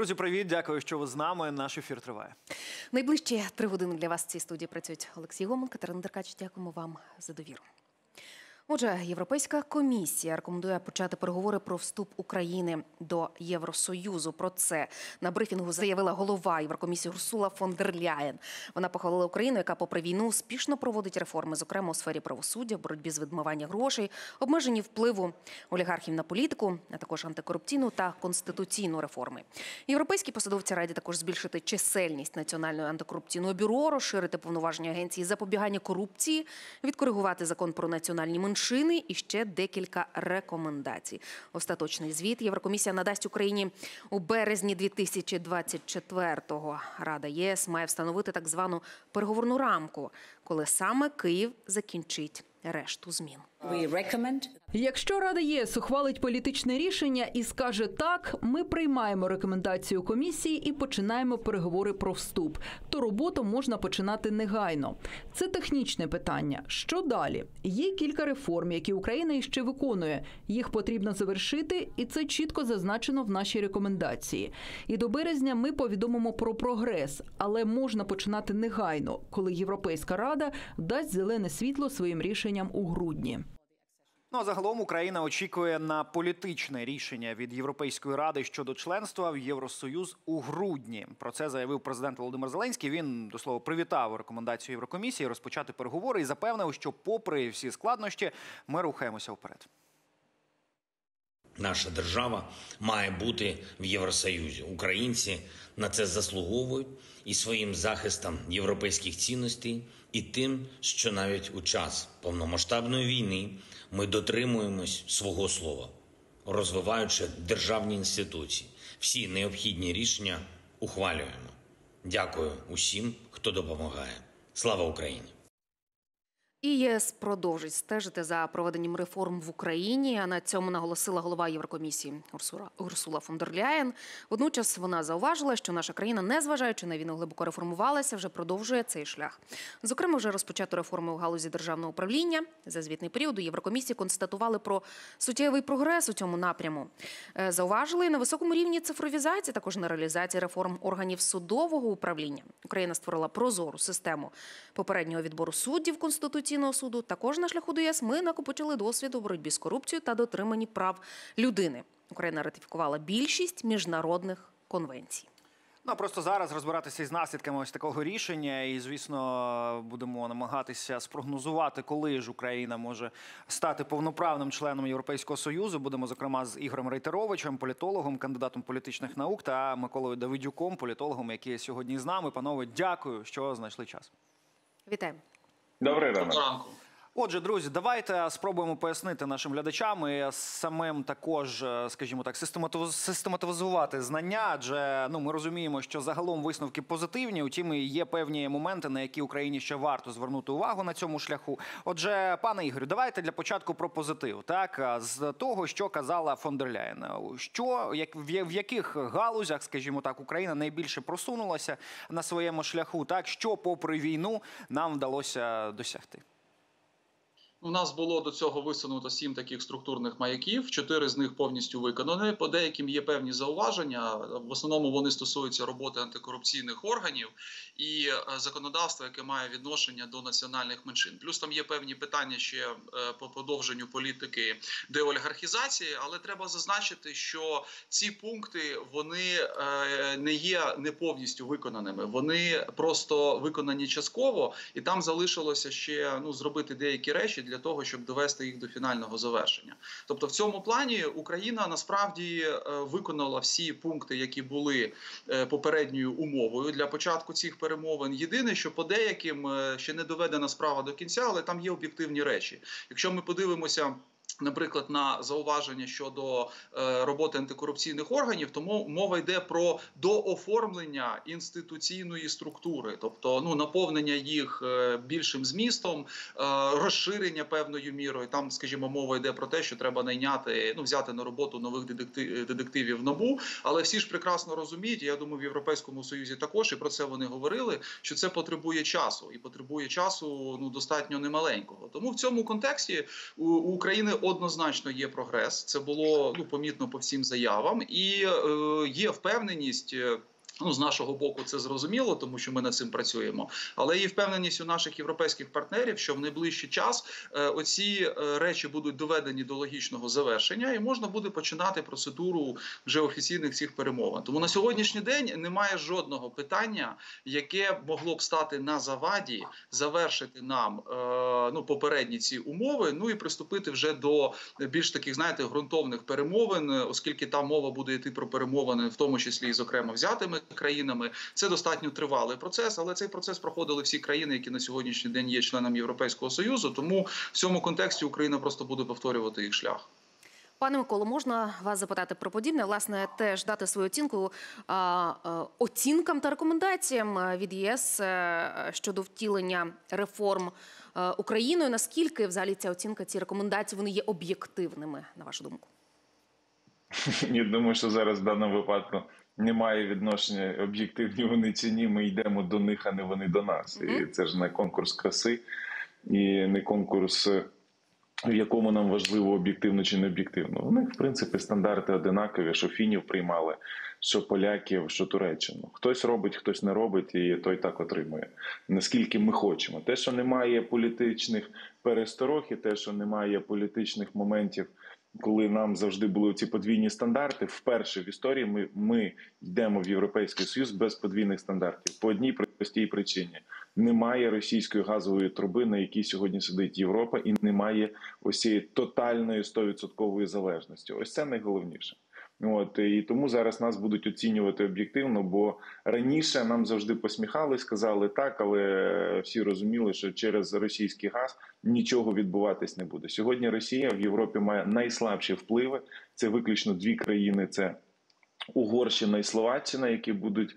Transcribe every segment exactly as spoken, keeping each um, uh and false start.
Друзі, привіт, дякую, що ви з нами. Наш ефір триває. Найближчі три години для вас в цій студії працюють Олексій Гомон, Катерина Деркач. Дякуємо вам за довіру. Отже, Європейська комісія рекомендує почати переговори про вступ України до Євросоюзу. Про це на брифінгу заявила голова Єврокомісії Урсула фон дер Ляєн. Вона похвалила Україну, яка попри війну успішно проводить реформи, зокрема у сфері правосуддя, боротьбі з відмиванням грошей, обмеженні впливу олігархів на політику, а також антикорупційну та конституційну реформи. Європейські посадовці радять також збільшити чисельність Національного антикорупційного бюро, розширити повноваження агенції запобігання корупції, відкоригувати закон про національні меншини і ще декілька рекомендацій. Остаточний звіт Єврокомісія надасть Україні у березні дві тисячі двадцять четвертого. Рада ЄС має встановити так звану переговорну рамку, коли саме Київ закінчить решту змін. Якщо Рада ЄС ухвалить політичне рішення і скаже «так», ми приймаємо рекомендацію комісії і починаємо переговори про вступ, то роботу можна починати негайно. Це технічне питання. Що далі? Є кілька реформ, які Україна іще виконує. Їх потрібно завершити, і це чітко зазначено в нашій рекомендації. І до березня ми повідомимо про прогрес, але можна починати негайно, коли Європейська Рада дасть зелене світло своїм рішенням у грудні. Ну, а загалом Україна очікує на політичне рішення від Європейської Ради щодо членства в Євросоюз у грудні. Про це заявив президент Володимир Зеленський. Він, до слова, привітав рекомендацію Єврокомісії розпочати переговори і запевнив, що попри всі складнощі, ми рухаємося вперед. Наша держава має бути в Євросоюзі. Українці на це заслуговують і своїм захистом європейських цінностей, і тим, що навіть у час повномасштабної війни ми дотримуємось свого слова, розвиваючи державні інституції. Всі необхідні рішення ухвалюємо. Дякую усім, хто допомагає. Слава Україні! І ЄС продовжить стежити за проведенням реформ в Україні. А на цьому наголосила голова Єврокомісії Урсула, Урсула фон дер Ляєн. Водночас вона зауважила, що наша країна, незважаючи на війну, глибоко реформувалася, вже продовжує цей шлях. Зокрема, вже розпочато реформи у галузі державного управління. За звітний період у Єврокомісії констатували про суттєвий прогрес у цьому напряму. Зауважили на високому рівні цифровізації, також на реалізації реформ органів судового управління. Україна створила прозору систему попереднього відбору суддів Конституційного суду. Також на шляху до ЄС ми накопичили досвід у боротьбі з корупцією та дотриманні прав людини. Україна ратифікувала більшість міжнародних конвенцій. Ну, а просто зараз розбиратися із наслідками ось такого рішення і, звісно, будемо намагатися спрогнозувати, коли ж Україна може стати повноправним членом Європейського Союзу. Будемо, зокрема, з Ігорем Рейтеровичем, політологом, кандидатом політичних наук, та Миколою Давидюком, політологом, який сьогодні з нами. Панове, дякую, що знайшли час. Вітаємо. Добрий ранок. Отже, друзі, давайте спробуємо пояснити нашим глядачам і самим також, скажімо так, систематизувати знання, адже ну, ми розуміємо, що загалом висновки позитивні, утім є певні моменти, на які Україні ще варто звернути увагу на цьому шляху. Отже, пане Ігорю, давайте для початку про позитив, так, з того, що казала фон дер Ляєн. Що, як, в яких галузях, скажімо так, Україна найбільше просунулася на своєму шляху, так, що попри війну нам вдалося досягти? У нас було до цього висунуто сім таких структурних маяків, чотири з них повністю виконані. По деяким є певні зауваження, в основному вони стосуються роботи антикорупційних органів і законодавства, яке має відношення до національних меншин. Плюс там є певні питання ще по подовженню політики деолігархізації, але треба зазначити, що ці пункти, вони не є не повністю виконаними, вони просто виконані частково, і там залишилося ще ну, зробити деякі речі для того, щоб довести їх до фінального завершення. Тобто в цьому плані Україна насправді виконала всі пункти, які були попередньою умовою для початку цих перемовин. Єдине, що по деяким ще не доведена справа до кінця, але там є об'єктивні речі. Якщо ми подивимося, наприклад, на зауваження щодо е, роботи антикорупційних органів, то мова йде про дооформлення інституційної структури, тобто ну, наповнення їх е, більшим змістом, е, розширення певною мірою. Там, скажімо, мова йде про те, що треба найняти, ну, взяти на роботу нових детектив, детективів НАБУ, але всі ж прекрасно розуміють, я думаю, в Європейському Союзі також, і про це вони говорили, що це потребує часу, і потребує часу ну, достатньо немаленького. Тому в цьому контексті у, у України однозначно є прогрес. Це було ну помітно по всім заявам, і е, є впевненість. Ну, з нашого боку це зрозуміло, тому що ми над цим працюємо. Але є впевненість у наших європейських партнерів, що в найближчий час е, оці е, речі будуть доведені до логічного завершення і можна буде починати процедуру вже офіційних цих перемовин. Тому на сьогоднішній день немає жодного питання, яке могло б стати на заваді, завершити нам е, ну, попередні ці умови, ну і приступити вже до більш таких, знаєте, ґрунтовних перемовин, оскільки там мова буде йти про перемовини, в тому числі і з окремо взятими країнами. Це достатньо тривалий процес, але цей процес проходили всі країни, які на сьогоднішній день є членами Європейського Союзу, тому в цьому контексті Україна просто буде повторювати їх шлях. Пане Миколо, можна вас запитати про подібне, власне, теж дати свою оцінку а, а, оцінкам та рекомендаціям від ЄС а, щодо втілення реформ а, Україною. Наскільки взагалі ця оцінка, ці рекомендації, вони є об'єктивними, на вашу думку? Я думаю, що зараз в даному випадку немає відношення, об'єктивні вони чи ні, ми йдемо до них, а не вони до нас. І це ж не конкурс краси, і не конкурс, в якому нам важливо об'єктивно чи не об'єктивно. У них, в принципі, стандарти одинакові, що фінів приймали, що поляків, що Туреччину. Хтось робить, хтось не робить, і той так отримує. Наскільки ми хочемо. Те, що немає політичних пересторог, і те, що немає політичних моментів, коли нам завжди були ці подвійні стандарти, вперше в історії ми, ми йдемо в Європейський Союз без подвійних стандартів. По одній простій причині. Немає російської газової труби, на якій сьогодні сидить Європа, і немає ось цієї тотальної сто відсотків залежності. Ось це найголовніше. От, і тому зараз нас будуть оцінювати об'єктивно, бо раніше нам завжди посміхались, сказали так, але всі розуміли, що через російський газ нічого відбуватись не буде. Сьогодні Росія в Європі має найслабші впливи. Це виключно дві країни, це Угорщина і Словаччина, які будуть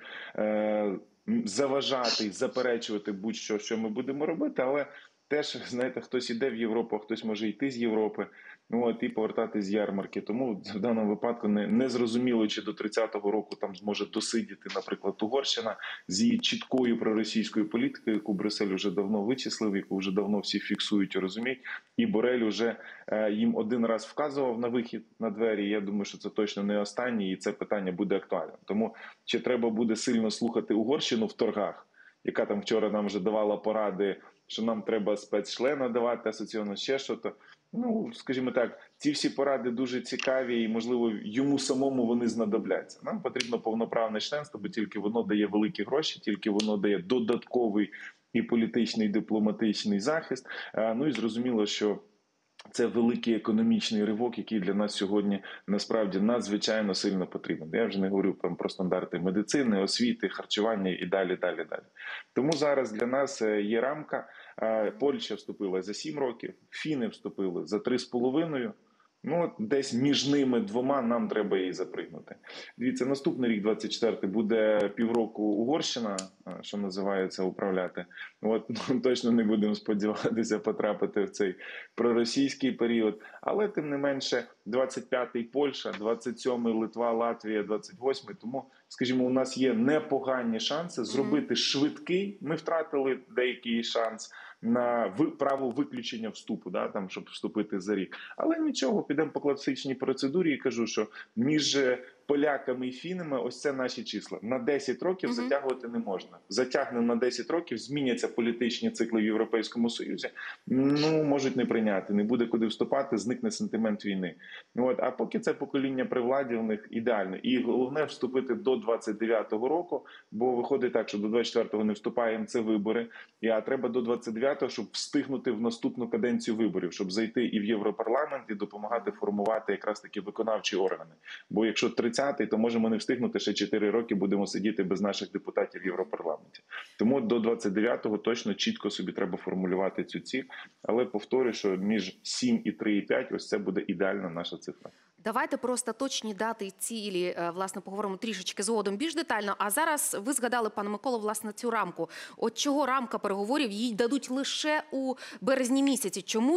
е- заважати, заперечувати будь-що, що ми будемо робити, але теж, знаєте, хтось іде в Європу, а хтось може йти з Європи, ну, от, і повертатись з ярмарки. Тому в даному випадку не, не зрозуміло, чи до тридцятого року там зможе досидіти, наприклад, Угорщина з її чіткою проросійською політикою, яку Брюссель вже давно вичислив, яку вже давно всі фіксують і розуміють. І Борель вже е, їм один раз вказував на вихід на двері. Я думаю, що це точно не останній, і це питання буде актуальним. Тому чи треба буде сильно слухати Угорщину в торгах, яка там вчора нам вже давала поради, що нам треба спецчлена давати, асоційно ще щось. Ну, скажімо так, ці всі поради дуже цікаві і, можливо, йому самому вони знадобляться. Нам потрібно повноправне членство, бо тільки воно дає великі гроші, тільки воно дає додатковий і політичний, і дипломатичний захист. Ну і зрозуміло, що це великий економічний ривок, який для нас сьогодні насправді надзвичайно сильно потрібен. Я вже не говорю про стандарти медицини, освіти, харчування і далі, далі, далі. Тому зараз для нас є рамка. Польща вступила за сім років, фіни вступили за три з половиною. Ну, десь між ними двома нам треба її запригнути. Дивіться, наступний рік, двадцять четвертий, буде півроку Угорщина, що називається, управляти. От, ну, точно не будемо сподіватися потрапити в цей проросійський період. Але, тим не менше, двадцять п'ятий Польща, двадцять сьомий Литва, Латвія, двадцять восьмий. Тому, скажімо, у нас є непогані шанси зробити швидкий, ми втратили деякий шанс, на право виключення вступу, да, там, щоб вступити за рік. Але нічого, підемо по класичній процедурі і кажу, що між поляками і фінами ось це наші числа. На десять років uh-huh. затягувати не можна. Затягнемо на десять років, зміняться політичні цикли в Європейському Союзі, ну, можуть не прийняти, не буде куди вступати, зникне сентимент війни. От, а поки це покоління при владі у них ідеально. І головне вступити до двадцять дев'ятого року, бо виходить так, що до двадцять четвертого не вступаємо, це вибори, а треба до двадцять дев'ятого, щоб встигнути в наступну каденцію виборів, щоб зайти і в Європарламент, і допомагати формувати якраз такі виконавчі органи. Бо якщо тридцятий, то можемо не встигнути, ще чотири роки будемо сидіти без наших депутатів в Європарламенті. Тому до двадцять дев'ятого точно чітко собі треба формулювати цю ціль, але повторюю, що між сім і три і п'ять ось це буде ідеальна наша цифра. Давайте про остаточні дати і цілі, власне, поговоримо трішечки згодом більш детально. А зараз ви згадали, пане Миколо, власне, цю рамку. От чого рамка переговорів їй дадуть лише у березні місяці? Чому,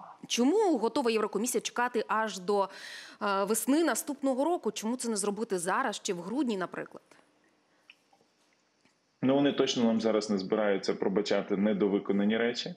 чому готова Єврокомісія чекати аж до весни наступного року? Чому це не зробити зараз чи в грудні, наприклад? Ну, вони точно нам зараз не збираються пробачати недовиконані речі.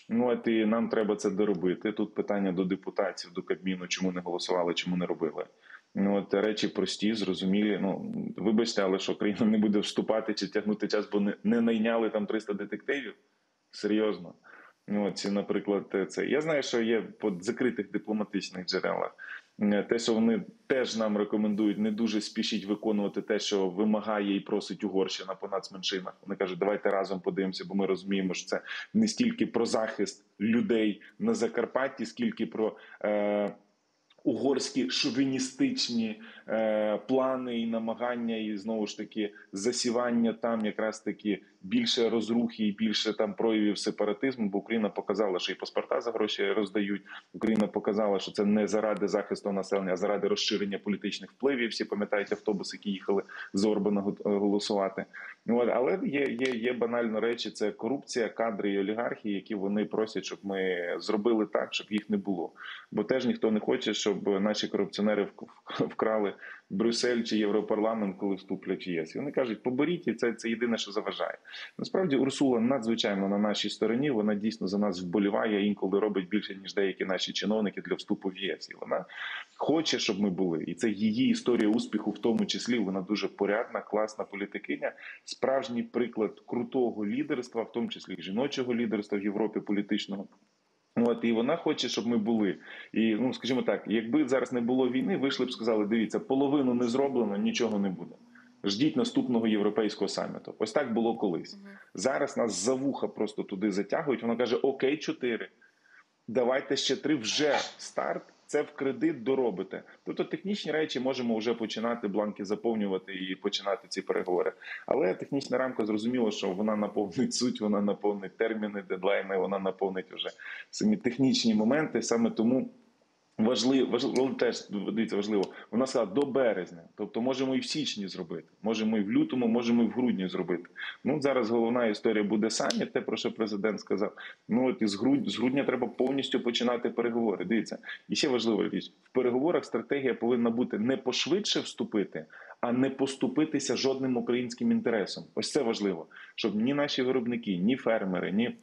Ну, от і нам треба це доробити. Тут питання до депутатів, до Кабміну, чому не голосували, чому не робили. Ну, от речі прості, зрозумілі. Ну, вибачте, але що країна не буде вступати чи тягнути час, бо не, не найняли там триста детективів? Серйозно. Ну, от, наприклад, це. Я знаю, що є по закритих дипломатичних джерелах. Те, що вони теж нам рекомендують не дуже спішіть виконувати те, що вимагає і просить Угорщина по нацменшинах. Вони кажуть, давайте разом подивимося, бо ми розуміємо, що це не стільки про захист людей на Закарпатті, скільки про е, угорські шовіністичні е, плани і намагання, і знову ж таки засівання там якраз таки більше розрухи і більше там проявів сепаратизму, бо Україна показала, що і паспорта за гроші роздають. Україна показала, що це не заради захисту населення, а заради розширення політичних впливів. Всі пам'ятають автобуси, які їхали з Орбана голосувати. От, але є, є, є банально речі, це корупція, кадри і олігархи, які вони просять, щоб ми зробили так, щоб їх не було. Бо теж ніхто не хоче, щоб наші корупціонери вкрали Брюссель чи Європарламент, коли вступлять в ЄС. І вони кажуть, поберіть, і це, це єдине, що заважає. Насправді Урсула надзвичайно на нашій стороні, вона дійсно за нас вболіває, інколи робить більше, ніж деякі наші чиновники для вступу в ЄС. І вона хоче, щоб ми були. І це її історія успіху в тому числі. Вона дуже порядна, класна політикиня, справжній приклад крутого лідерства, в тому числі жіночого лідерства в Європі політичного. От, і вона хоче, щоб ми були. І, ну, скажімо так, якби зараз не було війни, вийшли б сказали, дивіться, половину не зроблено, нічого не буде. Ждіть наступного європейського саміту. Ось так було колись. Зараз нас за вуха просто туди затягують. Вона каже, окей, чотири. Давайте ще три, вже старт. Це в кредит доробите. Тобто технічні речі можемо вже починати бланки заповнювати і починати ці переговори. Але технічна рамка, зрозуміло, що вона наповнить суть, вона наповнить терміни, дедлайни, вона наповнить вже самі технічні моменти. Саме тому важливо, важливо теж, дивіться, важливо, вона сказала до березня. Тобто можемо і в січні зробити, можемо і в лютому, можемо і в грудні зробити. Ну, зараз головна історія буде саміт, те, про що президент сказав. Ну, от із грудня, з грудня треба повністю починати переговори. Дивіться, і ще важлива річ. В переговорах стратегія повинна бути не пошвидше вступити, а не поступитися жодним українським інтересом. Ось це важливо, щоб ні наші виробники, ні фермери, ні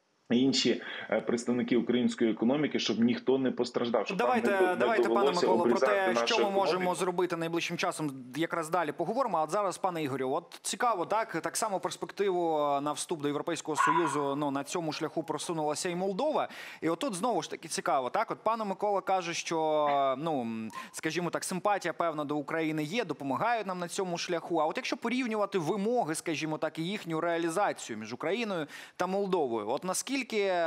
інші представники української економіки, щоб ніхто не постраждав. Щоб давайте, не, не давайте пане Миколо, про те, що ми економіку. можемо зробити найближчим часом, якраз далі поговоримо. А от зараз, пане Ігорю, от цікаво, так, так само перспективу на вступ до Європейського Союзу, ну, на цьому шляху просунулася і Молдова. І отут знову ж таки цікаво, так, от пане Микола каже, що, ну, скажімо так, симпатія певна до України є, допомагають нам на цьому шляху. А от якщо порівнювати вимоги, скажімо так, і їхню реалізацію між Україною та Молдовою, от наскільки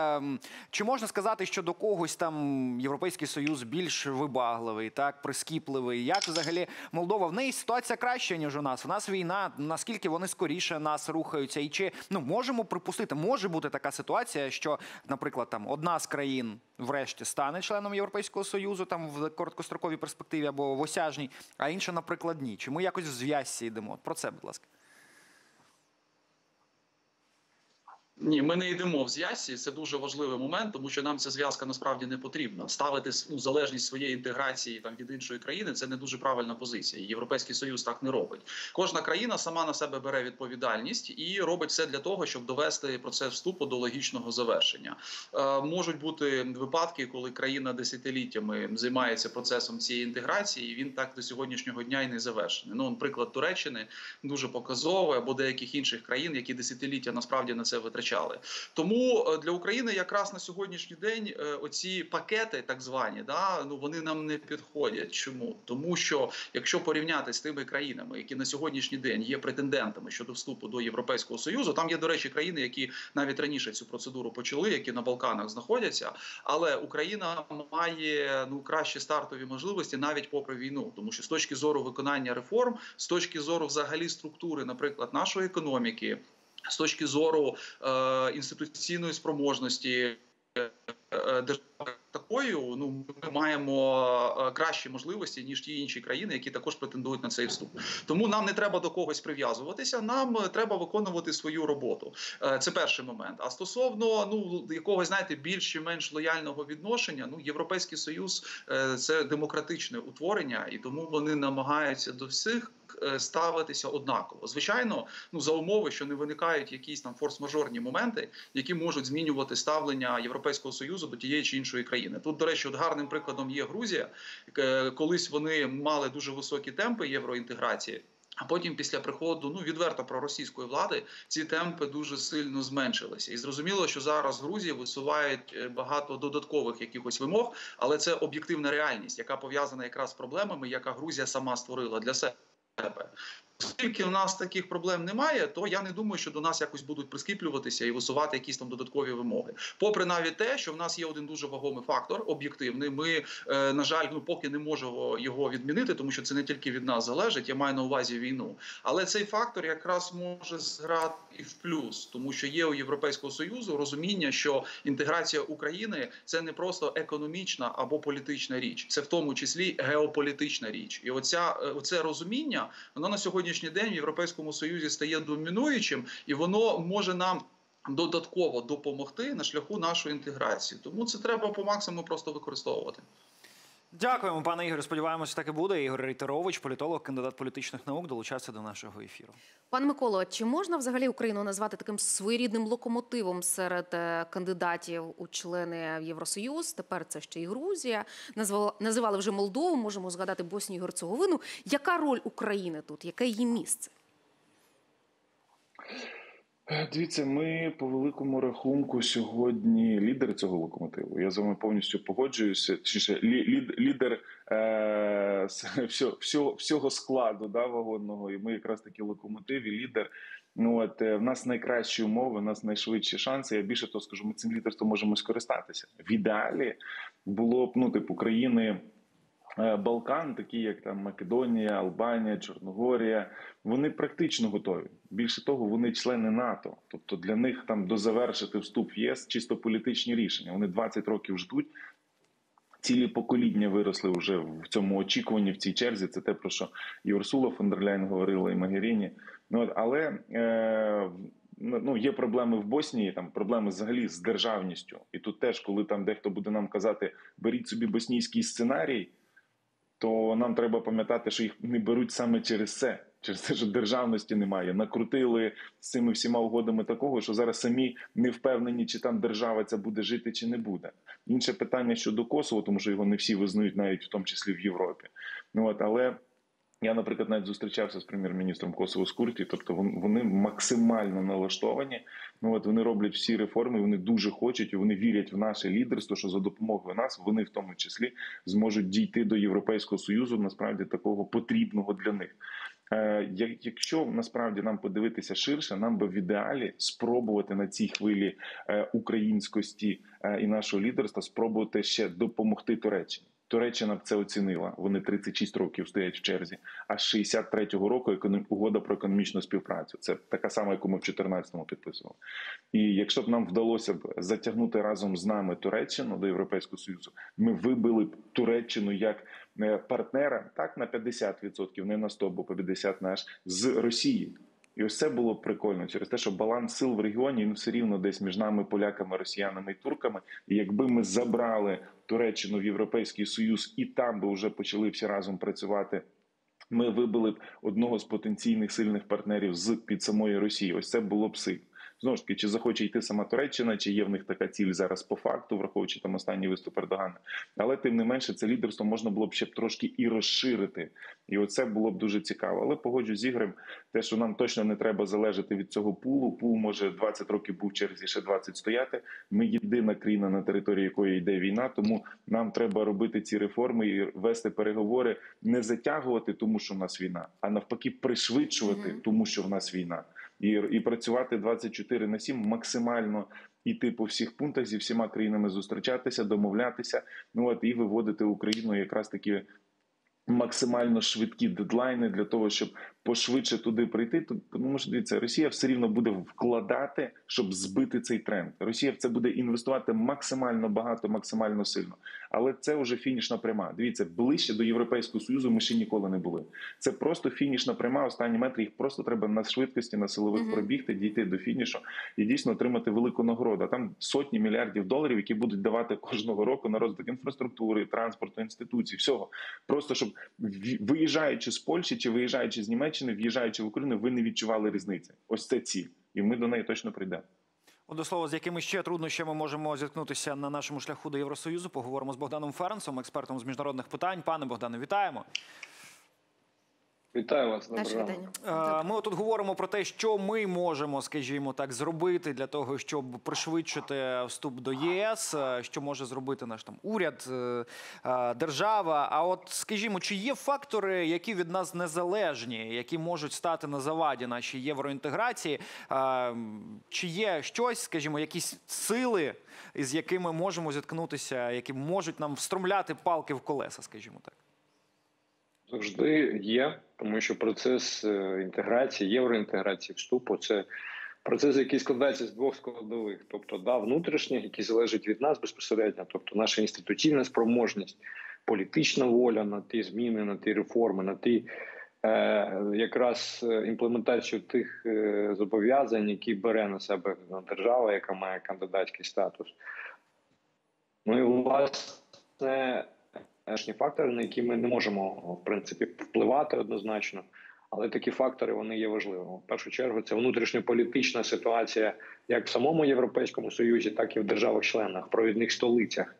чи можна сказати, що до когось там Європейський Союз більш вибагливий, так, прискіпливий? Як взагалі Молдова? В неї ситуація краща, ніж у нас. У нас війна, наскільки вони скоріше нас рухаються? І чи, ну, можемо припустити, може бути така ситуація, що, наприклад, там одна з країн врешті стане членом Європейського Союзу там в короткостроковій перспективі або в осяжній, а інша, наприклад, ні? Чи ми якось в зв'язці йдемо? Про це, будь ласка. Ні, ми не йдемо в зв'язці, це дуже важливий момент, тому що нам ця зв'язка насправді не потрібна. Ставити, ну, залежність своєї інтеграції там від іншої країни – це не дуже правильна позиція. Європейський Союз так не робить. Кожна країна сама на себе бере відповідальність і робить все для того, щоб довести процес вступу до логічного завершення. Е, можуть бути випадки, коли країна десятиліттями займається процесом цієї інтеграції, і він так до сьогоднішнього дня і не завершений. Ну, наприклад, Туреччини дуже показовий, або деяких інших країн, які десятиліття насправді на це витрачають. Тому для України якраз на сьогоднішній день оці пакети, так звані, да, ну, вони нам не підходять. Чому? Тому що, якщо порівняти з тими країнами, які на сьогоднішній день є претендентами щодо вступу до Європейського Союзу, там є, до речі, країни, які навіть раніше цю процедуру почали, які на Балканах знаходяться, але Україна має, ну, кращі стартові можливості навіть попри війну. Тому що з точки зору виконання реформ, з точки зору взагалі структури, наприклад, нашої економіки, з точки зору е, інституційної спроможності е, е, держави такою, ну, ми маємо е, кращі можливості, ніж ті інші країни, які також претендують на цей вступ. Тому нам не треба до когось прив'язуватися, нам треба виконувати свою роботу. Е, це перший момент. А стосовно, ну, якогось, знаєте, більш чи менш лояльного відношення, ну, Європейський Союз е, – це демократичне утворення, і тому вони намагаються до всіх ставитися однаково. Звичайно, ну за умови, що не виникають якісь там форс-мажорні моменти, які можуть змінювати ставлення Європейського Союзу до тієї чи іншої країни. Тут, до речі, от гарним прикладом є Грузія. Колись вони мали дуже високі темпи євроінтеграції. А потім, після приходу, ну, відверто проросійської влади, ці темпи дуже сильно зменшилися. І зрозуміло, що зараз Грузія висувають багато додаткових якихось вимог, але це об'єктивна реальність, яка пов'язана якраз з проблемами, яка Грузія сама створила для себе. Оскільки у нас таких проблем немає, то я не думаю, що до нас якось будуть прискіплюватися і висувати якісь там додаткові вимоги. Попри навіть те, що в нас є один дуже вагомий фактор, об'єктивний. Ми, е, на жаль, ну, поки не можемо його відмінити, тому що це не тільки від нас залежить, я маю на увазі війну. Але цей фактор якраз може зграти і в плюс, тому що є у Європейського Союзу розуміння, що інтеграція України – це не просто економічна або політична річ, це в тому числі геополітична річ. І оця, оце розуміння, воно на сьогодні сьогоднішній день в Європейському Союзі стає домінуючим, і воно може нам додатково допомогти на шляху нашої інтеграції. Тому це треба по максимуму просто використовувати. Дякуємо, пане Ігорю. Сподіваємося, так і буде. Ігор Рейтерович, політолог, кандидат політичних наук, долучався до нашого ефіру. Пане Миколо, чи можна взагалі Україну назвати таким своєрідним локомотивом серед кандидатів у члени в Євросоюз? Тепер це ще і Грузія. Назвали, називали вже Молдову, можемо згадати Боснію і Герцеговину. Яка роль України тут? Яке її місце? Дивіться, ми по великому рахунку сьогодні лідер цього локомотиву. Я з вами повністю погоджуюся. Точніше, лід, лідер е, всього, всього, всього складу, да, вагонного. І ми якраз таки локомотив і лідер. Ну, от, в нас найкращі умови, в нас найшвидші шанси. Я більше того скажу, ми цим лідерством можемо скористатися. В ідеалі було б, ну, типу, країни Балкан, такі як там Македонія, Албанія, Чорногорія, вони практично готові. Більше того, вони члени НАТО. Тобто для них там дозавершити вступ в ЄС чисто політичні рішення. Вони двадцять років ждуть. Цілі покоління виросли вже в цьому очікуванні, в цій черзі. Це те, про що і Урсула фон дер Ляйн говорила, і Могеріні. Ну, але е, ну, є проблеми в Боснії, там проблеми взагалі з державністю. І тут теж, коли там дехто буде нам казати, беріть собі боснійський сценарій, то нам треба пам'ятати, що їх не беруть саме через це. Через те, що державності немає. Накрутили з цими всіма угодами такого, що зараз самі не впевнені, чи там держава ця буде жити, чи не буде. Інше питання щодо Косово, тому що його не всі визнають, навіть в тому числі в Європі. Ну, от, але я, наприклад, навіть зустрічався з прем'єр-міністром Косово з Курті, тобто вони максимально налаштовані, ну, от, вони роблять всі реформи, вони дуже хочуть, і вони вірять в наше лідерство, що за допомогою нас вони в тому числі зможуть дійти до Європейського Союзу, насправді такого потрібного для них. Якщо насправді нам подивитися ширше, нам би в ідеалі спробувати на цій хвилі українськості і нашого лідерства спробувати ще допомогти Туреччині. Туреччина це оцінила, вони тридцять шість років стоять в черзі, а з шістдесят третього року угода про економічну співпрацю. Це така сама, яку ми в чотирнадцятому підписували. І якщо б нам вдалося б затягнути разом з нами Туреччину до Європейського Союзу, ми вибили б Туреччину як партнера, так, на п'ятдесят відсотків, не на сто, бо по п'ятдесят наш, з Росії. І ось це було б прикольно, через те, що баланс сил в регіоні, він все рівно десь між нами, поляками, росіянами і турками. І якби ми забрали Туреччину в Європейський Союз і там би вже почали всі разом працювати, ми вибили б одного з потенційних сильних партнерів з під самої Росії. Ось це було б сильно. Знову ж таки, чи захоче йти сама Туреччина, чи є в них така ціль зараз по факту, враховуючи там останній виступ Ердогана. Але тим не менше, це лідерство можна було б ще трошки і розширити. І оце було б дуже цікаво. Але погоджуюсь з Ігорем, те, що нам точно не треба залежати від цього пулу. Пул може двадцять років був в черзі, ще двадцять стояти. Ми єдина країна, на території якої йде війна, тому нам треба робити ці get і вести переговори, не затягувати, тому що в нас війна, а навпаки пришвидшувати, тому що в нас війна. І, і працювати двадцять чотири на сім, максимально іти по всіх пунктах, зі всіма країнами зустрічатися, домовлятися, ну от і виводити Україну якраз таки максимально швидкі дедлайни для того, щоб пошвидше туди прийти. Тому що, дивіться, Росія все рівно буде вкладати, щоб збити цей тренд. Росія в це буде інвестувати максимально багато, максимально сильно. Але це вже фінішна пряма. Дивіться, ближче до Європейського Союзу ми ще ніколи не були. Це просто фінішна пряма, останні метри, їх просто треба на швидкості, на силових mm-hmm. пробігти, дійти до фінішу і дійсно отримати велику нагороду. А там сотні мільярдів доларів, які будуть давати кожного року на розвиток інфраструктури, транспорту, інституцій, всього. Просто, щоб виїжджаючи з Польщі чи виїжджаючи з Німеччини, в'їжджаючи в Україну, ви не відчували різниці. Ось це ціль. І ми до неї точно прийдемо. До слова, з якими ще труднощами можемо зіткнутися на нашому шляху до Євросоюзу, поговоримо з Богданом Ференцем, експертом з міжнародних питань. Пане Богдане, вітаємо. Вітаю вас. Наше Доброго вітання. Ми тут говоримо про те, що ми можемо, скажімо так, зробити для того, щоб пришвидшити вступ до ЄС, що може зробити наш там уряд, держава. А от, скажімо, чи є фактори, які від нас незалежні, які можуть стати на заваді нашій євроінтеграції? Чи є щось, скажімо, якісь сили, із якими можемо зіткнутися, які можуть нам встромляти палки в колеса, скажімо так? Завжди є, тому що процес інтеграції, євроінтеграції, вступу – це процес, який складається з двох складових. Тобто, да, внутрішніх, які залежать від нас безпосередньо, тобто наша інституційна спроможність, політична воля на ті зміни, на ті реформи, на ті е, якраз імплементацію тих е, зобов'язань, які бере на себе держава, яка має кандидатський статус. Ну і, власне, фактори, на які ми не можемо, в принципі, впливати однозначно, але такі фактори, вони є важливими. В першу чергу, це внутрішньополітична ситуація як в самому Європейському Союзі, так і в державах-членах, провідних столицях,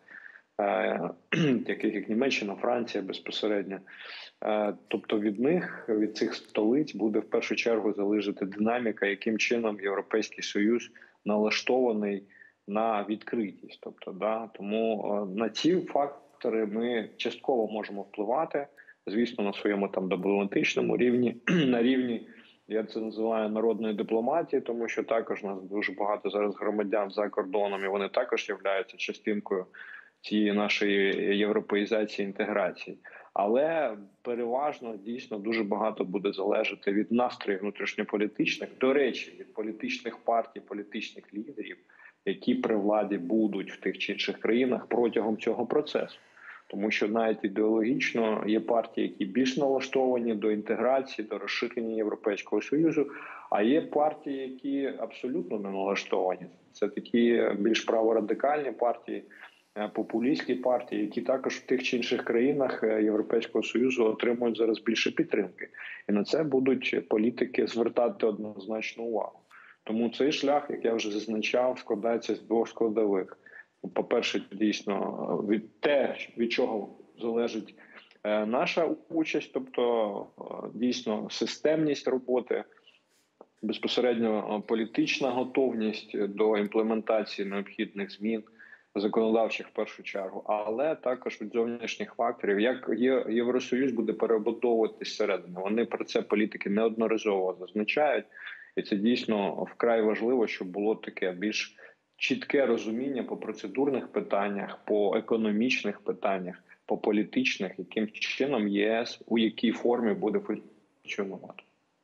таких як Німеччина, Франція безпосередньо. Тобто від них, від цих столиць буде в першу чергу залежати динаміка, яким чином Європейський Союз налаштований на відкритість. Тобто, да, тому на ці факти ми частково можемо впливати, звісно, на своєму там дипломатичному рівні, на рівні, я це називаю, народної дипломатії, тому що також у нас дуже багато зараз громадян за кордоном, і вони також являються частинкою цієї нашої європеїзації, інтеграції. Але переважно, дійсно, дуже багато буде залежати від настроїв внутрішньополітичних, до речі, від політичних партій, політичних лідерів, які при владі будуть в тих чи інших країнах протягом цього процесу. Тому що навіть ідеологічно є партії, які більш налаштовані до інтеграції, до розширення Європейського Союзу, а є партії, які абсолютно не налаштовані. Це такі більш праворадикальні партії, популістські партії, які також в тих чи інших країнах Європейського Союзу отримують зараз більше підтримки. І на це будуть політики звертати однозначну увагу. Тому цей шлях, як я вже зазначав, складається з двох складових. По-перше, дійсно, від те, від чого залежить наша участь, тобто дійсно системність роботи, безпосередньо політична готовність до імплементації необхідних змін законодавчих в першу чергу, але також від зовнішніх факторів, як Євросоюз буде перебудовуватись зсередини. Вони про це політики неодноразово зазначають, і це дійсно вкрай важливо, щоб було таке більш чітке розуміння по процедурних питаннях, по економічних питаннях, по політичних, яким чином ЄС у якій формі буде функціонувати.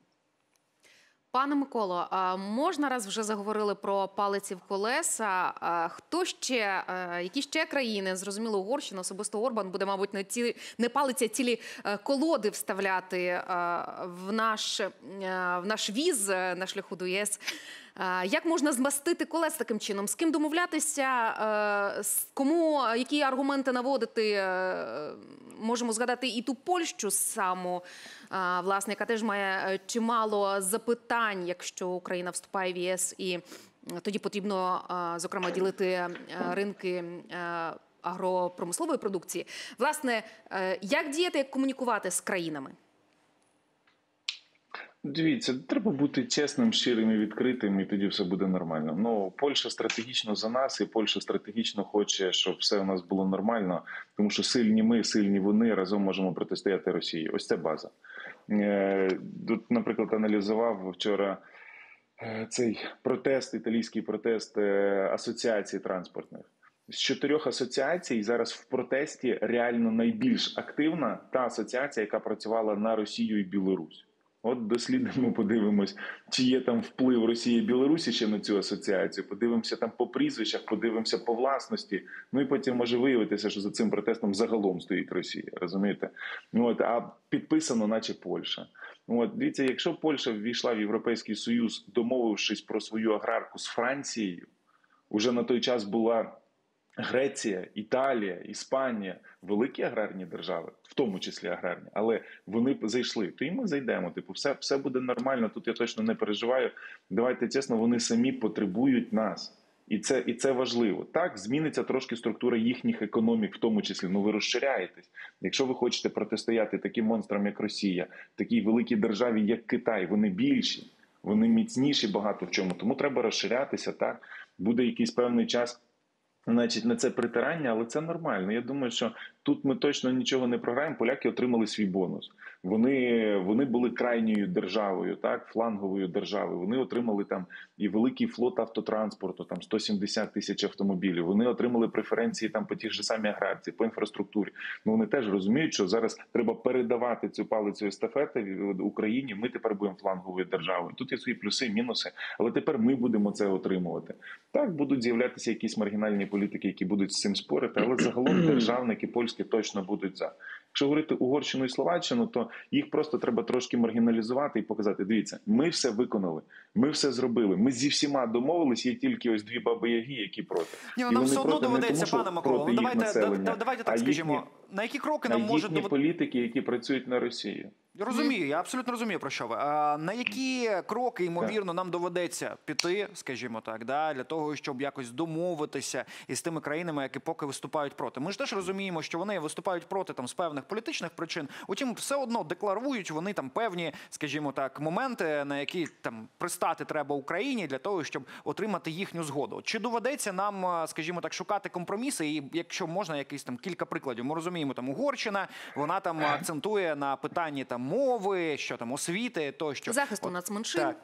Пане Миколо, можна, раз вже заговорили про палиці в колеса, хто ще, які ще країни, зрозуміло, Угорщина, особисто Орбан, буде, мабуть, не, ці, не палиці, а цілі колоди вставляти в наш, в наш віз на шляху до ЄС. Як можна змастити колес таким чином? З ким домовлятися? Кому, які аргументи наводити? Можемо згадати і ту Польщу саму, власне, яка теж має чимало запитань, якщо Україна вступає в ЄС, і тоді потрібно, зокрема, ділити ринки агропромислової продукції. Власне, як діяти, як комунікувати з країнами? Дивіться, треба бути чесним, щирим і відкритим, і тоді все буде нормально. Ну, Польща стратегічно за нас, і Польща стратегічно хоче, щоб все у нас було нормально, тому що сильні ми, сильні вони, разом можемо протистояти Росії. Ось це база. Тут, наприклад, аналізував вчора цей протест, італійський протест асоціацій транспортних. З чотирьох асоціацій зараз в протесті реально найбільш активна та асоціація, яка працювала на Росію і Білорусь. От дослідимо, подивимось, чи є там вплив Росії і Білорусі ще на цю асоціацію, подивимося там по прізвищах, подивимося по власності, ну і потім може виявитися, що за цим протестом загалом стоїть Росія, розумієте? От, а підписано наче Польща. От, дивіться, якщо Польща ввійшла в Європейський Союз, домовившись про свою аграрку з Францією, уже на той час була Греція, Італія, Іспанія – великі аграрні держави, в тому числі аграрні, але вони зайшли, то і ми зайдемо. Типу, все, все буде нормально, тут я точно не переживаю. Давайте чесно, вони самі потребують нас. І це, і це важливо. Так, зміниться трошки структура їхніх економік, в тому числі. Ну, ви розширяєтесь. Якщо ви хочете протистояти таким монстрам, як Росія, такій великій державі, як Китай, вони більші, вони міцніші багато в чому. Тому треба розширятися, так. Буде якийсь певний час, значить, на це притирання, але це нормально. Я думаю, що тут ми точно нічого не програємо. Поляки отримали свій бонус. Вони, вони були крайньою державою, так, фланговою державою. Вони отримали там і великий флот автотранспорту, там сто сімдесят тисяч автомобілів. Вони отримали преференції там по тих же самі аграрці, по інфраструктурі. Ну, вони теж розуміють, що зараз треба передавати цю палицю естафети Україні. Ми тепер будемо фланговою державою. Тут є свої плюси, мінуси, але тепер ми будемо це отримувати. Так, будуть з'являтися якісь маргінальні політики, які будуть з цим спорити, але загалом державники польські точно будуть за. Якщо говорити Угорщину і Словаччину, то їх просто треба трошки маргіналізувати і показати, дивіться, ми все виконали, ми все зробили, ми зі всіма домовились, є тільки ось дві баби-яги, які проти. Ні, нам все одно доведеться, пане Микола, ну, давайте, да, давайте так скажімо, їхні, на які кроки нам можуть... їхні політики, які працюють на Росію. Розумію, я абсолютно розумію, про що ви. А на які кроки, ймовірно, нам доведеться піти, скажімо так, да, для того, щоб якось домовитися із тими країнами, які поки виступають проти? Ми ж теж розуміємо, що вони виступають проти там з певних політичних причин, утім, все одно декларують вони там певні, скажімо так, моменти, на які там пристати треба Україні для того, щоб отримати їхню згоду. Чи доведеться нам, скажімо так, шукати компроміси, і якщо можна, якісь там кілька прикладів. Ми розуміємо, там Угорщина, вона там акцентує на питанні там мови, що там, освіти, тощо. Захисту нацменшин. Так.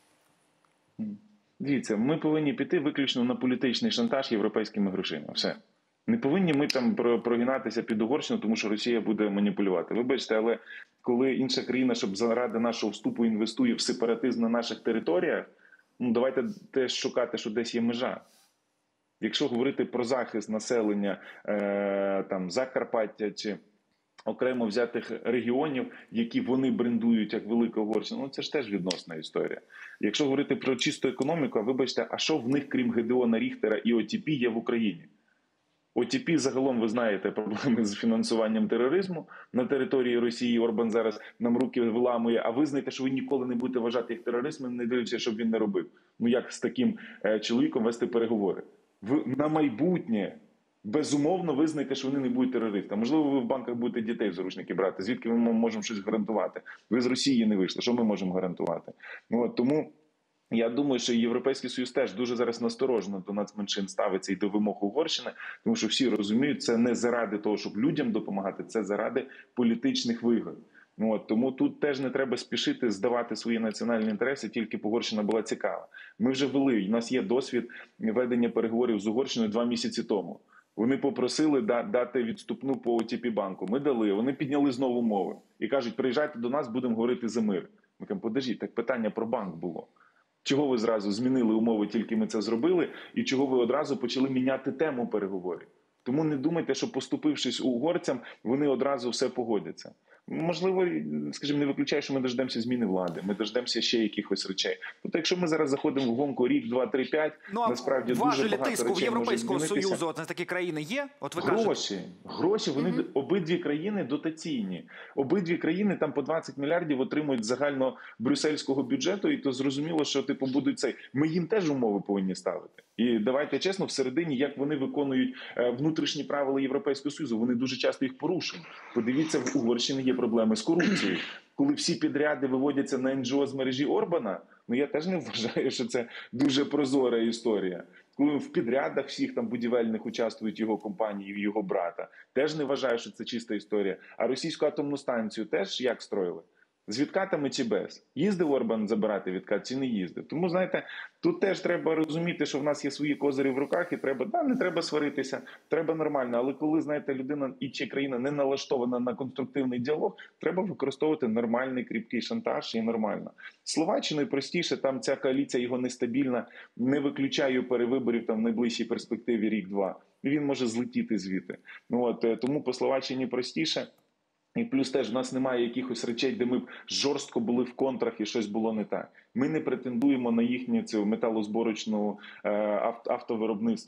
Дивіться, ми повинні піти виключно на політичний шантаж європейськими грошима. Все. Не повинні ми там прогинатися під Угорщину, тому що Росія буде маніпулювати. Вибачте, але коли інша країна, щоб заради нашого вступу інвестує в сепаратизм на наших територіях, ну давайте теж шукати, що десь є межа. Якщо говорити про захист населення е, там, Закарпаття чи окремо взятих регіонів, які вони брендують як Велика Угорщина, ну це ж теж відносна історія. Якщо говорити про чисту економіку, вибачте, а що в них, крім Гедеона Ріхтера і О Ті Пі, є в Україні? О Ті Пі загалом, ви знаєте, проблеми з фінансуванням тероризму на території Росії. Орбан зараз нам руки виламує, а ви знаєте, що ви ніколи не будете вважати їх терористами, не дивлячись, щоб він не робив. Ну як з таким е, чоловіком вести переговори? Ви на майбутнє безумовно визнайте, що вони не будуть терористами. Можливо, ви в банках будете дітей в заручники брати. Звідки ми можемо щось гарантувати? Ви з Росії не вийшли. Що ми можемо гарантувати? Ну, от, тому я думаю, що Європейський Союз теж дуже зараз насторожено до нацменшин ставиться і до вимог Угорщини, тому що всі розуміють, це не заради того, щоб людям допомагати, це заради політичних вигод. Ну, от, тому тут теж не треба спішити здавати свої національні інтереси, тільки Угорщина була цікава. Ми вже вели, у нас є досвід ведення переговорів з Угорщиною два місяці тому. Вони попросили дати відступну по О Ті Пі банку. Ми дали, вони підняли знову мови. І кажуть, приїжджайте до нас, будемо говорити за мир. Ми кажемо, подождіть, так питання про банк було. Чого ви зразу змінили умови, тільки ми це зробили, і чого ви одразу почали міняти тему переговорів? Тому не думайте, що поступившись угорцям, вони одразу все погодяться. Можливо, скажімо, не виключаю, що ми дождемося зміни влади, ми дождемося ще якихось речей. Тобто, якщо ми зараз заходимо в гонку рік, два, три, п'ять, ну, насправді дуже багато речей може змінитися. тиску в Європейського Союзу от на такі країни є? От ви кажете. Гроші, гроші, вони mm-hmm. обидві країни дотаційні. Обидві країни там по двадцять мільярдів отримують загально брюссельського бюджету, і то зрозуміло, що типу будуть цей. Ми їм теж умови повинні ставити. І давайте чесно, всередині, як вони виконують внутрішні правила Європейського Союзу, вони дуже часто їх порушують. Подивіться, в Угорщині є проблеми з корупцією. Коли всі підряди виводяться на ен джі о з мережі Орбана, ну я теж не вважаю, що це дуже прозора історія. Коли в підрядах всіх там будівельних участвують його компанії і його брата, теж не вважаю, що це чиста історія. А російську атомну станцію теж як строїли? З відкатами чи без? Їздив Орбан забирати відкат чи не їздив? Тому, знаєте, тут теж треба розуміти, що в нас є свої козирі в руках, і треба, да, не треба сваритися, треба нормально. Але коли, знаєте, людина і чи країна не налаштована на конструктивний діалог, треба використовувати нормальний, кріпкий шантаж і нормально. З Словаччиною простіше, там ця коаліція його нестабільна, не виключаю перевиборів там в найближчій перспективі рік-два. І він може злетіти звідти. Ну, от, тому по Словаччині простіше. І плюс теж в нас немає якихось речей, де ми б жорстко були в контрах і щось було не так. Ми не претендуємо на їхню цю металозборочну е, автовиробництво.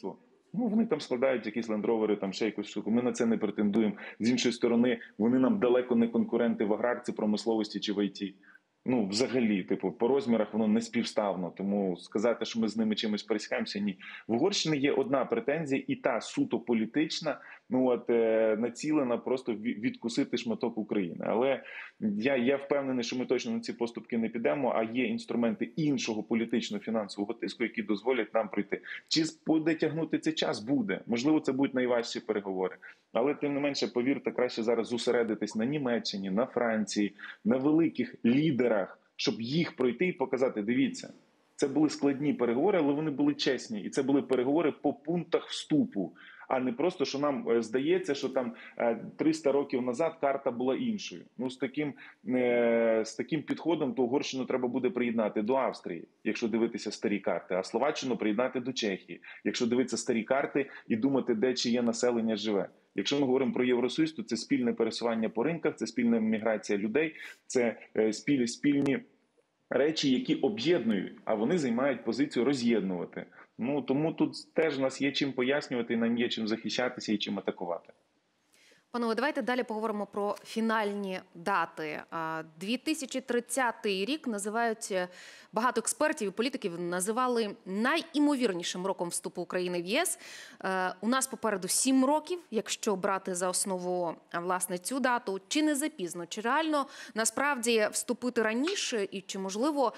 Ну, вони там складають якісь лендровери, там ще якусь штуку. Ми на це не претендуємо. З іншої сторони, вони нам далеко не конкуренти в аграрці, промисловості чи в ай ті. Ну, взагалі, типу, по розмірах воно не співставно. Тому сказати, що ми з ними чимось пересікаємося, ні. В Угорщині є одна претензія, і та суто політична, ну от е, націлена просто відкусити шматок України. Але я, я впевнений, що ми точно на ці поступки не підемо, а є інструменти іншого політично-фінансового тиску, які дозволять нам пройти. Чи буде тягнути цей час? Буде. Можливо, це будуть найважчі переговори. Але, тим не менше, повірте, краще зараз зосередитись на Німеччині, на Франції, на великих лідерах, щоб їх пройти і показати, дивіться, це були складні переговори, але вони були чесні. І це були переговори по пунктах вступу, а не просто, що нам здається, що там триста років назад карта була іншою. Ну, з таким, з таким підходом, то Угорщину треба буде приєднати до Австрії, якщо дивитися старі карти, а Словаччину приєднати до Чехії, якщо дивитися старі карти і думати, де чиє населення живе. Якщо ми говоримо про Євросоюз, то це спільне пересування по ринках, це спільна міграція людей, це спільні, спільні речі, які об'єднують, а вони займають позицію роз'єднувати. Ну, тому тут теж у нас є чим пояснювати, і нам є чим захищатися і чим атакувати. Панове, давайте далі поговоримо про фінальні дати. дві тисячі тридцятий рік називають, багато експертів і політиків називали найімовірнішим роком вступу України в ЄС. У нас попереду сім років, якщо брати за основу, власне, цю дату. Чи не запізно? Чи реально насправді вступити раніше? І чи можливо,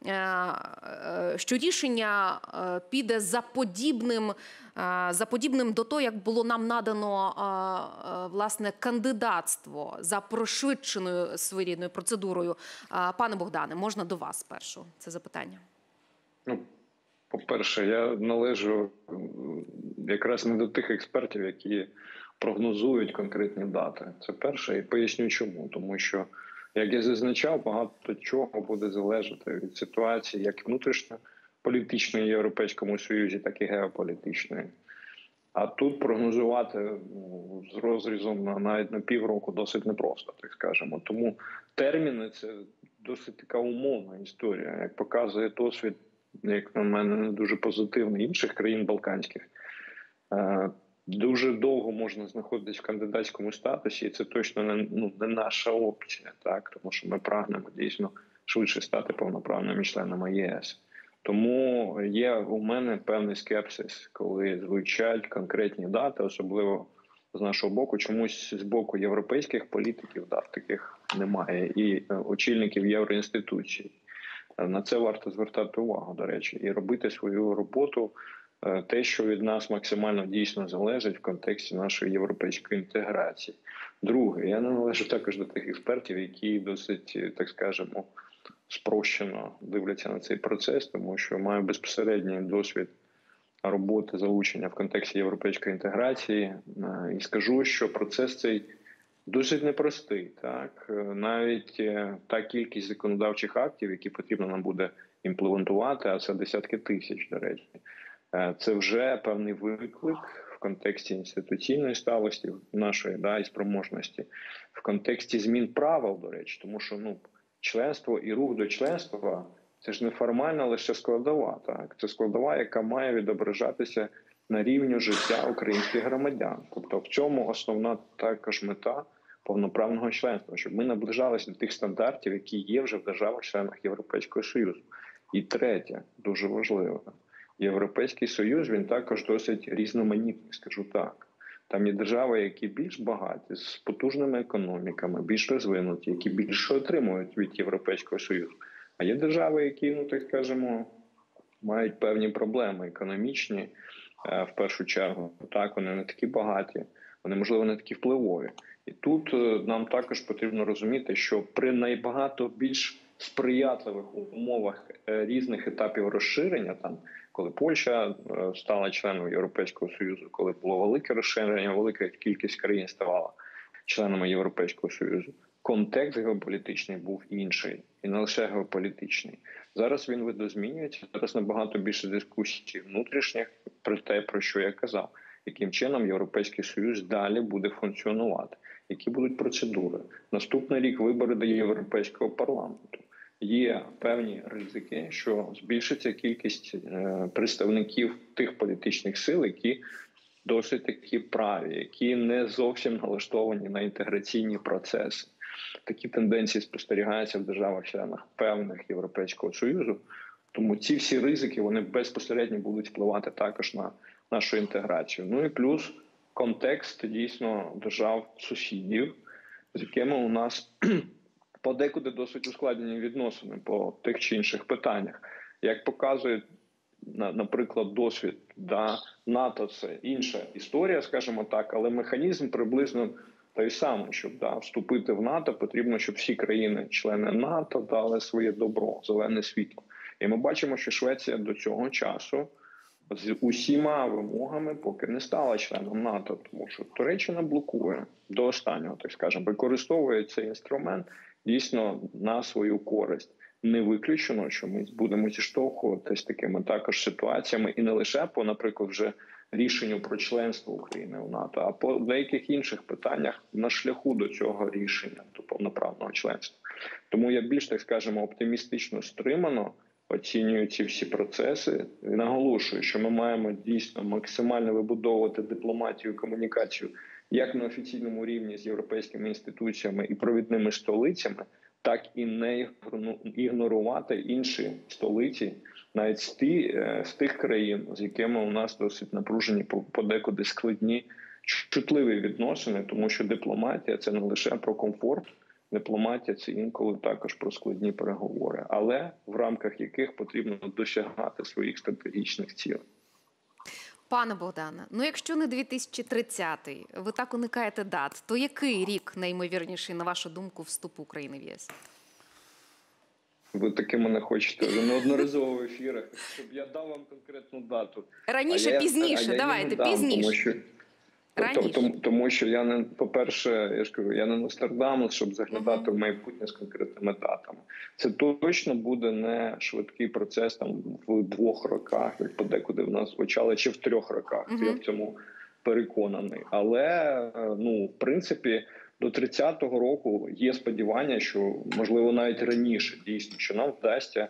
що рішення піде за подібним, за подібним до того, як було нам надано, власне, кандидатство за пришвидшеною своєрідною процедурою? Пане Богдане, можна до вас спершу це запитання? Ну, по-перше, я належу якраз не до тих експертів, які прогнозують конкретні дати. Це перше, і поясню чому. Тому що, як я зазначав, багато чого буде залежати від ситуації як внутрішньополітичної в Європейському Союзі, так і геополітичної. А тут прогнозувати ну, з розрізом на навіть на півроку досить непросто, так скажемо. Тому терміни – це досить така умовна історія. Як показує досвід, як на мене, не дуже позитивний інших країн балканських, дуже довго можна знаходитись в кандидатському статусі, і це точно не, ну, не наша опція, так? Тому що ми прагнемо дійсно швидше стати повноправними членами ЄС. Тому є у мене певний скепсис, коли звучать конкретні дати, особливо з нашого боку. Чомусь з боку європейських політиків дат таких немає, і очільників євроінституцій. На це варто звертати увагу, до речі, і робити свою роботу, те, що від нас максимально дійсно залежить в контексті нашої європейської інтеграції. Друге, я не належу також до тих експертів, які досить, так скажемо, спрощено дивляться на цей процес, тому що маю безпосередній досвід роботи, залучення в контексті європейської інтеграції. І скажу, що процес цей досить непростий. Так? Навіть та кількість законодавчих актів, які потрібно нам буде імплементувати, а це десятки тисяч, до речі, це вже певний виклик в контексті інституційної сталості нашої, да, і спроможності, в контексті змін правил, до речі, тому що ну, членство і рух до членства – це ж не формальна лише складова. Так? Це складова, яка має відображатися на рівні життя українських громадян. Тобто в цьому основна також мета повноправного членства, щоб ми наближалися до тих стандартів, які є вже в державах-членах Європейського Союзу. І третє, дуже важливе, Європейський Союз, він також досить різноманітний, скажу так. Там є держави, які більш багаті, з потужними економіками, більш розвинуті, які більше отримують від Європейського Союзу. А є держави, які, ну так скажемо, мають певні проблеми економічні, в першу чергу. Так, вони не такі багаті, вони, можливо, не такі впливові. І тут нам також потрібно розуміти, що при найбагато більш сприятливих умовах різних етапів розширення, там, коли Польща стала членом Європейського Союзу, коли було велике розширення, велика кількість країн ставала членами Європейського Союзу, контекст геополітичний був інший, і не лише геополітичний. Зараз він видозмінюється, зараз набагато більше дискусій внутрішніх про те, про що я казав, яким чином Європейський Союз далі буде функціонувати, які будуть процедури. Наступний рік вибори до Європейського парламенту. Є певні ризики, що збільшиться кількість представників тих політичних сил, які досить такі праві, які не зовсім налаштовані на інтеграційні процеси. Такі тенденції спостерігаються в державах-членах певних Європейського Союзу. Тому ці всі ризики, вони безпосередньо будуть впливати також на нашу інтеграцію. Ну і плюс контекст дійсно держав-сусідів, з якими у нас подекуди досить ускладнені відносини по тих чи інших питаннях. Як показує, наприклад, досвід, да, НАТО – це інша історія, скажімо так, але механізм приблизно той самий, щоб да, вступити в НАТО, потрібно, щоб всі країни-члени НАТО дали своє добро, зелене світло. І ми бачимо, що Швеція до цього часу з усіма вимогами поки не стала членом НАТО, тому що Туреччина блокує до останнього, так скажемо, використовує цей інструмент дійсно на свою користь. Не виключено, що ми будемо зіштовхуватися такими також ситуаціями і не лише по, наприклад, вже рішенню про членство України в НАТО, а по деяких інших питаннях на шляху до цього рішення, до повноправного членства. Тому я більш, так скажемо, оптимістично стримано оцінюю ці всі процеси і наголошую, що ми маємо дійсно максимально вибудовувати дипломатію і комунікацію як на офіційному рівні з європейськими інституціями і провідними столицями, так і не ігнорувати інші столиці, навіть з, ті, з тих країн, з якими у нас досить напружені, подекуди складні, чутливі відносини, тому що дипломатія – це не лише про комфорт, дипломатія – це інколи також про складні переговори, але в рамках яких потрібно досягати своїх стратегічних цілей. Пане Богдане, ну якщо не дві тисячі тридцятий, ви так уникаєте дат, то який рік найімовірніший, на вашу думку, вступу України в ЄС? Ви таки мене хочете вже неодноразово в ефірах, щоб я дав вам конкретну дату. Раніше, я, пізніше, давайте, дам, пізніше. Тому що, Раніше. тому, тому що я не, по-перше, я ж кажу, я не Нострадамус, щоб заглядати uh-huh. в майбутнє з конкретними датами. Це точно буде не швидкий процес там в двох роках, як подекуди в нас звучало, чи в трьох роках. Uh-huh. Я в цьому переконаний. Але, ну, в принципі, до тридцятого року є сподівання, що, можливо, навіть раніше, дійсно, що нам вдасться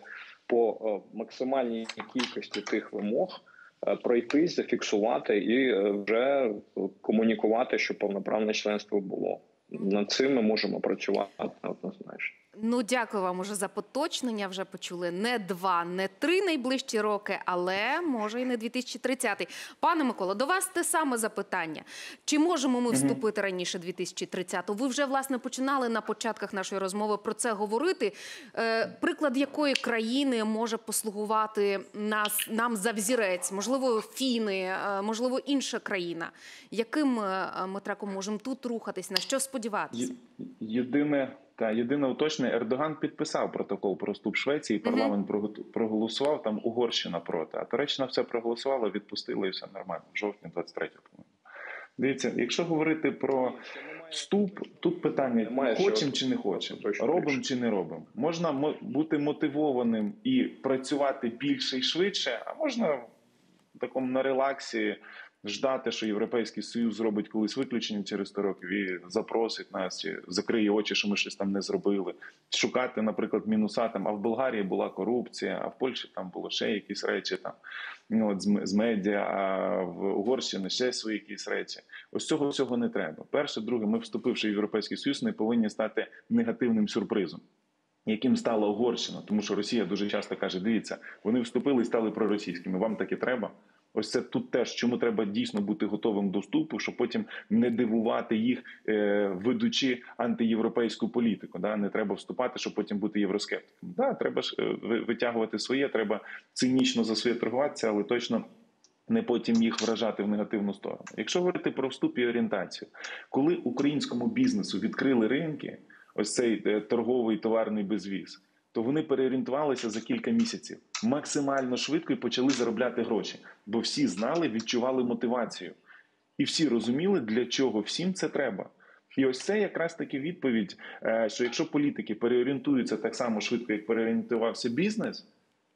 по максимальній кількості тих вимог пройтись, зафіксувати і вже комунікувати, щоб повноправне членство було. Над цим ми можемо працювати однозначно. Ну, дякую вам уже за поточнення. Вже почули не два, не три найближчі роки, але, може, і не дві тисячі тридцятий. Пане Миколо, до вас те саме запитання. Чи можемо ми вступити раніше дві тисячі тридцятого? Ви вже, власне, починали на початках нашої розмови про це говорити. Е, приклад якої країни може послугувати нас, нам за взірець? Можливо, фіни, е, можливо, інша країна. Яким е, ми траком можемо тут рухатись? На що сподіватися? Єдине... Та єдине уточнення, Ердоган підписав протокол про вступ Швеції, парламент uh-huh. проголосував, там Угорщина проти, а Туреччина все проголосувала, відпустила і все нормально, в жовтні двадцять третього, по-моєму. Дивіться, якщо говорити про вступ, тут питання, хочемо чи не хочемо, робимо чи не робимо. Можна бути мотивованим і працювати більше і швидше, а можна в такому на релаксі ждати, що Європейський Союз зробить колись виключення через сто років і запросить нас, чи закриє очі, що ми щось там не зробили. Шукати, наприклад, мінуса там, а в Болгарії була корупція, а в Польщі там було ще якісь речі там, ну, от, з, з медіа, а в Угорщині ще свої якісь речі. Ось цього всього не треба. Перше, друге, ми, вступивши в Європейський Союз, не повинні стати негативним сюрпризом, яким стала Угорщина. Тому що Росія дуже часто каже, дивіться, вони вступили і стали проросійськими, вам таки треба? Ось це тут теж, чому треба дійсно бути готовим до вступу, щоб потім не дивувати їх, е, ведучи антиєвропейську політику. Да? Не треба вступати, щоб потім бути євроскептиком. Да, треба ж е, витягувати своє, треба цинічно за своє торгуватися, але точно не потім їх вражати в негативну сторону. Якщо говорити про вступ і орієнтацію, коли українському бізнесу відкрили ринки, ось цей е, торговий товарний безвіз, то вони переорієнтувалися за кілька місяців максимально швидко і почали заробляти гроші. Бо всі знали, відчували мотивацію. І всі розуміли, для чого всім це треба. І ось це якраз таки відповідь, що якщо політики переорієнтуються так само швидко, як переорієнтувався бізнес,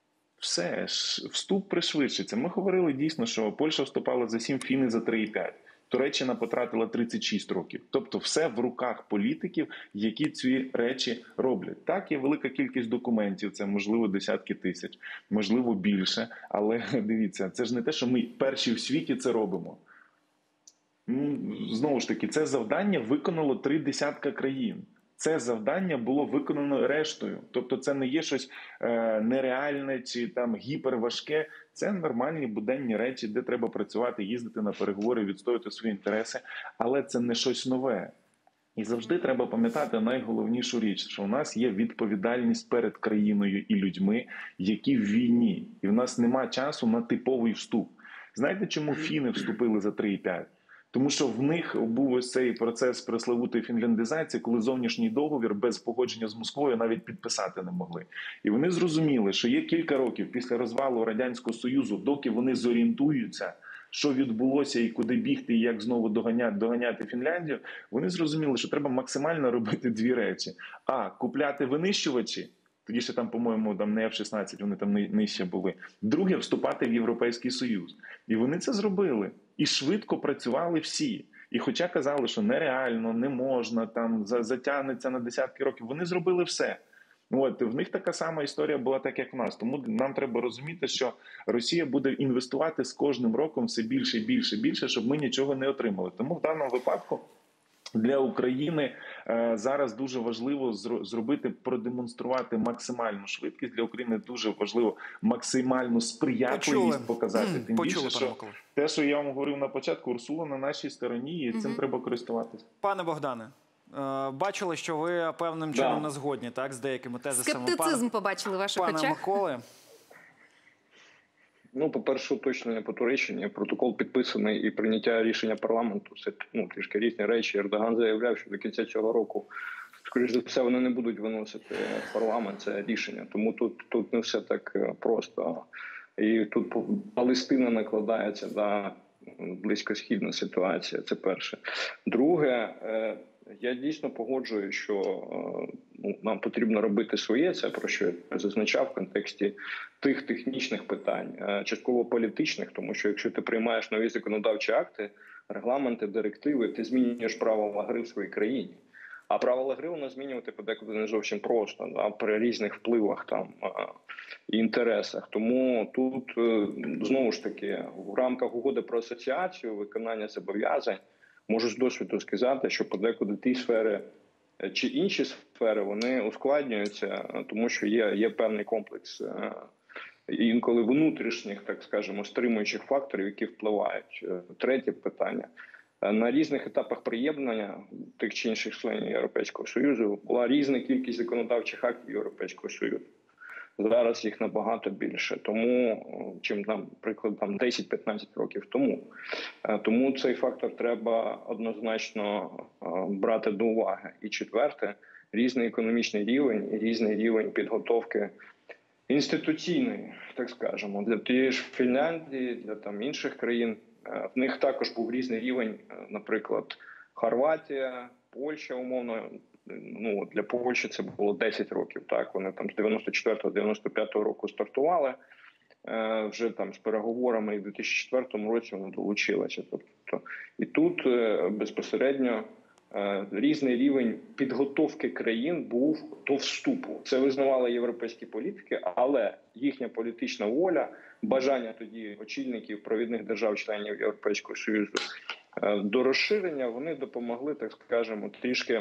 все, вступ пришвидшиться. Ми говорили дійсно, що Польща вступала за сім, фіни за три і п'ять. Туреччина потратила тридцять шість років. Тобто все в руках політиків, які ці речі роблять. Так, є велика кількість документів, це можливо десятки тисяч, можливо більше. Але дивіться, це ж не те, що ми перші в світі це робимо. Знову ж таки, це завдання виконало три десятка країн. Це завдання було виконано рештою. Тобто це не є щось е, нереальне чи там гіперважке. Це нормальні буденні речі, де треба працювати, їздити на переговори, відстоювати свої інтереси. Але це не щось нове. І завжди треба пам'ятати найголовнішу річ, що у нас є відповідальність перед країною і людьми, які в війні. І в нас нема часу на типовий вступ. Знаєте, чому фіни вступили за три і п'ять? Тому що в них був ось цей процес пресловутої фінляндизації, коли зовнішній договір без погодження з Москвою навіть підписати не могли. І вони зрозуміли, що є кілька років після розвалу Радянського Союзу, доки вони зорієнтуються, що відбулося і куди бігти, і як знову доганяти, доганяти Фінляндію, вони зрозуміли, що треба максимально робити дві речі. А, купляти винищувачі, тоді ще там, по-моєму, там не еф шістнадцять, вони там нижче були. Друге, вступати в Європейський Союз. І вони це зробили. І швидко працювали всі. І хоча казали, що нереально, не можна, там затягнеться на десятки років, вони зробили все. От, в них така сама історія була, так як в нас. Тому нам треба розуміти, що Росія буде інвестувати з кожним роком все більше, більше, більше, щоб ми нічого не отримали. Тому в даному випадку для України е, зараз дуже важливо зробити, продемонструвати максимальну швидкість. Для України дуже важливо максимальну сприятливість показати. Тим Почули, більше, що те, що я вам говорив на початку, Урсула на нашій стороні, і цим угу. треба користуватися. Пане Богдане, бачили, що ви певним чином да. не згодні, так, з деякими тезисами. Скептицизм пан... побачили в ваших пане очах. Миколи. Ну, по-перше, уточнення по Туреччині. Протокол підписаний і прийняття рішення парламенту. Це ну, трішки різні речі. Ердоган заявляв, що до кінця цього року, скоріш за все, вони не будуть виносити в парламент це рішення. Тому тут, тут не все так просто. І тут Палестина накладається на близькосхідна ситуація. Це перше. Друге, я дійсно погоджую, що ну, нам потрібно робити своє, це про що я зазначав в контексті тих технічних питань, частково політичних, тому що якщо ти приймаєш нові законодавчі акти, регламенти, директиви, ти змінюєш правила гри в своїй країні. А правила гри у нас змінювати подекуди не зовсім просто, да, при різних впливах там і інтересах. Тому тут, знову ж таки, в рамках угоди про асоціацію, виконання зобов'язань, можу з досвіду сказати, що подекуди ті сфери чи інші сфери, вони ускладнюються, тому що є, є певний комплекс інколи внутрішніх, так скажемо, стримуючих факторів, які впливають. Третє питання. На різних етапах приєднання тих чи інших членів Європейського Союзу була різна кількість законодавчих актів Європейського Союзу. Зараз їх набагато більше, тому чим, наприклад, там десять-п'ятнадцять років тому. Тому цей фактор треба однозначно брати до уваги. І четверте, різний економічний рівень і різний рівень підготовки інституційної, так скажемо, для тієї ж Фінляндії, для там інших країн. В них також був різний рівень, наприклад, Хорватія, Польща, умовно. Ну, для Польщі це було десять років. Так, вони там з дев'яносто четвертого - дев'яносто п'ятого року стартували. Е, вже там з переговорами і в дві тисячі четвертому році вони долучилися. Тобто, і тут е, безпосередньо е, різний рівень підготовки країн був до вступу. Це визнавали європейські політики, але їхня політична воля, бажання тоді очільників провідних держав-членів Європейського Союзу е, до розширення, вони допомогли, так скажемо, трішки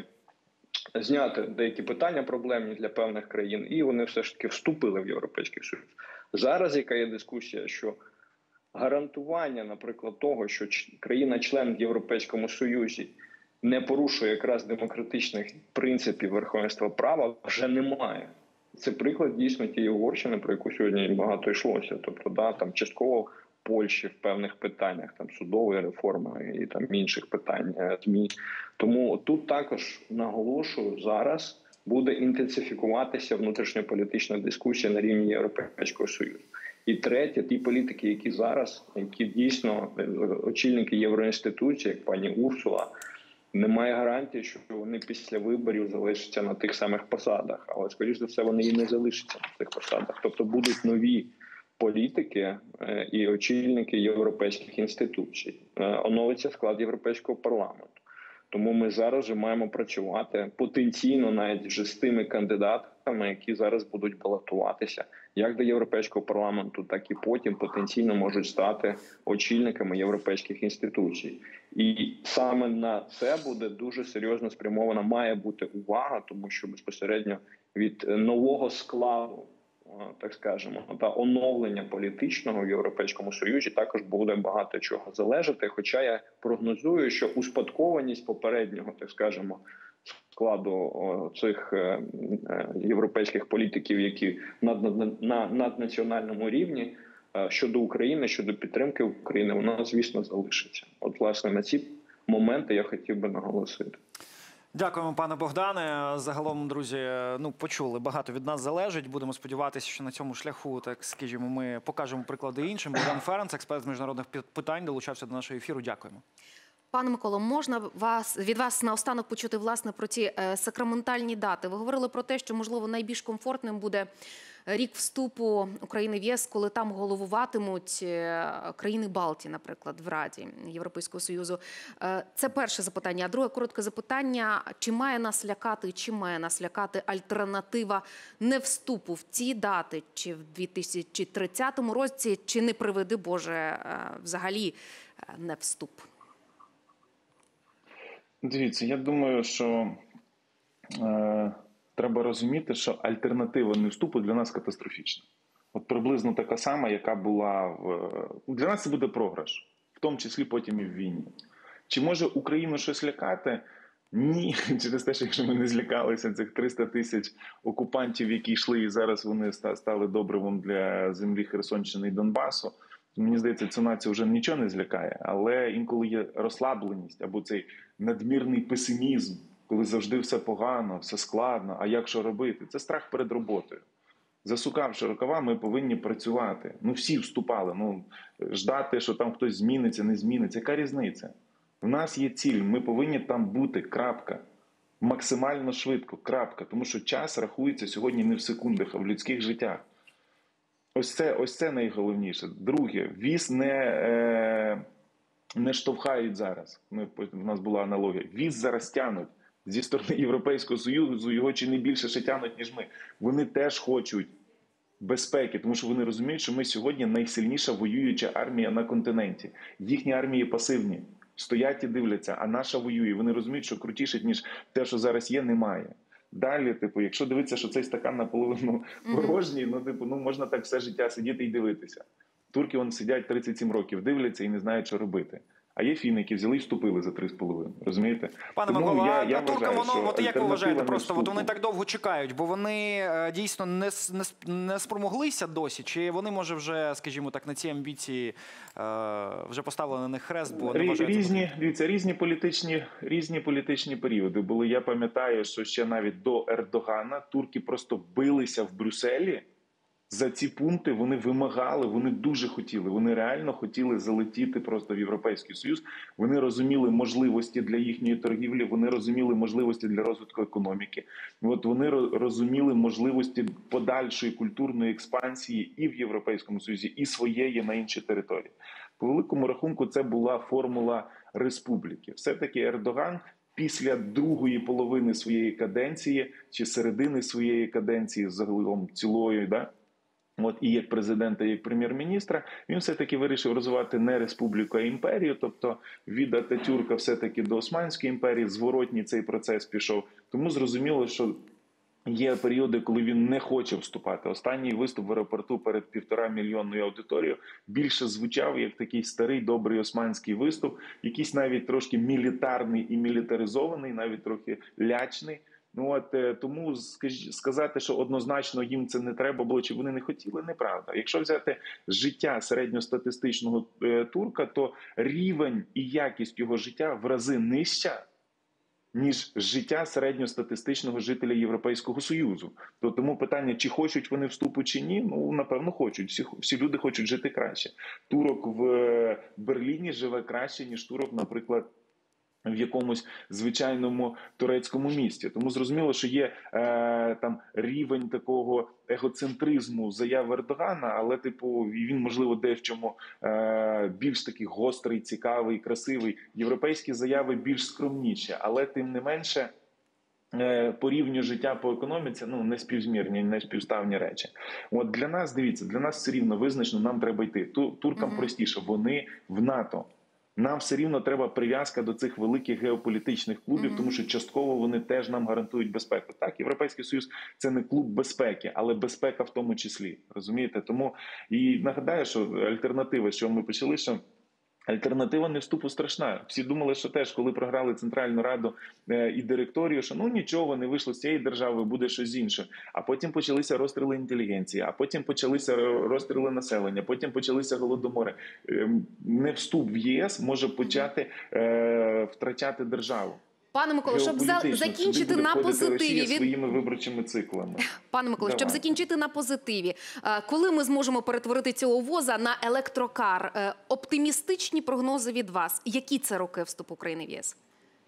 зняти деякі питання проблемні для певних країн, і вони все ж таки вступили в Європейський Союз. Зараз яка є дискусія, що гарантування, наприклад, того, що країна-член в Європейському Союзі не порушує якраз демократичних принципів верховенства права, вже немає. Це приклад дійсно тієї Угорщини, про яку сьогодні багато йшлося. Тобто, да, там частково Польщі в певних питаннях, там судової реформи і там інших питань ЗМІ. Тому тут також, наголошую, зараз буде інтенсифікуватися внутрішньополітична дискусія на рівні Європейського Союзу. І третє, ті політики, які зараз, які дійсно очільники євроінституцій, як пані Урсула, немає гарантії, що вони після виборів залишаться на тих самих посадах. Але, скоріш за все, вони і не залишаться на цих посадах. Тобто будуть нові політики і очільники європейських інституцій. Оновиться склад Європейського парламенту. Тому ми зараз вже маємо працювати потенційно навіть вже з тими кандидатами, які зараз будуть балотуватися як до Європейського парламенту, так і потім потенційно можуть стати очільниками європейських інституцій. І саме на це буде дуже серйозно спрямована, має бути увага, тому що безпосередньо від нового складу, так скажемо, та оновлення політичного в Європейському Союзі також буде багато чого залежати. Хоча я прогнозую, що успадкованість попереднього, так скажемо, складу цих європейських політиків, які на, на, на наднаціональному рівні, щодо України, щодо підтримки України, вона, звісно, залишиться. От, власне, на ці моменти я хотів би наголосити. Дякуємо, пане Богдане. Загалом, друзі, ну, почули, багато від нас залежить. Будемо сподіватися, що на цьому шляху, так скажімо, ми покажемо приклади іншим. Богдан Ференц, експерт з міжнародних питань, долучався до нашого ефіру. Дякуємо. Пане Миколо, можна вас, від вас наостанок почути, власне, про ті е, сакраментальні дати? Ви говорили про те, що, можливо, найбільш комфортним буде рік вступу України в ЄС, коли там головуватимуть країни Балтії, наприклад, в Раді Європейського Союзу. Це перше запитання. А друге коротке запитання. Чи має нас лякати, чи має нас лякати альтернатива не вступу в ці дати, чи в дві тисячі тридцятому році, чи не приведи, Боже, взагалі не вступ? Дивіться, я думаю, що е, треба розуміти, що альтернатива не вступу для нас катастрофічна. От приблизно така сама, яка була в... Для нас це буде програш, в тому числі потім і в війні. Чи може Україну щось лякати? Ні, через те, що якщо ми не злякалися цих триста тисяч окупантів, які йшли, і зараз вони стали добривом для землі Херсонщини і Донбасу, мені здається, цю націю вже нічого не злякає, але інколи є розслабленість або цей надмірний песимізм, коли завжди все погано, все складно, а як що робити? Це страх перед роботою. Засукавши рукава, ми повинні працювати. Ну, всі вступали. Ну, ждати, що там хтось зміниться, не зміниться. Яка різниця? В нас є ціль, ми повинні там бути, крапка. Максимально швидко, крапка. Тому що час рахується сьогодні не в секундах, а в людських життях. Ось це, ось це найголовніше. Друге, віз не, е, не штовхають зараз. Ми, у нас була аналогія. Віз зараз тянуть. Зі сторони Європейського Союзу його чи не більше ще тянуть, ніж ми. Вони теж хочуть безпеки, тому що вони розуміють, що ми сьогодні найсильніша воююча армія на континенті. Їхні армії пасивні, стоять і дивляться, а наша воює. Вони розуміють, що крутіше, ніж те, що зараз є, немає. Далі, типу, якщо дивитися, що цей стакан наполовину порожній, ну, типу, ну, можна так все життя сидіти і дивитися. Турки, вон, сидять тридцять сім років, дивляться і не знають, що робити. А є фіни, які взяли і вступили за три з половиною. Розумієте? Пане Тому Микола, я, а я туркам вважаю, воно, от як ви вважаєте, просто от вони вступу. так довго чекають, бо вони е, дійсно не, не, не спромоглися досі, чи вони, може, вже, скажімо так, на ці амбіції е, вже поставили на них хрест, бо не вважають різні, дивіться, різні політичні, різні політичні періоди були. Я пам'ятаю, що ще навіть до Ердогана турки просто билися в Брюсселі. За ці пункти вони вимагали, вони дуже хотіли, вони реально хотіли залетіти просто в Європейський Союз. Вони розуміли можливості для їхньої торгівлі, вони розуміли можливості для розвитку економіки. От вони розуміли можливості подальшої культурної експансії і в Європейському Союзі, і своєї на інші території. По великому рахунку це була формула республіки. Все-таки Ердоган після другої половини своєї каденції, чи середини своєї каденції, загалом цілої, да, от і як президента, і як прем'єр-міністра, він все-таки вирішив розвивати не республіку, а імперію, тобто від Ататюрка все-таки до Османської імперії, зворотній цей процес пішов. Тому зрозуміло, що є періоди, коли він не хоче вступати. Останній виступ в аеропорту перед півтора мільйонною аудиторією більше звучав як такий старий, добрий османський виступ, якийсь навіть трошки мілітарний і мілітаризований, навіть трохи лячний. Ну от тому сказати, що однозначно їм це не треба було, чи вони не хотіли, неправда. Якщо взяти життя середньостатистичного е, турка, то рівень і якість його життя в рази нижча, ніж життя середньостатистичного жителя Європейського Союзу. То тому питання, чи хочуть вони вступу, чи ні, ну, напевно, хочуть. Всі, всі люди хочуть жити краще. Турок в Берліні живе краще, ніж турок, наприклад, в якомусь звичайному турецькому місті. Тому зрозуміло, що є е, там рівень такого егоцентризму заяв Ердогана, але типу він, можливо, де в чому е, більш такий гострий, цікавий, красивий. Європейські заяви більш скромніші, але тим не менше е, по рівню життя, по економіці, ну, не співзмірні, не співставні речі. От для нас, дивіться, для нас все рівно визначено, нам треба йти. Туркам mm-hmm. простіше, вони в НАТО. Нам все рівно треба прив'язка до цих великих геополітичних клубів, Мгм. тому що частково вони теж нам гарантують безпеку. Так, Європейський Союз – це не клуб безпеки, але безпека в тому числі. Розумієте? Тому і нагадаю, що альтернатива, що ми почали, що альтернатива не вступу страшна. Всі думали, що теж, коли програли Центральну Раду е, і директорію, що ну нічого, не вийшло з цієї держави, буде щось інше. А потім почалися розстріли інтелігенції, а потім почалися розстріли населення, потім почалися голодомори. Е, не вступ в ЄС може почати е, втрачати державу. Пане Миколо, щоб за- Геополітично закінчити сюди буде на входити позитиві Росія від своїми виборчими циклами. Пане Миколо, щоб Давай. закінчити на позитиві, е, коли ми зможемо перетворити цього воза на електрокар? Е, Оптимістичні прогнози від вас. Які це роки вступу України в ЄС?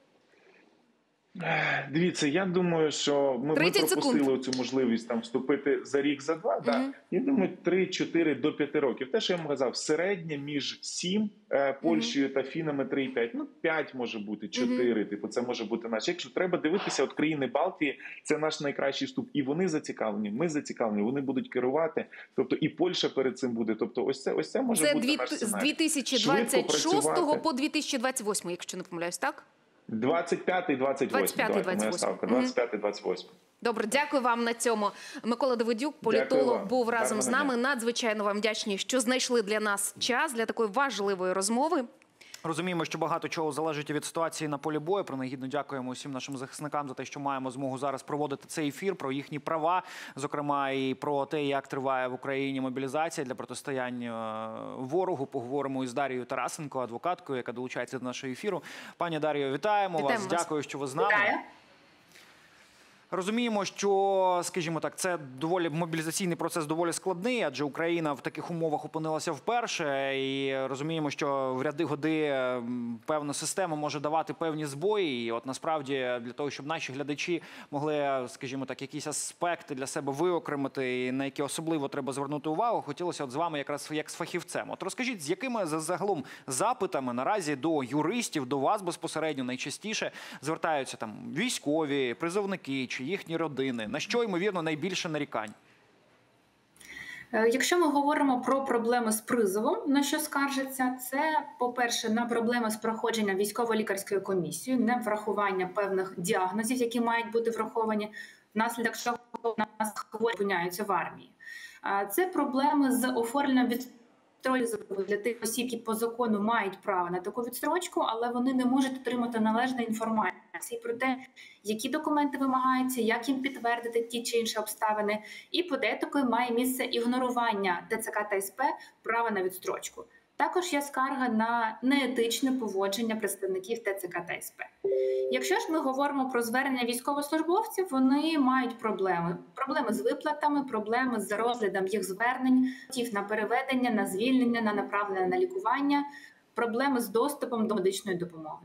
Дивіться, я думаю, що ми, ми тридцять пропустили цю можливість там вступити за рік, за два. Да. Мгм. Я думаю, три-чотири до п'яти років. Те, що я вам казав, середнє між сім е, Польщею та Фінами три і п'ять. Ну, п'ять може бути, чотири. Типу, це може бути наш. Якщо треба дивитися, от країни Балтії, це наш найкращий вступ. І вони зацікавлені, ми зацікавлені, вони будуть керувати. Тобто і Польща перед цим буде. Тобто ось це, ось це може Це бути дві- наш з сценарій. дві тисячі двадцять шостого працювати. по дві тисячі двадцять восьмий, якщо не помиляюсь, так? двадцять п'ятий двадцять восьмий. двадцять п'ятий Давайте, моя двадцять ставка. восьмий. двадцять п'ятий двадцять восьмий. Добре, дякую вам на цьому. Микола Давидюк, політолог, вам. був разом Гарного з нами. дня. Надзвичайно вам вдячні, що знайшли для нас час для такої важливої розмови. Розуміємо, що багато чого залежить від ситуації на полі бою. Принагідно дякуємо усім нашим захисникам за те, що маємо змогу зараз проводити цей ефір про їхні права, зокрема і про те, як триває в Україні мобілізація для протистояння е, ворогу. Поговоримо із Дарією Тарасенко, адвокаткою, яка долучається до нашого ефіру. Пані Даріо, вітаємо, Вітаємо вас. вас. Дякую, що ви з нами. Вітаю. Розуміємо, що, скажімо так, це доволі мобілізаційний процес доволі складний, адже Україна в таких умовах опинилася вперше, і розуміємо, що в ряди годи м, певна система може давати певні збої. І от насправді для того, щоб наші глядачі могли, скажімо так, якісь аспекти для себе виокремити, і на які особливо треба звернути увагу, хотілося от з вами якраз як з фахівцем. От розкажіть, з якими за- загалом запитами наразі до юристів, до вас безпосередньо найчастіше звертаються там військові, призовники чи їхні родини? На що, ймовірно, найбільше нарікань? Е, Якщо ми говоримо про проблеми з призовом, на що скаржаться, це, по-перше, на проблеми з проходженням військово-лікарської комісії, не врахування певних діагнозів, які мають бути враховані, внаслідок чого у нас хворі опиняються в армії. Е, Це проблеми з оформленням відстрочки для тих осіб, які по закону мають право на таку відстрочку, але вони не можуть отримати належної інформації про те, які документи вимагаються, як їм підтвердити ті чи інші обставини. І подекуди має місце ігнорування ТЦК та СП права на відстрочку. Також є скарга на неетичне поводження представників ТЦК та СП. Якщо ж ми говоримо про звернення військовослужбовців, вони мають проблеми. Проблеми з виплатами, проблеми з розглядом їх звернень, на переведення, на звільнення, на направлення на лікування, проблеми з доступом до медичної допомоги.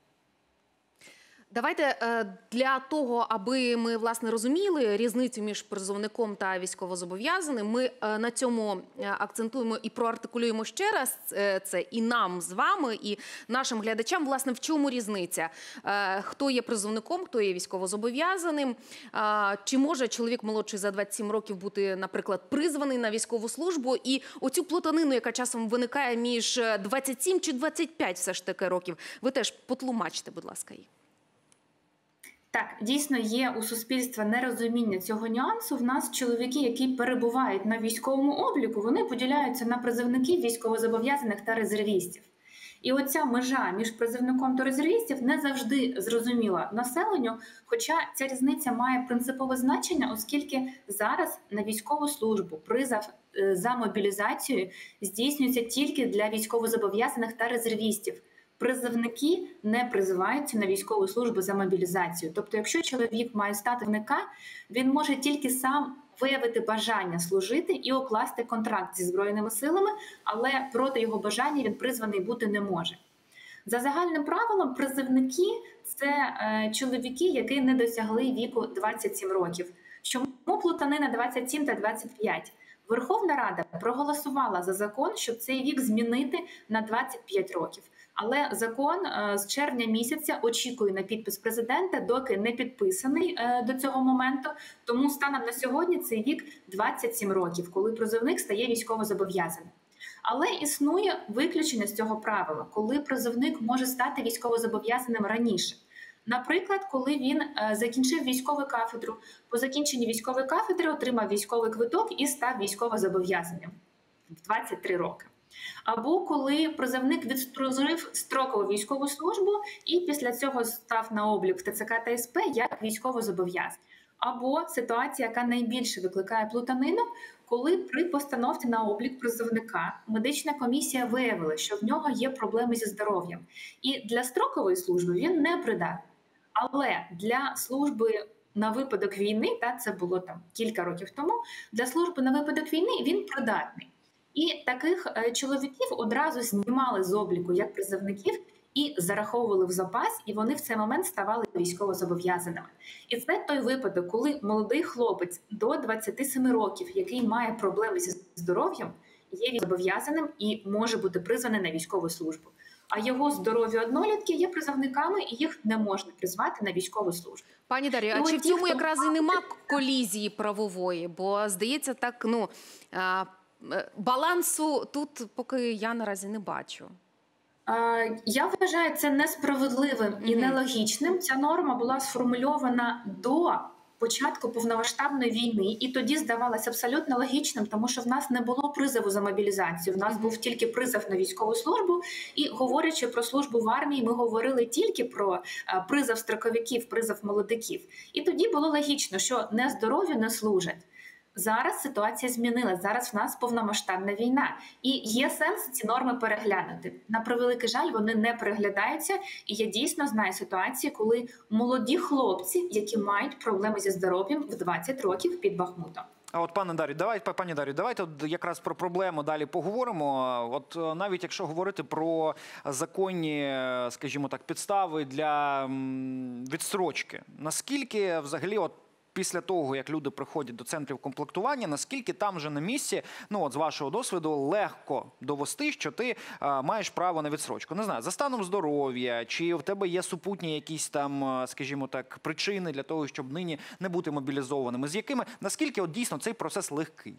Давайте е, для того, аби ми, власне, розуміли різницю між призовником та військовозобов'язаним, ми е, на цьому е, акцентуємо і проартикулюємо ще раз е, це і нам з вами, і нашим глядачам, власне, в чому різниця? Е, Хто є призовником, хто є військовозобов'язаним? Е, Чи може чоловік молодший за двадцять сім років бути, наприклад, призваний на військову службу? І оцю плутанину, яка часом виникає між двадцять сім чи двадцять п'ять все ж таки років, ви теж потлумачте, будь ласка, її. Так, дійсно є у суспільства нерозуміння цього нюансу. В нас чоловіки, які перебувають на військовому обліку, вони поділяються на призовників, військовозобов'язаних та резервістів. І оця межа між призовником та резервістів не завжди зрозуміла населенню, хоча ця різниця має принципове значення, оскільки зараз на військову службу призов е, за мобілізацією здійснюється тільки для військовозобов'язаних та резервістів. Призовники не призиваються на військову службу за мобілізацію. Тобто, якщо чоловік має стати призовника, він може тільки сам виявити бажання служити і укласти контракт зі Збройними силами, але проти його бажання він призваний бути не може. За загальним правилом, призовники – це е, чоловіки, які не досягли віку двадцять сім років. Чому плутанина двадцять сім та двадцять п'ять? Верховна Рада проголосувала за закон, щоб цей вік змінити на двадцять п'ять років. Але закон з червня місяця очікує на підпис президента, доки не підписаний до цього моменту. Тому станом на сьогодні цей вік двадцять сім років, коли призовник стає військовозобов'язаним. Але існує виключення з цього правила, коли призовник може стати військовозобов'язаним раніше. Наприклад, коли він е, закінчив військову кафедру, по закінченні військової кафедри отримав військовий квиток і став військовозобов'язаним в двадцять три роки. Або коли призовник відслужив строкову військову службу і після цього став на облік в ТЦК та СП як військовозобов'язаний. Або ситуація, яка найбільше викликає плутанину, коли при постановці на облік призовника медична комісія виявила, що в нього є проблеми зі здоров'ям. І для строкової служби він не придатний. Але для служби на випадок війни, та це було там кілька років тому, для служби на випадок війни він придатний. І таких е, чоловіків одразу знімали з обліку як призовників і зараховували в запас, і вони в цей момент ставали військовозобов'язаними. І це той випадок, коли молодий хлопець до двадцяти семи років, який має проблеми зі здоров'ям, є зобов'язаним і може бути призваний на військову службу. А його здорові однолітки є призовниками, і їх не можна призвати на військову службу. Пані Дар'ю, а І чи от в цьому ті, хто- якраз і нема колізії правової? Бо, здається, так, ну, а, е, балансу тут поки я наразі не бачу. Е, Я вважаю це несправедливим і Мгм. нелогічним. Ця норма була сформульована до початку повномасштабної війни, і тоді здавалося абсолютно логічним, тому що в нас не було призову за мобілізацію. В нас був тільки призов на військову службу. І говорячи про службу в армії, ми говорили тільки про е, призов строковиків, призов молодиків. І тоді було логічно, що не здоров'ю не служать. Зараз ситуація змінилась, зараз в нас повномасштабна війна. І є сенс ці норми переглянути. На превеликий жаль, вони не переглядаються. І я дійсно знаю ситуації, коли молоді хлопці, які мають проблеми зі здоров'ям в двадцять років під Бахмутом. А от, пане Дар'ю, давайте, пані Дар'ю, давайте от якраз про проблему далі поговоримо. От е, навіть якщо говорити про законні, е, скажімо так, підстави для м, відстрочки, наскільки взагалі от після того, як люди приходять до центрів комплектування, наскільки там вже на місці, ну от з вашого досвіду, легко довести, що ти а, маєш право на відстрочку? Не знаю, за станом здоров'я, чи в тебе є супутні якісь там, а, скажімо так, причини для того, щоб нині не бути мобілізованими? З якими, наскільки от дійсно цей процес легкий?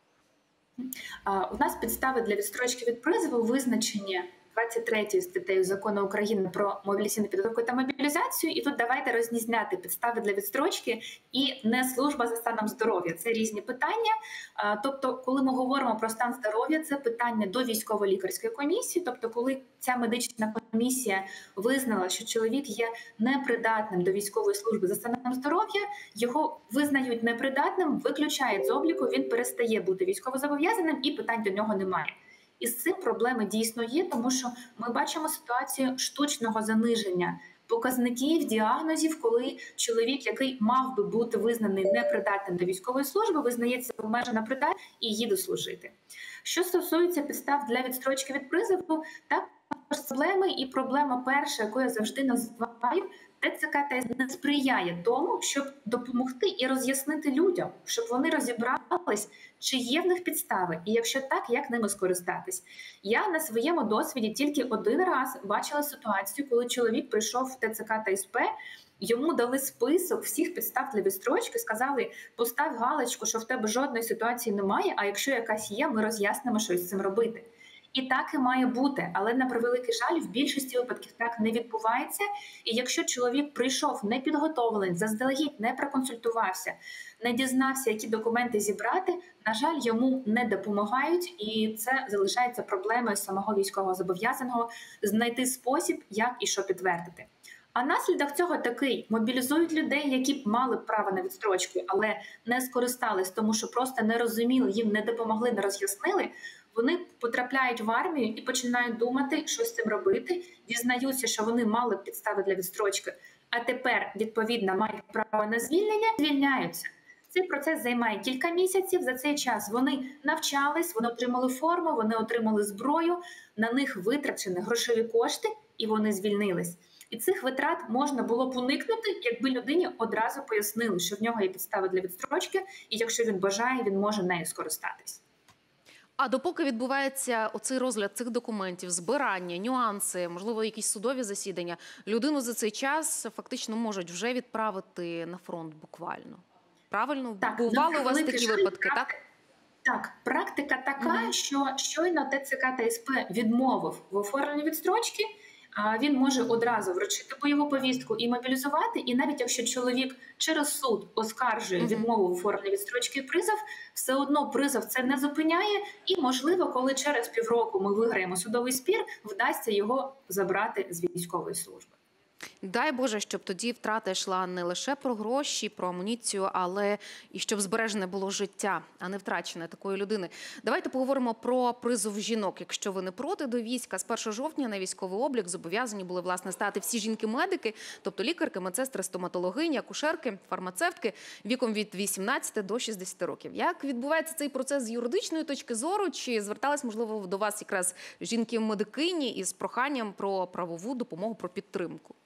А, У нас підстави для відстрочки від призову визначені двадцять третьою статтею Закону України про мобілізаційну підготовку та мобілізацію. І тут давайте розрізняти підстави для відстрочки і не служба за станом здоров'я. Це різні питання. Тобто, коли ми говоримо про стан здоров'я, це питання до військово-лікарської комісії. Тобто, коли ця медична комісія визнала, що чоловік є непридатним до військової служби за станом здоров'я, його визнають непридатним, виключають з обліку, він перестає бути військовозобов'язаним і питань до нього немає. І з цим проблеми дійсно є, тому що ми бачимо ситуацію штучного заниження показників, діагнозів, коли чоловік, який мав би бути визнаний непридатним до військової служби, визнається обмежено придатним і їде служити. Що стосується підстав для відстрочки від призову, також проблеми, і проблема перша, яку я завжди називаю, ТЦК та СП не сприяє тому, щоб допомогти і роз'яснити людям, щоб вони розібрались, чи є в них підстави, і якщо так, як ними скористатись. Я на своєму досвіді тільки один раз бачила ситуацію, коли чоловік прийшов в ТЦК та СП, йому дали список всіх підстав для відстрочки, сказали, постав галочку, що в тебе жодної ситуації немає, а якщо якась є, ми роз'яснимо, що з цим робити. І так і має бути, але на превеликий жаль, в більшості випадків так не відбувається. І якщо чоловік прийшов непідготовлений, заздалегідь не проконсультувався, не дізнався, які документи зібрати, на жаль, йому не допомагають, і це залишається проблемою самого військовозобов'язаного знайти спосіб, як і що підтвердити. А наслідок цього такий: мобілізують людей, які б мали право на відстрочку, але не скористались, тому що просто не розуміли, їм не допомогли, не роз'яснили. Вони потрапляють в армію і починають думати, що з цим робити, дізнаються, що вони мали підстави для відстрочки, а тепер, відповідно, мають право на звільнення, звільняються. Цей процес займає кілька місяців. За цей час вони навчались, вони отримали форму, вони отримали зброю, на них витрачені грошові кошти, і вони звільнились. І цих витрат можна було б уникнути, якби людині одразу пояснили, що в нього є підстави для відстрочки, і якщо він бажає, він може нею скористатись. А допоки відбувається оцей розгляд цих документів, збирання, нюанси, можливо, якісь судові засідання, людину за цей час фактично можуть вже відправити на фронт буквально. Правильно? Так, Бували на у вас превеликий такі жаль, випадки, так? так? Так, практика така, Мгм. що щойно ТЦК та СП відмовив в оформленні відстрочки, а, він може одразу вручити бойову повістку і мобілізувати. І навіть якщо чоловік через суд оскаржує Мгм. відмову в оформленні відстрочки і призов, все одно призов це не зупиняє. І, можливо, коли через півроку ми виграємо судовий спір, вдасться його забрати з військової служби. Дай Боже, щоб тоді втрата йшла не лише про гроші, про амуніцію, але і щоб збережене було життя, а не втрачене такої людини. Давайте поговоримо про призов жінок. Якщо ви не проти, до війська з першого жовтня на військовий облік зобов'язані були, власне, стати всі жінки-медики, тобто лікарки, медсестри, стоматологині, акушерки, фармацевтки віком від вісімнадцяти до шістдесяти років. Як відбувається цей процес з юридичної точки зору? Чи звертались, можливо, до вас якраз жінки-медикині із проханням про правову допомогу, про підтримку?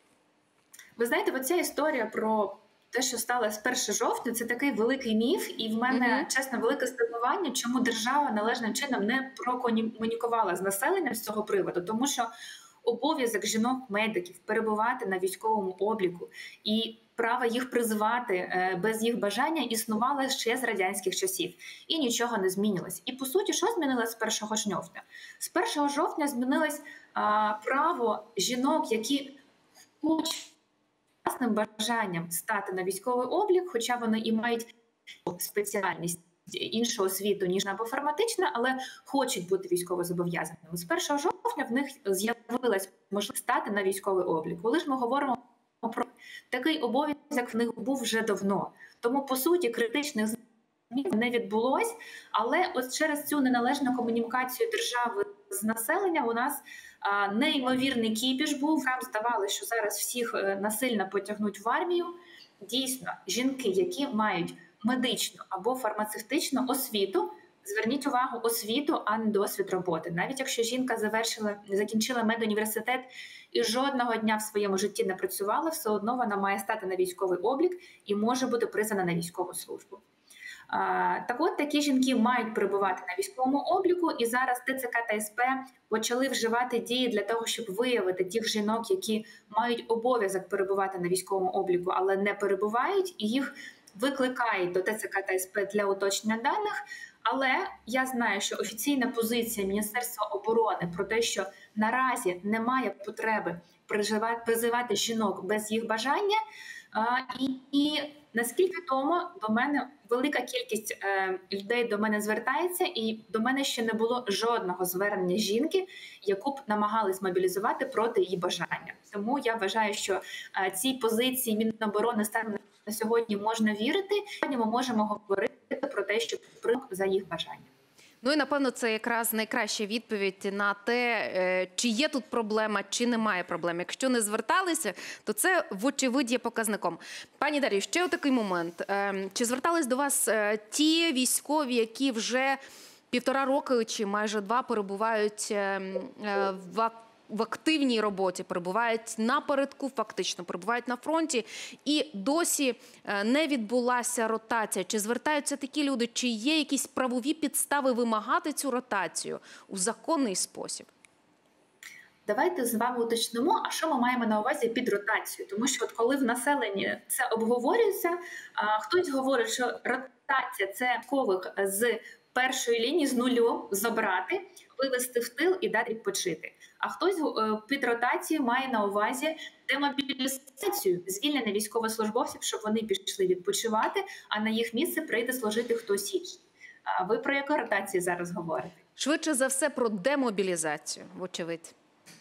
Ви знаєте, оця історія про те, що сталося з першого жовтня, це такий великий міф, і в мене, Мгм. чесно, велике здивування, чому держава належним чином не прокомунікувала з населенням з цього приводу, тому що обов'язок жінок-медиків перебувати на військовому обліку і право їх призивати е, без їх бажання існувало ще з радянських часів. І нічого не змінилось. І, по суті, що змінилось з першого жовтня? З першого жовтня змінилось а, право жінок, які хочуть власним бажанням стати на військовий облік, хоча вони і мають спеціальність іншого освіту, ніж або-фарматична, але хочуть бути військовозобов'язаними. З першого жовтня в них з'явилась можливість стати на військовий облік. Коли ж ми говоримо про такий обов'язок, в них був вже давно. Тому, по суті, критичних змін не відбулось, але ось через цю неналежну комунікацію держави з населенням у нас а, неймовірний кіпіш був. Нам здавалося, що зараз всіх е, насильно потягнуть в армію. Дійсно, жінки, які мають медичну або фармацевтичну освіту, зверніть увагу, освіту, а не досвід роботи. Навіть якщо жінка завершила, закінчила медуніверситет і жодного дня в своєму житті не працювала, все одно вона має стати на військовий облік і може бути призвана на військову службу. Так от, такі жінки мають перебувати на військовому обліку, і зараз ТЦК та СП почали вживати дії для того, щоб виявити тих жінок, які мають обов'язок перебувати на військовому обліку, але не перебувають, і їх викликають до ТЦК та СП для уточнення даних. Але я знаю, що офіційна позиція Міністерства оборони про те, що наразі немає потреби призивати жінок без їх бажання, і, і наскільки тому, до мене велика кількість е, людей до мене звертається, і до мене ще не було жодного звернення жінки, яку б намагались мобілізувати проти її бажання. Тому я вважаю, що е, цій позиції Міноборони станом на сьогодні можна вірити. Сьогодні ми можемо говорити про те, що за їх бажання. Ну і, напевно, це якраз найкраща відповідь на те, чи є тут проблема, чи немає проблем. Якщо не зверталися, то це, вочевидь, є показником. Пані Дар'ю, ще отакий момент. Чи звертались до вас ті військові, які вже півтора роки чи майже два перебувають в в активній роботі, перебувають напередку, фактично, перебувають на фронті, і досі не відбулася ротація? Чи звертаються такі люди, чи є якісь правові підстави вимагати цю ротацію у законний спосіб? Давайте з вами уточнимо, а що ми маємо на увазі під ротацією. Тому що от коли в населенні це обговорюється, хтось говорить, що ротація – це військових з першої лінії, з нулю забрати, вивести в тил і дати відпочити. А хтось під ротацією має на увазі демобілізацію, звільнення військовослужбовців, щоб вони пішли відпочивати, а на їх місце прийде служити хтось інший. А ви про яку ротацію зараз говорите? Швидше за все про демобілізацію, вочевидь.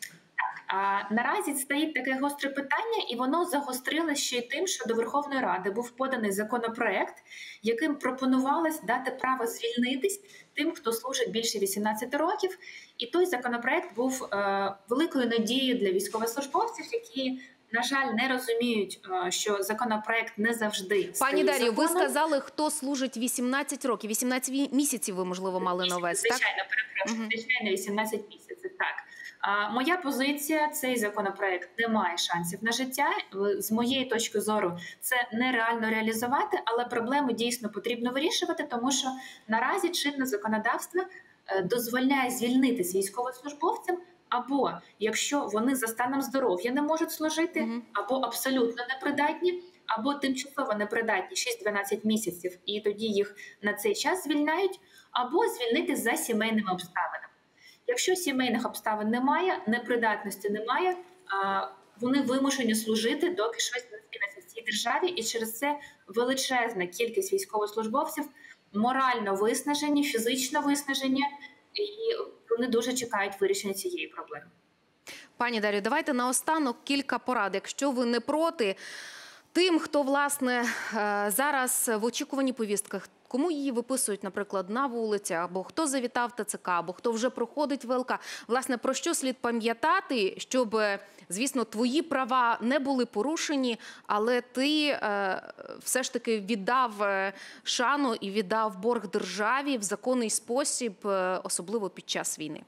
А наразі стоїть таке гостре питання, і воно загострилося ще й тим, що до Верховної Ради був поданий законопроект, яким пропонувалось дати право звільнитись тим, хто служить більше вісімнадцяти років. І той законопроект був е, великою надією для військовослужбовців, які, на жаль, не розуміють, е, що законопроект не завжди стає Пані Дар'ю, ви законом. сказали, хто служить вісімнадцять років. вісімнадцять місяців ви, можливо, мали на увазі, так? Звичайно, перепрошую, звичайно, вісімнадцять місяців, так. А, моя позиція, цей законопроект не має шансів на життя. З моєї точки зору, це нереально реалізувати, але проблему дійсно потрібно вирішувати, тому що наразі чинне законодавство дозволяє звільнитись військовослужбовцям, або якщо вони за станом здоров'я не можуть служити, mm-hmm. або абсолютно непридатні, або тимчасово непридатні шість-дванадцять місяців, і тоді їх на цей час звільняють, або звільнити за сімейними обставинами. Якщо сімейних обставин немає, непридатності немає, вони вимушені служити, доки щось не зміниться в цій державі, і через це величезна кількість військовослужбовців морально виснажені, фізично виснажені, і вони дуже чекають вирішення цієї проблеми. Пані Дар'ю, давайте наостанок кілька порад, якщо ви не проти, тим, хто, власне, зараз в очікуванні повістках, кому її виписують, наприклад, на вулиці, або хто завітав ТЦК, або хто вже проходить ВЛК. Власне, про що слід пам'ятати, щоб, звісно, твої права не були порушені, але ти е, все ж таки віддав шану і віддав борг державі в законний спосіб, особливо під час війни?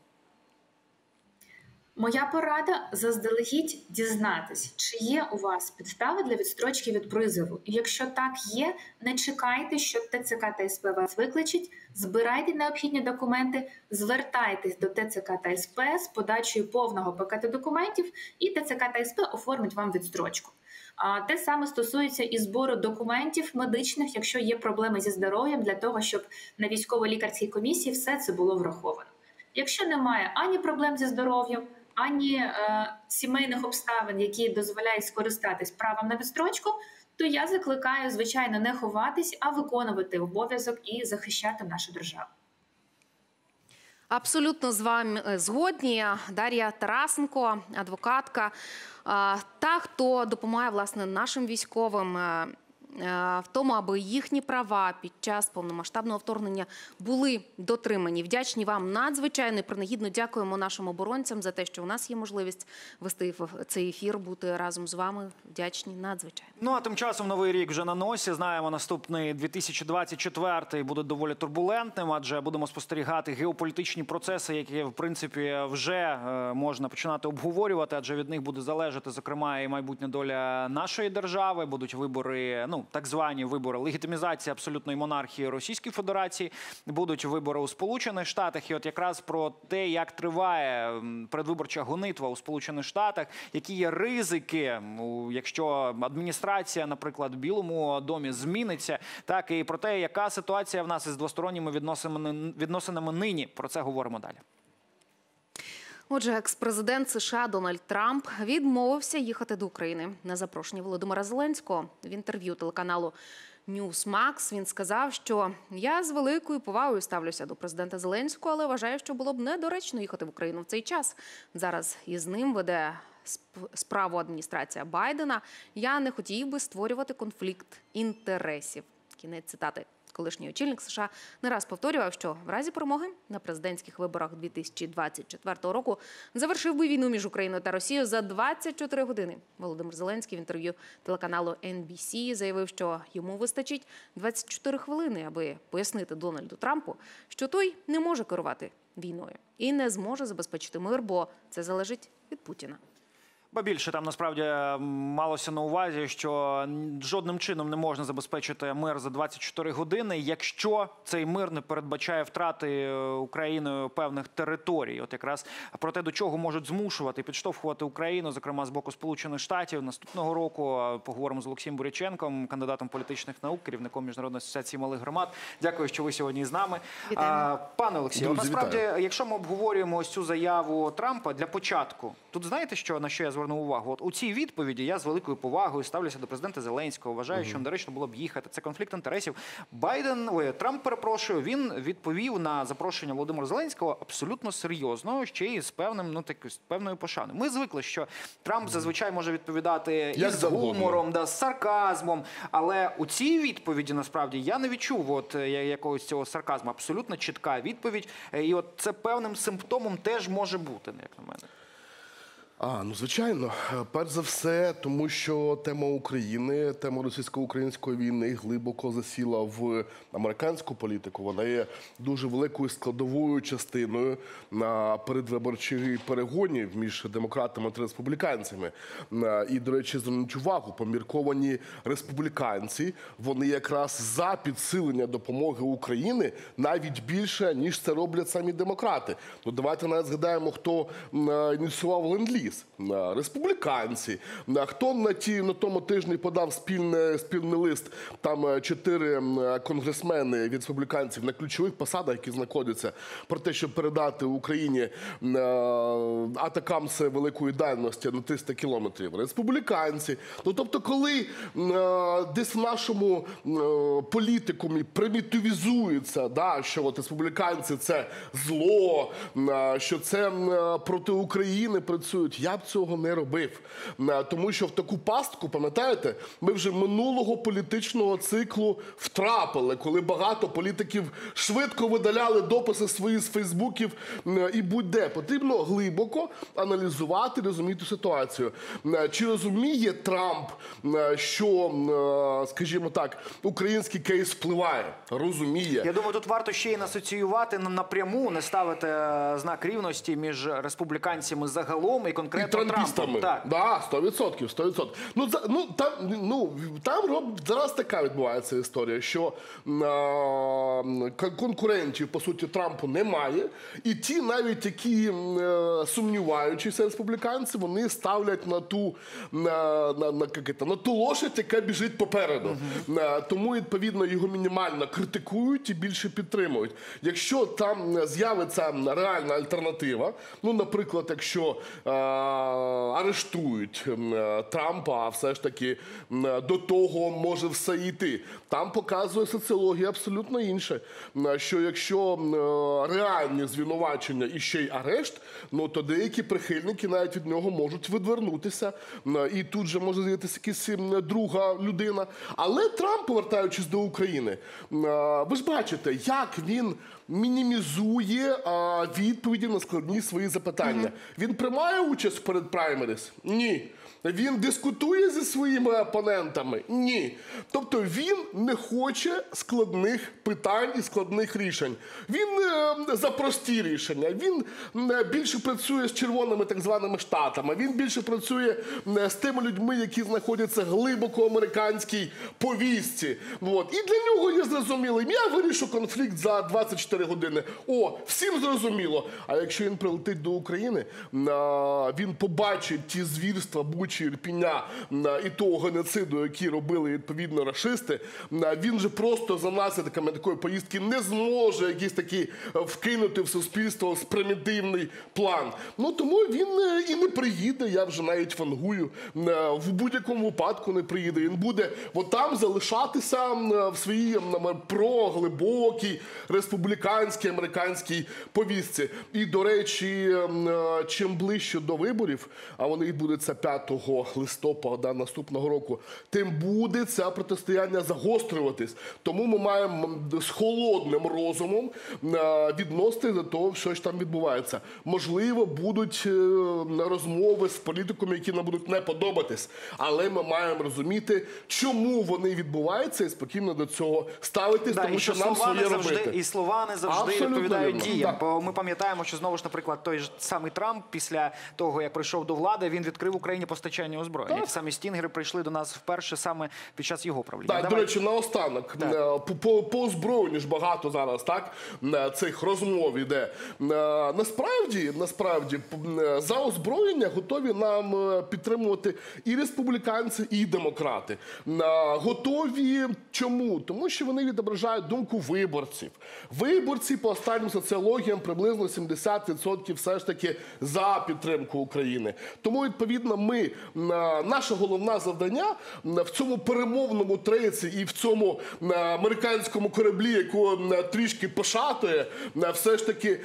Моя порада – заздалегідь дізнатись, чи є у вас підстави для відстрочки від призову. І якщо так є, не чекайте, що ТЦК та СП вас викличуть, збирайте необхідні документи, звертайтесь до ТЦК та СП з подачею повного пакету документів, і ТЦК та СП оформить вам відстрочку. А те саме стосується і збору документів медичних, якщо є проблеми зі здоров'ям, для того, щоб на військово-лікарській комісії все це було враховано. Якщо немає ані проблем зі здоров'ям, ані е, сімейних обставин, які дозволяють скористатись правом на відстрочку, то я закликаю, звичайно, не ховатись, а виконувати обов'язок і захищати нашу державу. Абсолютно з вами згодні. Дар'я Тарасенко, адвокатка, та, хто допомагає, власне, нашим військовим в тому, аби їхні права під час повномасштабного вторгнення були дотримані. Вдячні вам надзвичайно і принагідно дякуємо нашим оборонцям за те, що у нас є можливість вести цей ефір, бути разом з вами. Вдячні надзвичайно. Ну, а тим часом новий рік вже на носі. Знаємо, наступний дві тисячі двадцять четвертий буде доволі турбулентним, адже будемо спостерігати геополітичні процеси, які, в принципі, вже можна починати обговорювати, адже від них буде залежати, зокрема, і майбутня доля нашої держави. Будуть вибори, ну, так звані вибори легітимізації абсолютної монархії Російської Федерації, будуть вибори у Сполучених Штатах. І от якраз про те, як триває передвиборча гонитва у Сполучених Штатах, які є ризики, якщо адміністрація, наприклад, в Білому домі зміниться, так, і про те, яка ситуація в нас із двосторонніми відносинами, відносинами нині. Про це говоримо далі. Отже, екс-президент США Дональд Трамп відмовився їхати до України. На запрошення Володимира Зеленського в інтерв'ю телеканалу Newsmax він сказав, що «я з великою повагою ставлюся до президента Зеленського, але вважаю, що було б недоречно їхати в Україну в цей час. Зараз із ним веде справу адміністрація Байдена. Я не хотів би створювати конфлікт інтересів». Кінець цитати. Колишній очільник США не раз повторював, що в разі перемоги на президентських виборах дві тисячі двадцять четвертого року завершив би війну між Україною та Росією за двадцять чотири години. Володимир Зеленський в інтерв'ю телеканалу ен бі сі заявив, що йому вистачить двадцять чотири хвилини, аби пояснити Дональду Трампу, що той не може керувати війною і не зможе забезпечити мир, бо це залежить від Путіна. Ба більше, там насправді малося на увазі, що жодним чином не можна забезпечити мир за двадцять чотири години, якщо цей мир не передбачає втрати Україною певних територій. От якраз про те, до чого можуть змушувати, підштовхувати Україну, зокрема з боку Сполучених Штатів. Наступного року поговоримо з Олексієм Буряченком, кандидатом політичних наук, керівником Міжнародної асоціації малих громад. Дякую, що ви сьогодні з нами. Вітаємо. Пане Олексію, насправді, вітаю. якщо ми обговорюємо ось цю заяву Трампа, для початку, тут знаєте, що, на що я звернув увагу? От у цій відповіді я з великою повагою ставлюся до президента Зеленського, вважаю, угу. що недоречно було б їхати. Це конфлікт інтересів. Байден, ой, Трамп, перепрошую, він відповів на запрошення Володимира Зеленського абсолютно серйозно, ще й з певним, ну, так, з певною пошаною. Ми звикли, що Трамп угу. зазвичай може відповідати як із гумором, да, з сарказмом, але у цій відповіді, насправді, я не відчув от якогось цього сарказму. Абсолютно чітка відповідь. І от це певним симптомом теж може бути, як на мене. А, ну звичайно. Перш за все, тому що тема України, тема російсько-української війни глибоко засіла в американську політику. Вона є дуже великою складовою частиною на передвиборчих перегонів між демократами та республіканцями. І, до речі, зверніть увагу, помірковані республіканці, вони якраз за підсилення допомоги Україні навіть більше, ніж це роблять самі демократи. Ну, давайте навіть згадаємо, хто ініціював ленд-ліз. ліс? Республіканці. Хто на, ті, на тому тижні подав спільне, спільний лист? Там чотири конгресмени від республіканців на ключових посадах, які знаходяться, про те, щоб передати Україні атакамси великої дальності на триста кілометрів. Республіканці. Ну, тобто, коли десь в нашому політикумі примітивізується, да, що от республіканці – це зло, що це проти України працюють, я б цього не робив. Тому що в таку пастку, пам'ятаєте, ми вже минулого політичного циклу втрапили, коли багато політиків швидко видаляли дописи свої з фейсбуків і будь-де. Потрібно глибоко аналізувати, розуміти ситуацію. Чи розуміє Трамп, що, скажімо так, український кейс впливає? Розуміє. Я думаю, тут варто ще й асоціювати напряму, не ставити знак рівності між республіканцями загалом і конкретно і трампістами. Так, да, сто відсотків, сто відсотків. Ну, за, ну, там, ну, там зараз така відбувається історія, що а, конкурентів, по суті, Трампу немає, і ті навіть, які а, сумніваючися республіканці, вони ставлять на ту, на, на, на, як, на ту лошадь, яка біжить попереду. Uh-huh. А, тому, відповідно, його мінімально критикують і більше підтримують. Якщо там з'явиться реальна альтернатива, ну, наприклад, якщо а, арештують а, Трампа, а все ж таки а, до того може все йти. Там показує соціологія абсолютно інше, а, що якщо а, реальні звинувачення і ще й арешт, ну, то деякі прихильники навіть від нього можуть відвернутися, а, і тут же може з'явитися якась друга людина. Але Трамп, повертаючись до України, а, ви ж бачите, як він мінімізує а, відповіді на складні свої запитання. Mm-hmm. Він приймає участь перед праймеріс? Ні. Він дискутує зі своїми опонентами? Ні. Тобто він не хоче складних питань і складних рішень. Він е, за прості рішення. Він е, більше працює з червоними так званими штатами. Він більше працює е, з тими людьми, які знаходяться глибоко в американській повістці. От. І для нього є зрозуміло, я вирішу конфлікт за двадцять чотири години. О, всім зрозуміло. А якщо він прилетить до України, е, він побачить ті звірства, Бучі, Ірпіня і того геноциду, який робили, відповідно, рашисти, він же просто за наслідками такої поїздки не зможе якийсь такий вкинути в суспільство примітивний план. Ну, тому він і не приїде, я вже навіть вангую, в будь-якому випадку не приїде. Він буде отам залишатися в своїй проглибокій республіканській, американській повістці. І, до речі, чим ближче до виборів, а вони відбудуться п'ятого листопада наступного року, тим буде це протистояння загострюватись. Тому ми маємо з холодним розумом відносити до того, що ж там відбувається. Можливо, будуть розмови з політиками, які нам будуть не подобатись, але ми маємо розуміти, чому вони відбуваються, і спокійно до цього ставитись, да, тому що нам своє завжди, робити. І слова не завжди Абсолютно відповідають вірно. діям. Так. Бо ми пам'ятаємо, що знову ж, наприклад, той ж самий Трамп після того, як прийшов до влади, він відкрив Україні постачання озброєння. Ті самі стінгери прийшли до нас вперше саме під час його правління. Так, Давай. до речі, наостанок. По, по, по озброєнню ж багато зараз, так, цих розмов іде. Насправді, насправді, за озброєння готові нам підтримувати і республіканці, і демократи. Готові чому? Тому що вони відображають думку виборців. Виборці по останнім соціологіям приблизно сімдесят відсотків все ж таки за підтримку України. Тому, відповідно, ми, наше головне завдання в цьому перемовному треці і в цьому американському кораблі, якого трішки пошатує, все ж таки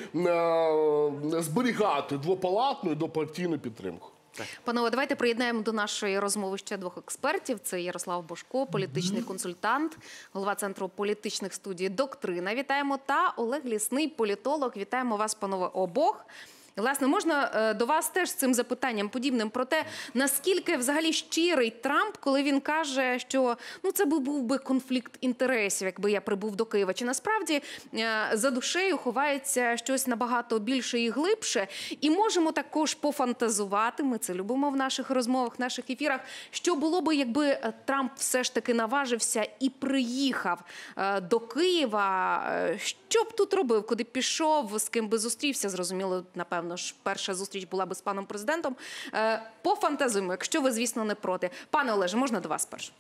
зберігати двопалатну і двопартійну підтримку. Панове, давайте приєднаємо до нашої розмови ще двох експертів. Це Ярослав Божко, політичний консультант, голова Центру політичних студій «Доктрина». Вітаємо. Та Олег Лісний, політолог. Вітаємо вас, панове, обох. Власне, можна до вас теж з цим запитанням подібним про те, наскільки взагалі щирий Трамп, коли він каже, що ну це був би конфлікт інтересів, якби я прибув до Києва. Чи насправді за душею ховається щось набагато більше і глибше? І можемо також пофантазувати, ми це любимо в наших розмовах, в наших ефірах, що було би, якби Трамп все ж таки наважився і приїхав до Києва, що б тут робив, куди пішов, з ким би зустрівся, зрозуміло, напевно, Напевно ж, перша зустріч була би з паном президентом. Е, Пофантазуємо, якщо ви, звісно, не проти. Пане Олеже, можна до вас перш?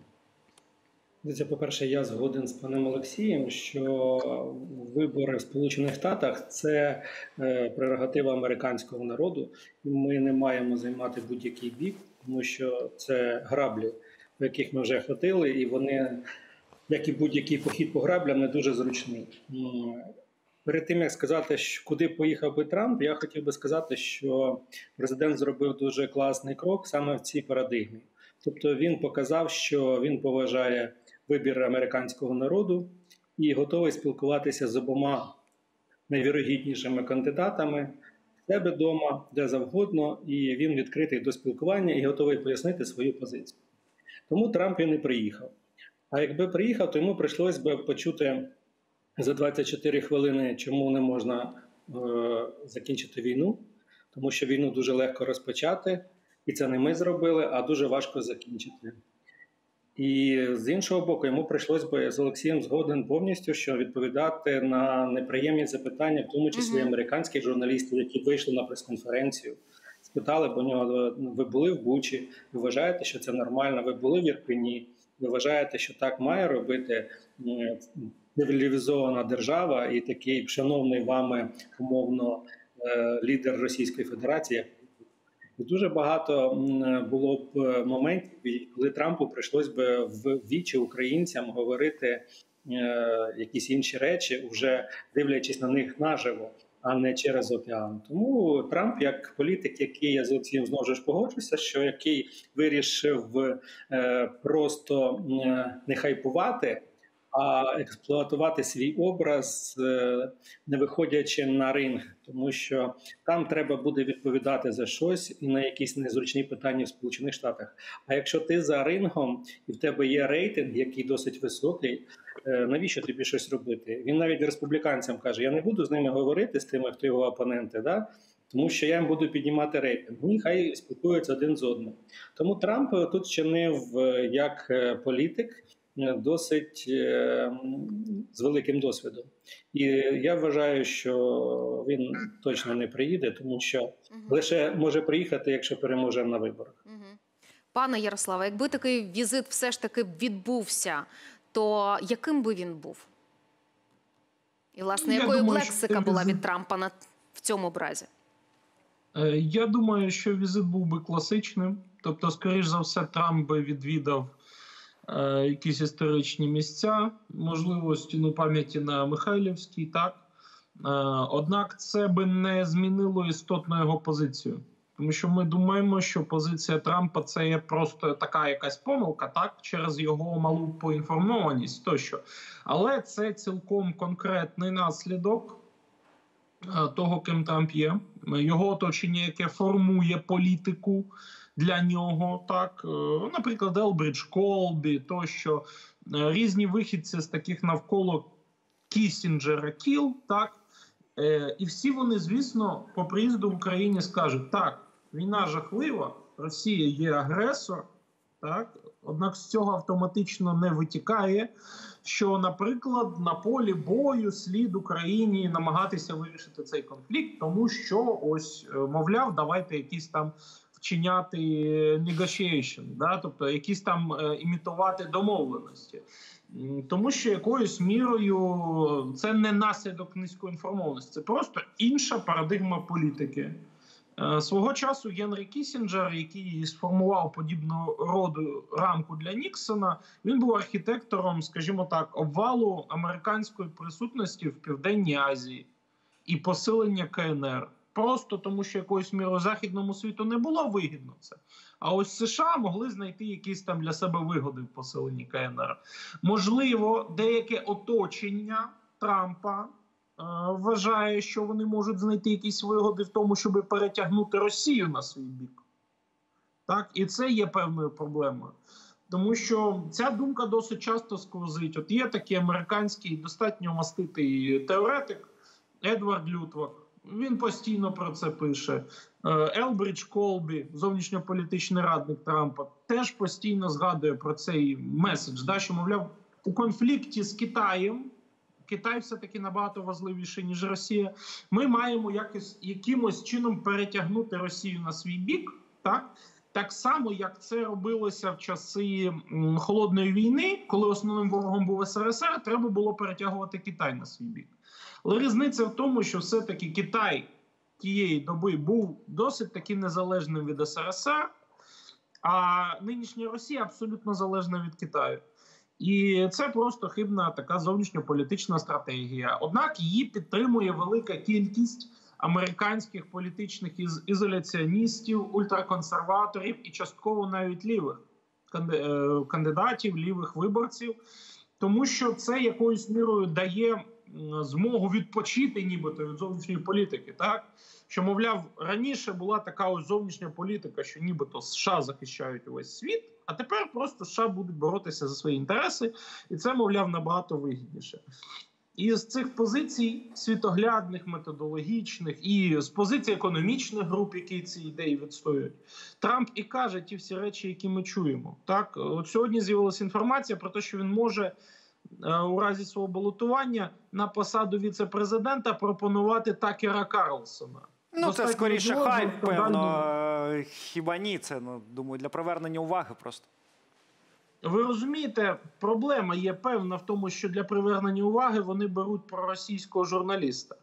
Це, по-перше, я згоден з паном Олексієм, що вибори в Сполучених Штатах – це прерогатива американського народу. І ми не маємо займати будь-який бік, тому що це граблі, в яких ми вже ходили, і вони, як і будь-який похід по граблям, не дуже зручний. Перед тим, як сказати, куди поїхав би Трамп, я хотів би сказати, що президент зробив дуже класний крок саме в цій парадигмі. Тобто він показав, що він поважає вибір американського народу і готовий спілкуватися з обома найвірогіднішими кандидатами в себе вдома, де завгодно, і він відкритий до спілкування і готовий пояснити свою позицію. Тому Трамп і не приїхав. А якби приїхав, то йому прийшлось би почути за двадцять чотири хвилини, чому не можна е, закінчити війну, тому що війну дуже легко розпочати, і це не ми зробили, а дуже важко закінчити. І з іншого боку, йому прийшлось би з Олексієм згоден повністю, що відповідати на неприємні запитання, в тому числі американських журналістів, які вийшли на прес-конференцію, спитали б у нього: ви були в Бучі, ви вважаєте, що це нормально, ви були в Ірпені, ви вважаєте, що так має робити цивілізована держава і такий шановний вами, умовно, лідер Російської Федерації. І дуже багато було б моментів, коли Трампу прийшлось би в вічі українцям говорити якісь інші речі, вже дивлячись на них наживо, а не через океан. Тому Трамп, як політик, який, я з Олексієм знову ж погоджуся, що який вирішив просто не хайпувати, а експлуатувати свій образ, не виходячи на ринг. Тому що там треба буде відповідати за щось і на якісь незручні питання в Сполучених Штатах. А якщо ти за рингом і в тебе є рейтинг, який досить високий, навіщо тобі щось робити? Він навіть республіканцям каже: я не буду з ними говорити, з тими, хто його опоненти, да? Тому що я їм буду піднімати рейтинг. Ні, хай спілкуються один з одним. Тому Трамп тут чинив як політик, досить е, з великим досвідом. І я вважаю, що він точно не приїде, тому що угу. лише може приїхати, якщо переможе на виборах. Угу. Пане Ярославе, якби такий візит все ж таки відбувся, то яким би він був? І, власне, я якою думаю, лексика що була візит... від Трампа на... в цьому образі? Я думаю, що візит був би класичним. Тобто, скоріш за все, Трамп би відвідав е, якісь історичні місця, можливо, стіну пам'яті на Михайлівській, так. Е, однак це би не змінило істотно його позицію. Тому що ми думаємо, що позиція Трампа – це є просто така якась помилка, так, через його малу поінформованість тощо. Але це цілком конкретний наслідок того, ким Трамп є. Його оточення, яке формує політику для нього, так, наприклад, Елбридж Колбі, тощо, різні вихідці з таких навколо Кіссінджера, Кіл, так, і всі вони, звісно, по приїзду в Україні скажуть: так, війна жахлива, Росія є агресор, так, однак з цього автоматично не витікає, що, наприклад, на полі бою слід Україні намагатися вирішити цей конфлікт, тому що, ось, мовляв, давайте якісь там вчиняти negotiation, да? Тобто якісь там е, імітувати домовленості. Тому що якоюсь мірою це не наслідок низької інформованості, це просто інша парадигма політики. Е, свого часу Генрі Кіссінджер, який сформував подібну роду рамку для Ніксона, він був архітектором, скажімо так, обвалу американської присутності в Південній Азії і посилення ка ен ер. Просто тому, що якоюсь мірою західному світу не було вигідно це. А ось США могли знайти якісь там для себе вигоди в посиленні ка ен ер. Можливо, деяке оточення Трампа е, вважає, що вони можуть знайти якісь вигоди в тому, щоб перетягнути Росію на свій бік. Так? І це є певною проблемою. Тому що ця думка досить часто сквозить. От є такий американський достатньо маститий теоретик Едвард Лютвак. Він постійно про це пише. Елбридж Колбі, зовнішньополітичний радник Трампа, теж постійно згадує про цей меседж, да, що, мовляв, у конфлікті з Китаєм Китай все-таки набагато важливіший, ніж Росія. Ми маємо якось, якимось чином перетягнути Росію на свій бік, так? Так само, як це робилося в часи м, Холодної війни, коли основним ворогом був ес ер ес ер, треба було перетягувати Китай на свій бік. Але різниця в тому, що все-таки Китай тієї доби був досить таки незалежним від ес ер ес ер, а нинішня Росія абсолютно залежна від Китаю. І це просто хибна така зовнішньополітична стратегія. Однак її підтримує велика кількість американських політичних із ізоляціоністів, ультраконсерваторів і частково навіть лівих кандидатів, лівих виборців, тому що це якоюсь мірою дає змогу відпочити нібито від зовнішньої політики, так? Що, мовляв, раніше була така ось зовнішня політика, що нібито США захищають увесь світ, а тепер просто США будуть боротися за свої інтереси, і це, мовляв, набагато вигідніше. І з цих позицій світоглядних, методологічних і з позицій економічних груп, які ці ідеї відстоюють, Трамп і каже ті всі речі, які ми чуємо. Так? От сьогодні з'явилася інформація про те, що він може у разі свого балотування на посаду віце-президента пропонувати Такера Карлсона. Ну, достатньо це скоріше відомого, хайп, певно, скандального. хіба ні, це, ну, думаю, для привернення уваги просто. Ви розумієте, проблема є певна в тому, що для привернення уваги вони беруть проросійського журналіста.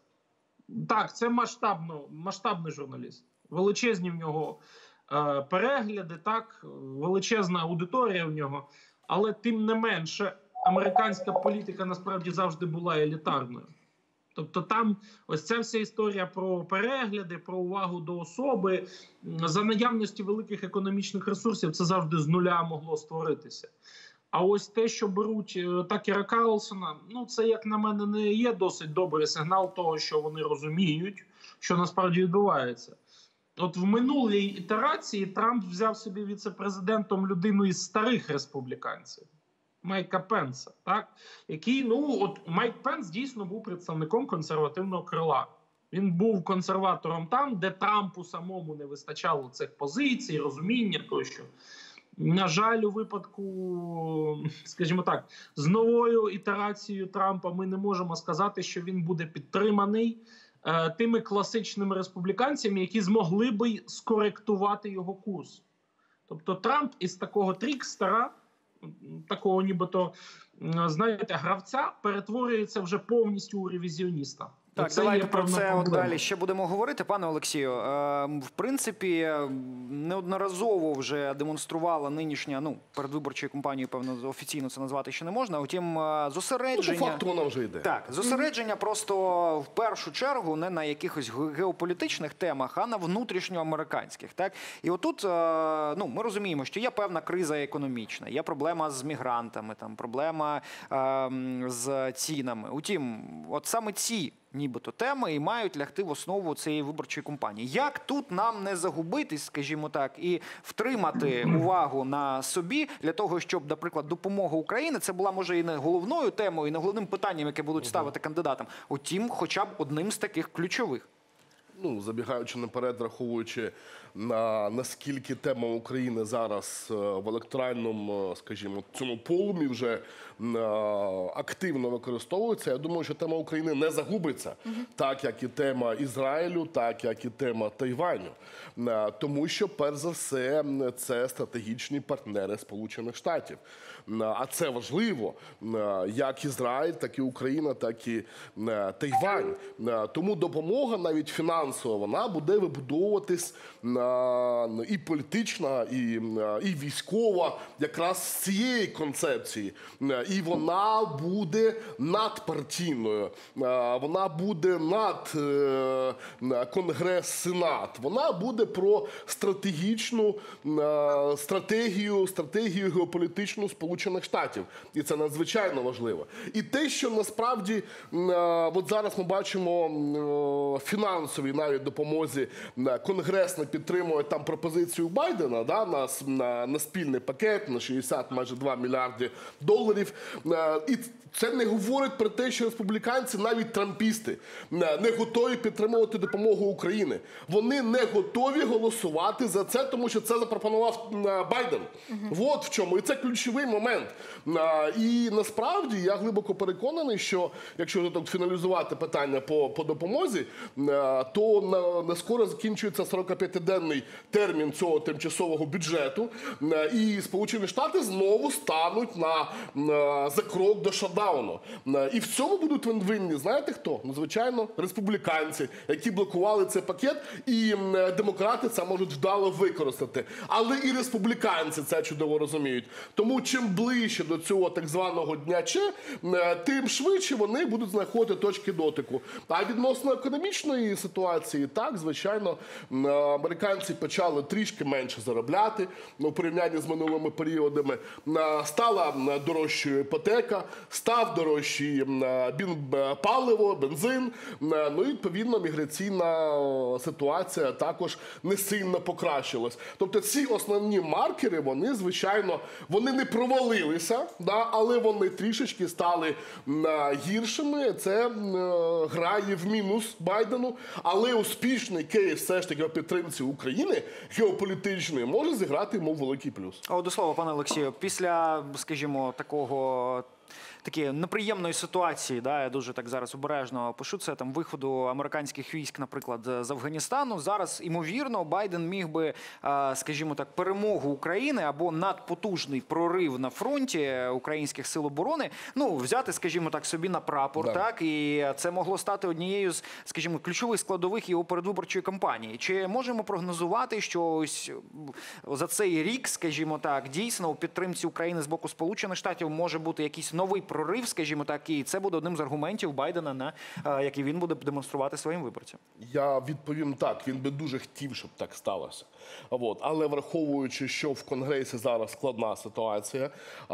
Так, це масштабно, масштабний журналіст. Величезні в нього е, перегляди, так, величезна аудиторія в нього. Але тим не менше, американська політика насправді завжди була елітарною. Тобто там ось ця вся історія про перегляди, про увагу до особи, за наявності великих економічних ресурсів, це завжди з нуля могло створитися. А ось те, що беруть Такера Карлсона, ну це, як на мене, не є досить добрий сигнал того, що вони розуміють, що насправді відбувається. От в минулій ітерації Трамп взяв собі віце-президентом людину із старих республіканців. Майка Пенса, так? Який, ну, от Майк Пенс дійсно був представником консервативного крила. Він був консерватором там, де Трампу самому не вистачало цих позицій, розуміння тощо. На жаль, у випадку, скажімо так, з новою ітерацією Трампа ми не можемо сказати, що він буде підтриманий е, тими класичними республіканцями, які змогли би скоректувати його курс. Тобто Трамп із такого трікстера, такого нібито, знаєте, гравця, перетворюється вже повністю у ревізіоніста. Так, це давайте про це проблема. от далі ще будемо говорити. Пане Олексію, е, в принципі, неодноразово вже демонструвала нинішня, ну, передвиборчою кампанією, певно, офіційно це назвати ще не можна, утім, зосередження... Ну, по факту вона вже йде. Так, зосередження просто в першу чергу не на якихось геополітичних темах, а на внутрішньоамериканських, так? І отут, е, ну, ми розуміємо, що є певна криза економічна, є проблема з мігрантами, там, проблема е, з цінами. Утім, от саме ці нібито теми і мають лягти в основу цієї виборчої кампанії. Як тут нам не загубитись, скажімо так, і втримати увагу на собі для того, щоб, наприклад, допомога Україні, це була, може, і не головною темою, і не головним питанням, яке будуть ставити кандидатам, утім, хоча б одним з таких ключових. Ну, забігаючи наперед, враховуючи на наскільки тема України зараз в електоральному, скажімо, цьому полумі вже активно використовується, я думаю, що тема України не загубиться, угу. так як і тема Ізраїлю, так як і тема Тайваню. Тому що, перш за все, це стратегічні партнери Сполучених Штатів. А це важливо, як Ізраїль, так і Україна, так і Тайвань. Тому допомога, навіть фінансова, вона буде вибудовуватись і політична, і, і військова, якраз з цієї концепції. І вона буде надпартійною, вона буде над Конгрес, Сенат. Вона буде про стратегічну стратегію, стратегію геополітичну Сполучених Штатів. І це надзвичайно важливо. І те, що насправді от зараз ми бачимо фінансові навіть допомозі Конгрес не підтримує там пропозицію Байдена, да, на, на, на спільний пакет на шістдесят, майже два мільярди доларів. І це не говорить про те, що республіканці, навіть трампісти, не готові підтримувати допомогу Україні. Вони не готові голосувати за це, тому що це запропонував Байден. Uh-huh. От в чому. І це ключовий момент. І насправді я глибоко переконаний, що якщо так фіналізувати питання по, по допомозі, то на, на скоро закінчується сорокап'ятиденний термін цього тимчасового бюджету, і Сполучені Штати знову стануть на, на за крок до шатдауну. І в цьому будуть винні, знаєте хто? Ну, звичайно, республіканці, які блокували цей пакет, і демократи це можуть вдало використати. Але і республіканці це чудово розуміють. Тому чим ближче до цього так званого дня Че, тим швидше вони будуть знаходити точки дотику. А відносно економічної ситуації, так, звичайно, американці почали трішки менше заробляти у порівнянні з минулими періодами. Стала дорожчою іпотека, став дорожчий паливо, бензин. Ну і, відповідно, міграційна ситуація також не сильно покращилась. Тобто ці основні маркери, вони, звичайно, вони не провалилися, да, але вони трішечки стали гіршими. Це грає в мінус Байдену, але успішний кейс все ж таки у підтримці України геополітичної може зіграти йому великий плюс. А до слова, пане Олексію, після, скажімо, такого такі неприємної ситуації, да, я дуже так зараз обережно пишу це, там, виходу американських військ, наприклад, з Афганістану, зараз, ймовірно, Байден міг би, скажімо так, перемогу України або надпотужний прорив на фронті українських сил оборони, ну, взяти, скажімо так, собі на прапор, да. так, і це могло стати однією з, скажімо, ключових складових його передвиборчої кампанії. Чи можемо прогнозувати, що ось за цей рік, скажімо так, дійсно у підтримці України з боку Сполучених Штатів може бути якийсь новий прорив, скажімо так, і це буде одним з аргументів Байдена, на який він буде демонструвати своїм виборцям? Я відповім так, він би дуже хотів, щоб так сталося. От. Але враховуючи, що в Конгресі зараз складна ситуація,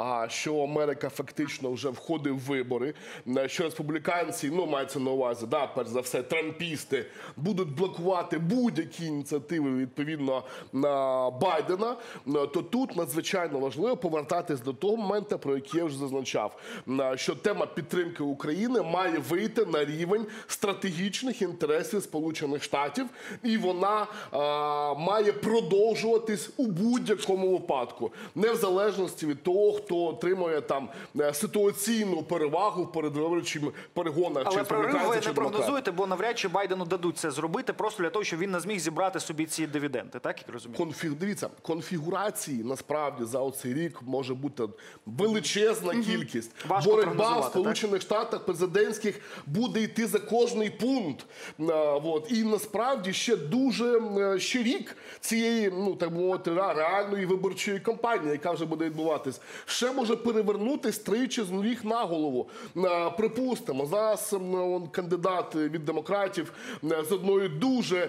що Америка фактично вже входить в вибори, що республіканці, ну, мається на увазі, да, перш за все, трампісти, будуть блокувати будь-які ініціативи, відповідно, на Байдена, то тут надзвичайно важливо повертатись до того моменту, про який я вже зазначав, що тема підтримки України має вийти на рівень стратегічних інтересів Сполучених Штатів, і вона а, має продовжуватись у будь-якому випадку, не в залежності від того, хто отримує там ситуаційну перевагу в передвиборчих перегонах. Але чи прорив ви чи не прогнозуєте, бо навряд чи Байдену дадуть це зробити просто для того, щоб він не зміг зібрати собі ці дивіденди, так, як розумію? Конфіг... Дивіться, конфігурації насправді за оцей рік може бути величезна угу. кількість. Важко боротьба в Сполучених Штатах президентських буде йти за кожний пункт. От. І насправді ще дуже ще рік цієї, ну так мовити, реальної виборчої кампанії, яка вже буде відбуватись, ще може перевернутись тричі з ніг на голову. Припустимо, зараз кандидат від демократів з одної дуже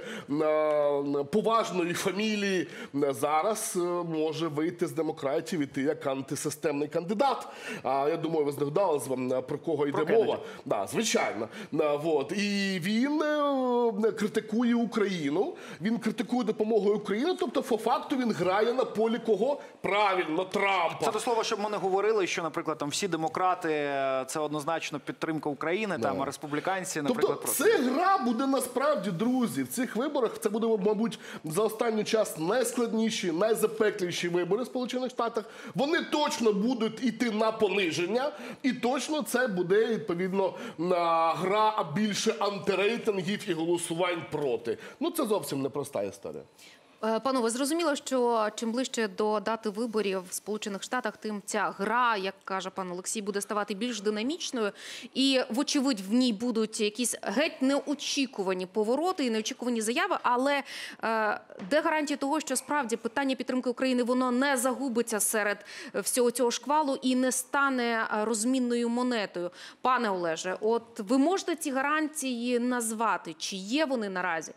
поважної фамілії зараз може вийти з демократів, іти як антисистемний кандидат. Я думаю, ви здогадали з вам, про кого йде про мова. Да, звичайно. Вот. І він критикує Україну, він критикує допомогу Україні, тобто по факту він грає на полі кого? Правильно, Трампа. Це до слова, щоб ми не говорили, що, наприклад, там всі демократи – це однозначно підтримка України, да. там, а республіканці, наприклад, тобто, це гра буде насправді, друзі, в цих виборах це буде, мабуть, за останній час найскладніші, найзапекліші вибори в Сполучених Штатах. Вони точно будуть йти на пониження, і точно це буде, відповідно, гра більше антирейтингів і голосувань проти. Ну, це зовсім непроста історія. Панове, зрозуміло, що чим ближче до дати виборів в Сполучених Штатах, тим ця гра, як каже пан Олексій, буде ставати більш динамічною. І, вочевидь, в ній будуть якісь геть неочікувані повороти і неочікувані заяви. Але е, де гарантія того, що справді питання підтримки України, воно не загубиться серед всього цього шквалу і не стане розмінною монетою? Пане Олеже, от ви можете ці гарантії назвати? Чи є вони наразі?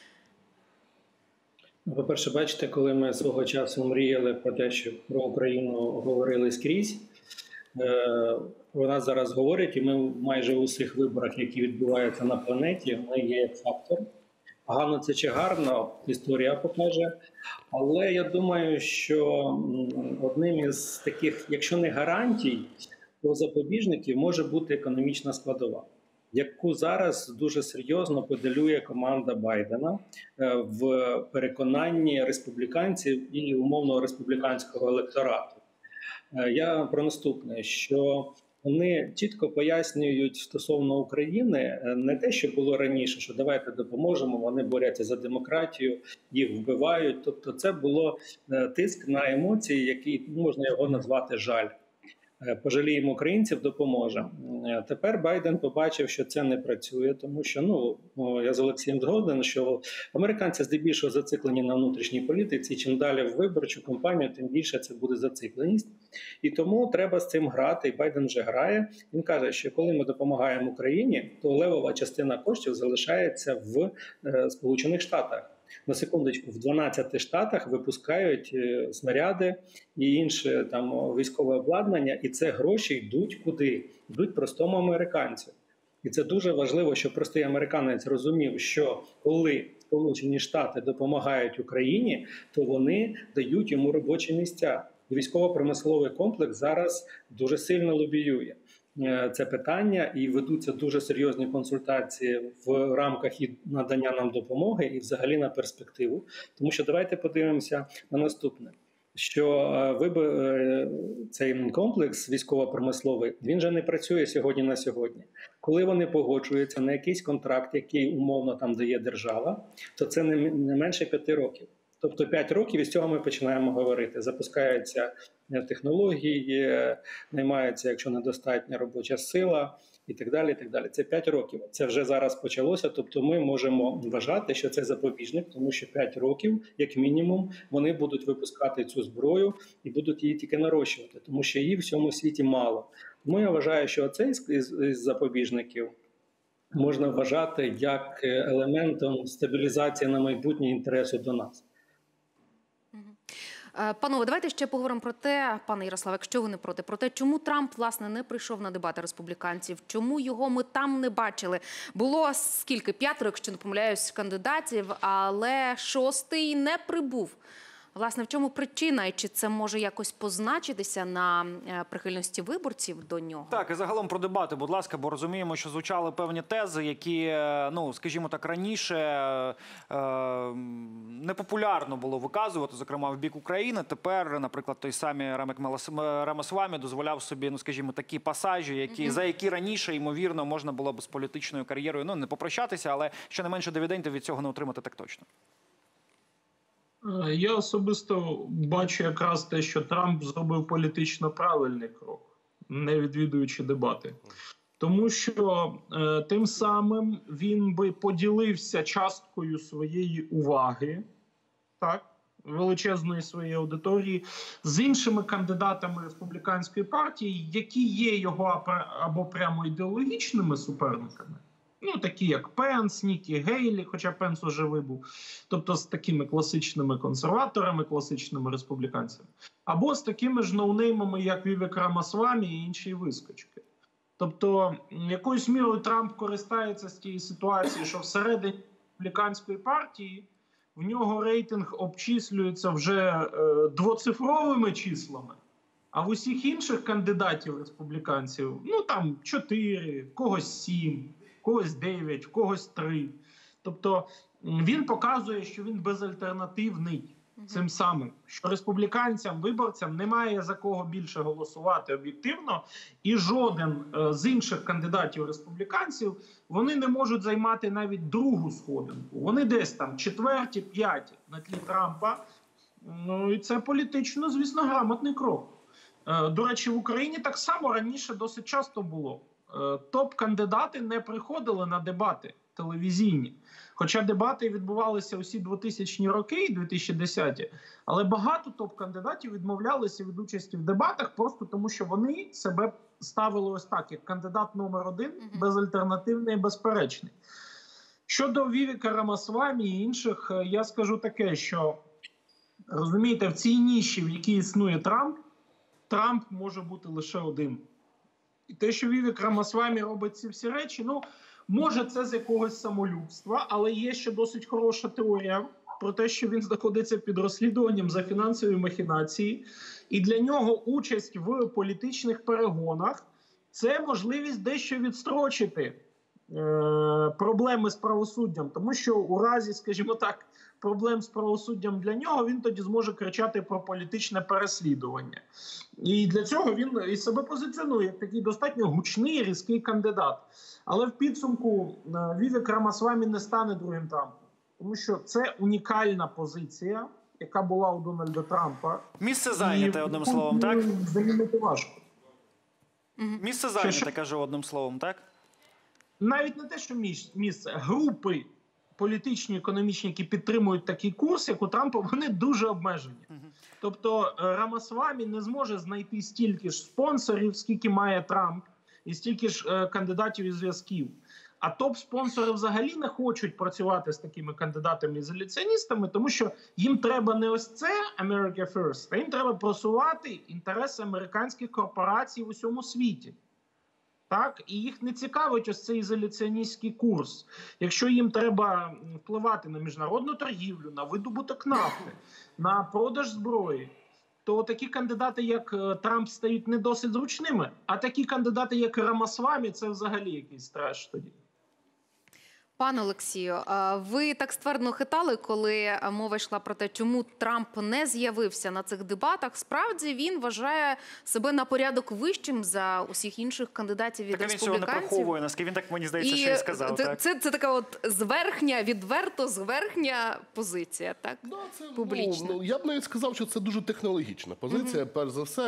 По-перше, бачите, коли ми свого часу мріяли про те, що про Україну говорили скрізь, вона зараз говорить, і ми майже у всіх виборах, які відбуваються на планеті, ми є фактор. Погано це чи гарно, історія покаже. Але я думаю, що одним із таких, якщо не гарантій, то запобіжників може бути економічна складова, яку зараз дуже серйозно педалює команда Байдена в переконанні республіканців і умовного республіканського електорату. Я про наступне, що вони чітко пояснюють стосовно України не те, що було раніше, що давайте допоможемо, вони борються за демократію, їх вбивають. Тобто це було тиск на емоції, який можна його назвати жаль. Пожаліємо українців, допоможе. Тепер Байден побачив, що це не працює, тому що, ну, я з Олексієм згоден, що американці здебільшого зациклені на внутрішній політиці, чим далі в виборчу кампанію, тим більше це буде зацикленість. І тому треба з цим грати, і Байден вже грає. Він каже, що коли ми допомагаємо Україні, то левова частина коштів залишається в е, Сполучених Штатах. На секундочку, в дванадцяти штатах випускають снаряди і інше там військове обладнання, і це гроші йдуть куди? Йдуть простому американцю. І це дуже важливо, щоб простий американець розумів, що коли Сполучені Штати допомагають Україні, то вони дають йому робочі місця. І військово-промисловий комплекс зараз дуже сильно лобіює це питання, і ведуться дуже серйозні консультації в рамках і надання нам допомоги, і взагалі на перспективу. Тому що давайте подивимося на наступне, що цей комплекс військово-промисловий, він же не працює сьогодні на сьогодні. Коли вони погоджуються на якийсь контракт, який умовно там дає держава, то це не менше п'яти років. Тобто п'ять років, і з цього ми починаємо говорити. Запускаються технології, наймається, якщо недостатня робоча сила і так далі. І так далі. Це п'ять років. Це вже зараз почалося, тобто ми можемо вважати, що це запобіжник, тому що п'ять років, як мінімум, вони будуть випускати цю зброю і будуть її тільки нарощувати, тому що її в всьому світі мало. Тому я вважаю, що цей із запобіжників можна вважати як елементом стабілізації на майбутнє інтересу до нас. Панове, давайте ще поговоримо про те, пане Ярославе, якщо ви не проти, про те, чому Трамп, власне, не прийшов на дебати республіканців, чому його ми там не бачили. Було скільки, п'ятеро, якщо не помиляюсь, кандидатів, але шостий не прибув. Власне, в чому причина, і чи це може якось позначитися на прихильності виборців до нього? Так, і загалом про дебати, будь ласка, бо розуміємо, що звучали певні тези, які, ну, скажімо так, раніше е, непопулярно було виказувати, зокрема, в бік України. Тепер, наприклад, той самий Рамек Рамасвамі дозволяв собі, ну, скажімо, такі пасажі, які, mm-hmm. за які раніше, ймовірно, можна було б з політичною кар'єрою, ну, не попрощатися, але щонайменше дивідендів від цього не отримати так точно. Я особисто бачу якраз те, що Трамп зробив політично правильний крок, не відвідуючи дебати. Тому що е, тим самим він би поділився часткою своєї уваги, так, величезної своєї аудиторії, з іншими кандидатами республіканської партії, які є його або прямо ідеологічними суперниками, ну, такі як Пенс, Нікі Гейлі, хоча Пенс уже вибув, тобто з такими класичними консерваторами, класичними республіканцями, або з такими ж ноунеймами, як Вівек Рамасвамі і інші вискочки. Тобто, якоюсь мірою Трамп користається з тієї ситуації, що всередині республіканської партії в нього рейтинг обчислюється вже е, двоцифровими числами, а в усіх інших кандидатів республіканців, ну там чотири, когось сім, когось дев'ять, когось три. Тобто він показує, що він безальтернативний цим самим. Що республіканцям, виборцям немає за кого більше голосувати об'єктивно. І жоден з інших кандидатів-республіканців, вони не можуть займати навіть другу сходинку. Вони десь там четверті, п'яті на тлі Трампа. Ну і це політично, звісно, грамотний крок. До речі, в Україні так само раніше досить часто було. Топ-кандидати не приходили на дебати телевізійні. Хоча дебати відбувалися усі двотисячні роки, дві тисячі десяті, але багато топ-кандидатів відмовлялися від участі в дебатах просто тому, що вони себе ставили ось так, як кандидат номер один, безальтернативний і безперечний. Щодо Вівека Рамасвамі і інших, я скажу таке, що, розумієте, в цій ніші, в якій існує Трамп, Трамп може бути лише один. І те, що Вівік Рамасвамі робить ці всі речі, ну, може це з якогось самолюбства, але є ще досить хороша теорія про те, що він знаходиться під розслідуванням за фінансові махінації. І для нього участь в політичних перегонах – це можливість дещо відстрочити е, проблеми з правосуддям. Тому що у разі, скажімо так, проблем з правосуддям для нього, він тоді зможе кричати про політичне переслідування. І для цього він і себе позиціонує як такий достатньо гучний, різкий кандидат. Але в підсумку Вівік Рамасвамі не стане другим Трампом. Тому що це унікальна позиція, яка була у Дональда Трампа. Місце зайняте, одним словом, так? Замінити важко. Місце зайняте, кажу одним словом, так? Навіть не те, що місце. Групи політичні, економічні, які підтримують такий курс, як у Трампа, вони дуже обмежені. Тобто Рамасвамі не зможе знайти стільки ж спонсорів, скільки має Трамп, і стільки ж кандидатів і зв'язків. А топ-спонсори взагалі не хочуть працювати з такими кандидатами-ізоляціоністами, тому що їм треба не ось це America First, а їм треба просувати інтереси американських корпорацій в усьому світі. Так? І їх не цікавить ось цей ізоляціоністський курс. Якщо їм треба впливати на міжнародну торгівлю, на видобуток нафти, на продаж зброї, то такі кандидати, як Трамп, стають не досить зручними. А такі кандидати, як Рамасвамі, це взагалі якийсь треш тоді. Пане Олексію, ви так ствердно хитали, коли мова йшла про те, чому Трамп не з'явився на цих дебатах. Справді, він вважає себе на порядок вищим за усіх інших кандидатів від так, республіканців. Так він цього не приховує, наскільки він так, мені здається, і що і сказав. Це, так? це, це така от зверхня, відверто зверхня позиція, так? Да, це, публічна. Ну, я б навіть сказав, що це дуже технологічна позиція, mm-hmm. перш за все.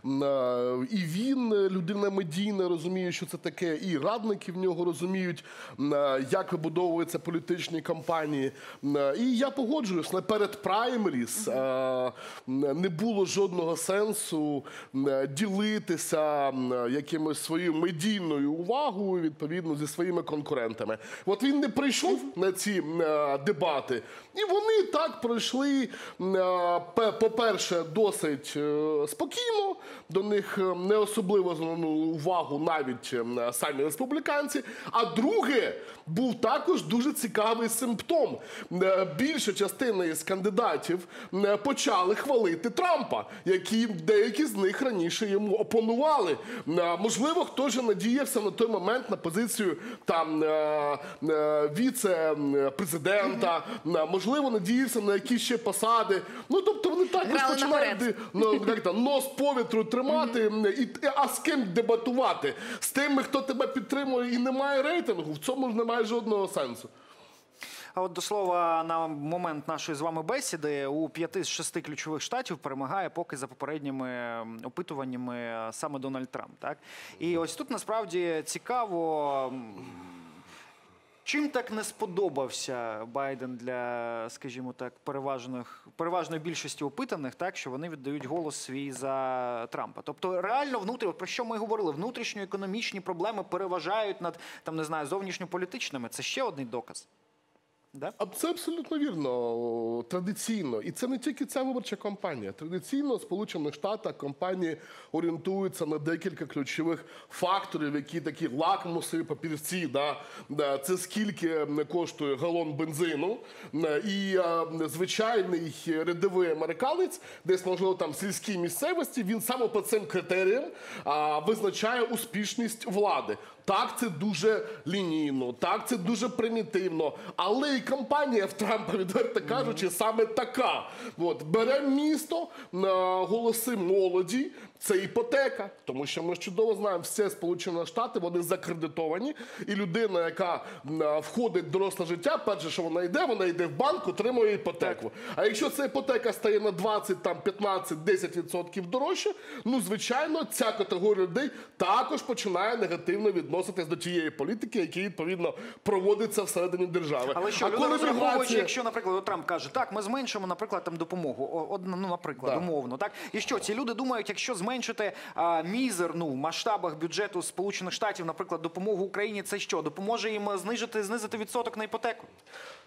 І він, людина медійна, розуміє, що це таке, і радники в нього розуміють, як вибудовуються політичні кампанії. І я погоджуюсь, перед праймеріс не було жодного сенсу ділитися якимось своєю медійною увагою, відповідно, зі своїми конкурентами. От він не прийшов на ці дебати, і вони так пройшли, по-перше, досить спокійно, до них не особливо звернули увагу навіть самі республіканці, а друге, був також дуже цікавий симптом. Більша частина із кандидатів почали хвалити Трампа, які деякі з них раніше йому опонували. Можливо, хтось же надіявся на той момент на позицію там віце-президента, можливо, надіявся на якісь ще посади. Ну, тобто вони також починають ну, нос повітрю тримати, і, а з ким дебатувати? З тими, хто тебе підтримує і не має рейтингу? В цьому ж немає жодного сенсу. А от до слова, на момент нашої з вами бесіди у п'яти з шести ключових штатів перемагає поки за попередніми опитуваннями саме Дональд Трамп. Так? І ось тут насправді цікаво, чим так не сподобався Байден для, скажімо так, переважних, переважної більшості опитаних, так, що вони віддають голос свій за Трампа. Тобто реально внутрі, про що ми говорили, внутрішньоекономічні проблеми переважають над, там, не знаю, зовнішньополітичними. Це ще один доказ. Да? Це абсолютно вірно, традиційно. І це не тільки ця виборча кампанія. Традиційно в Сполучених Штатах кампанії орієнтуються на декілька ключових факторів, які такі лакмусові папірці. Да? Це скільки коштує галон бензину. І звичайний рядовий американець, десь, можливо, там в сільській місцевості, він саме по цим критеріям визначає успішність влади. Так, це дуже лінійно, так, це дуже примітивно, але і кампанія в Трампа, відверто кажучи, саме така. От, беремо місто, голоси молоді, це іпотека, тому що ми ж чудово знаємо, всі Сполучені Штати, вони закредитовані, і людина, яка входить в доросле життя, перше, що вона йде, вона йде в банк, отримує іпотеку. А якщо ця іпотека стає на двадцять, п'ятнадцять, десять відсотків дорожче, ну, звичайно, ця категорія людей також починає негативно відноситись до тієї політики, яка, відповідно, проводиться всередині держави. Але що, а люди коли розраховують, міграція... якщо, наприклад, Трамп каже, так, ми зменшимо, наприклад, там допомогу, Од, ну, наприклад, да. умовно, так? І що, ці люди думають, якщо зменшити а, мізерну в масштабах бюджету Сполучених Штатів, наприклад, допомогу Україні, це що? Допоможе їм знижити, знизити відсоток на іпотеку?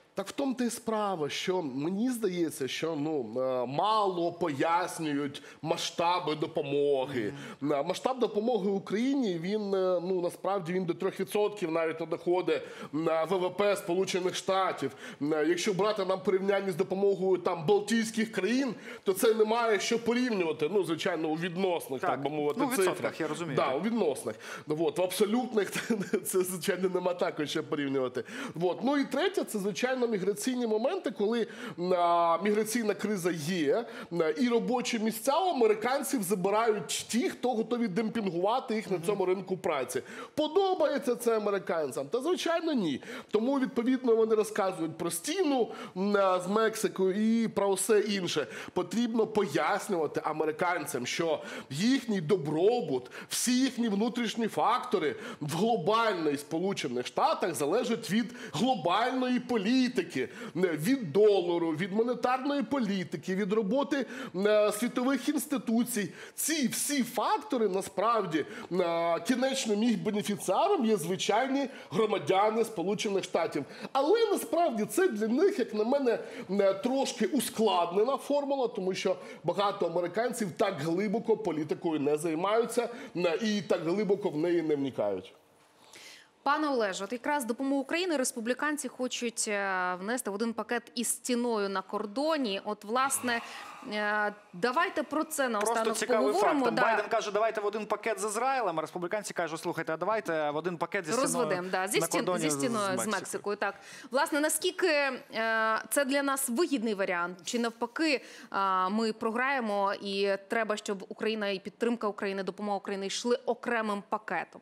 Так в тому та й справа, що мені здається, що ну мало пояснюють масштаби допомоги. Mm-hmm. Масштаб допомоги Україні, він ну насправді він до трьох відсотків навіть не доходить на ВВП Сполучених Штатів. Якщо брати нам порівняння з допомогою там Балтійських країн, то це немає що порівнювати. Ну, звичайно, у відносних, так, так би мовити, ну, у відсотках, цифрах. я розумію. Да, у відносних. Вот, в абсолютних це, звичайно, нема також що порівнювати. Вот. Ну і третє, це, звичайно, міграційні моменти, коли а, міграційна криза є, а, і робочі місця у американців забирають ті, хто готові демпінгувати їх на цьому ринку праці. Подобається це американцям? Та, звичайно, ні. Тому, відповідно, вони розказують про стіну а, з Мексикою і про все інше. Потрібно пояснювати американцям, що їхній добробут, всі їхні внутрішні фактори в глобальних Сполучених Штатах залежать від глобальної політики, від долару, від монетарної політики, від роботи світових інституцій. Ці всі фактори, насправді, кінечним їх бенефіціаром є звичайні громадяни Сполучених Штатів. Але, насправді, це для них, як на мене, трошки ускладнена формула, тому що багато американців так глибоко політикою не займаються і так глибоко в неї не вникають. Пане Олеже, от якраз допомогу України республіканці хочуть внести в один пакет із стіною на кордоні. От, власне, давайте про це наостанок Просто цікавий поговоримо. факт. Да. Байден каже, давайте в один пакет з Ізраїлем, а республіканці кажуть, слухайте, а давайте в один пакет зі стіною Розведемо, да, зі, на стін, кордоні зі стіною з Мексикою. з Мексикою. Так. Власне, наскільки це для нас вигідний варіант? Чи навпаки ми програємо і треба, щоб Україна і підтримка України, допомога України йшли окремим пакетом?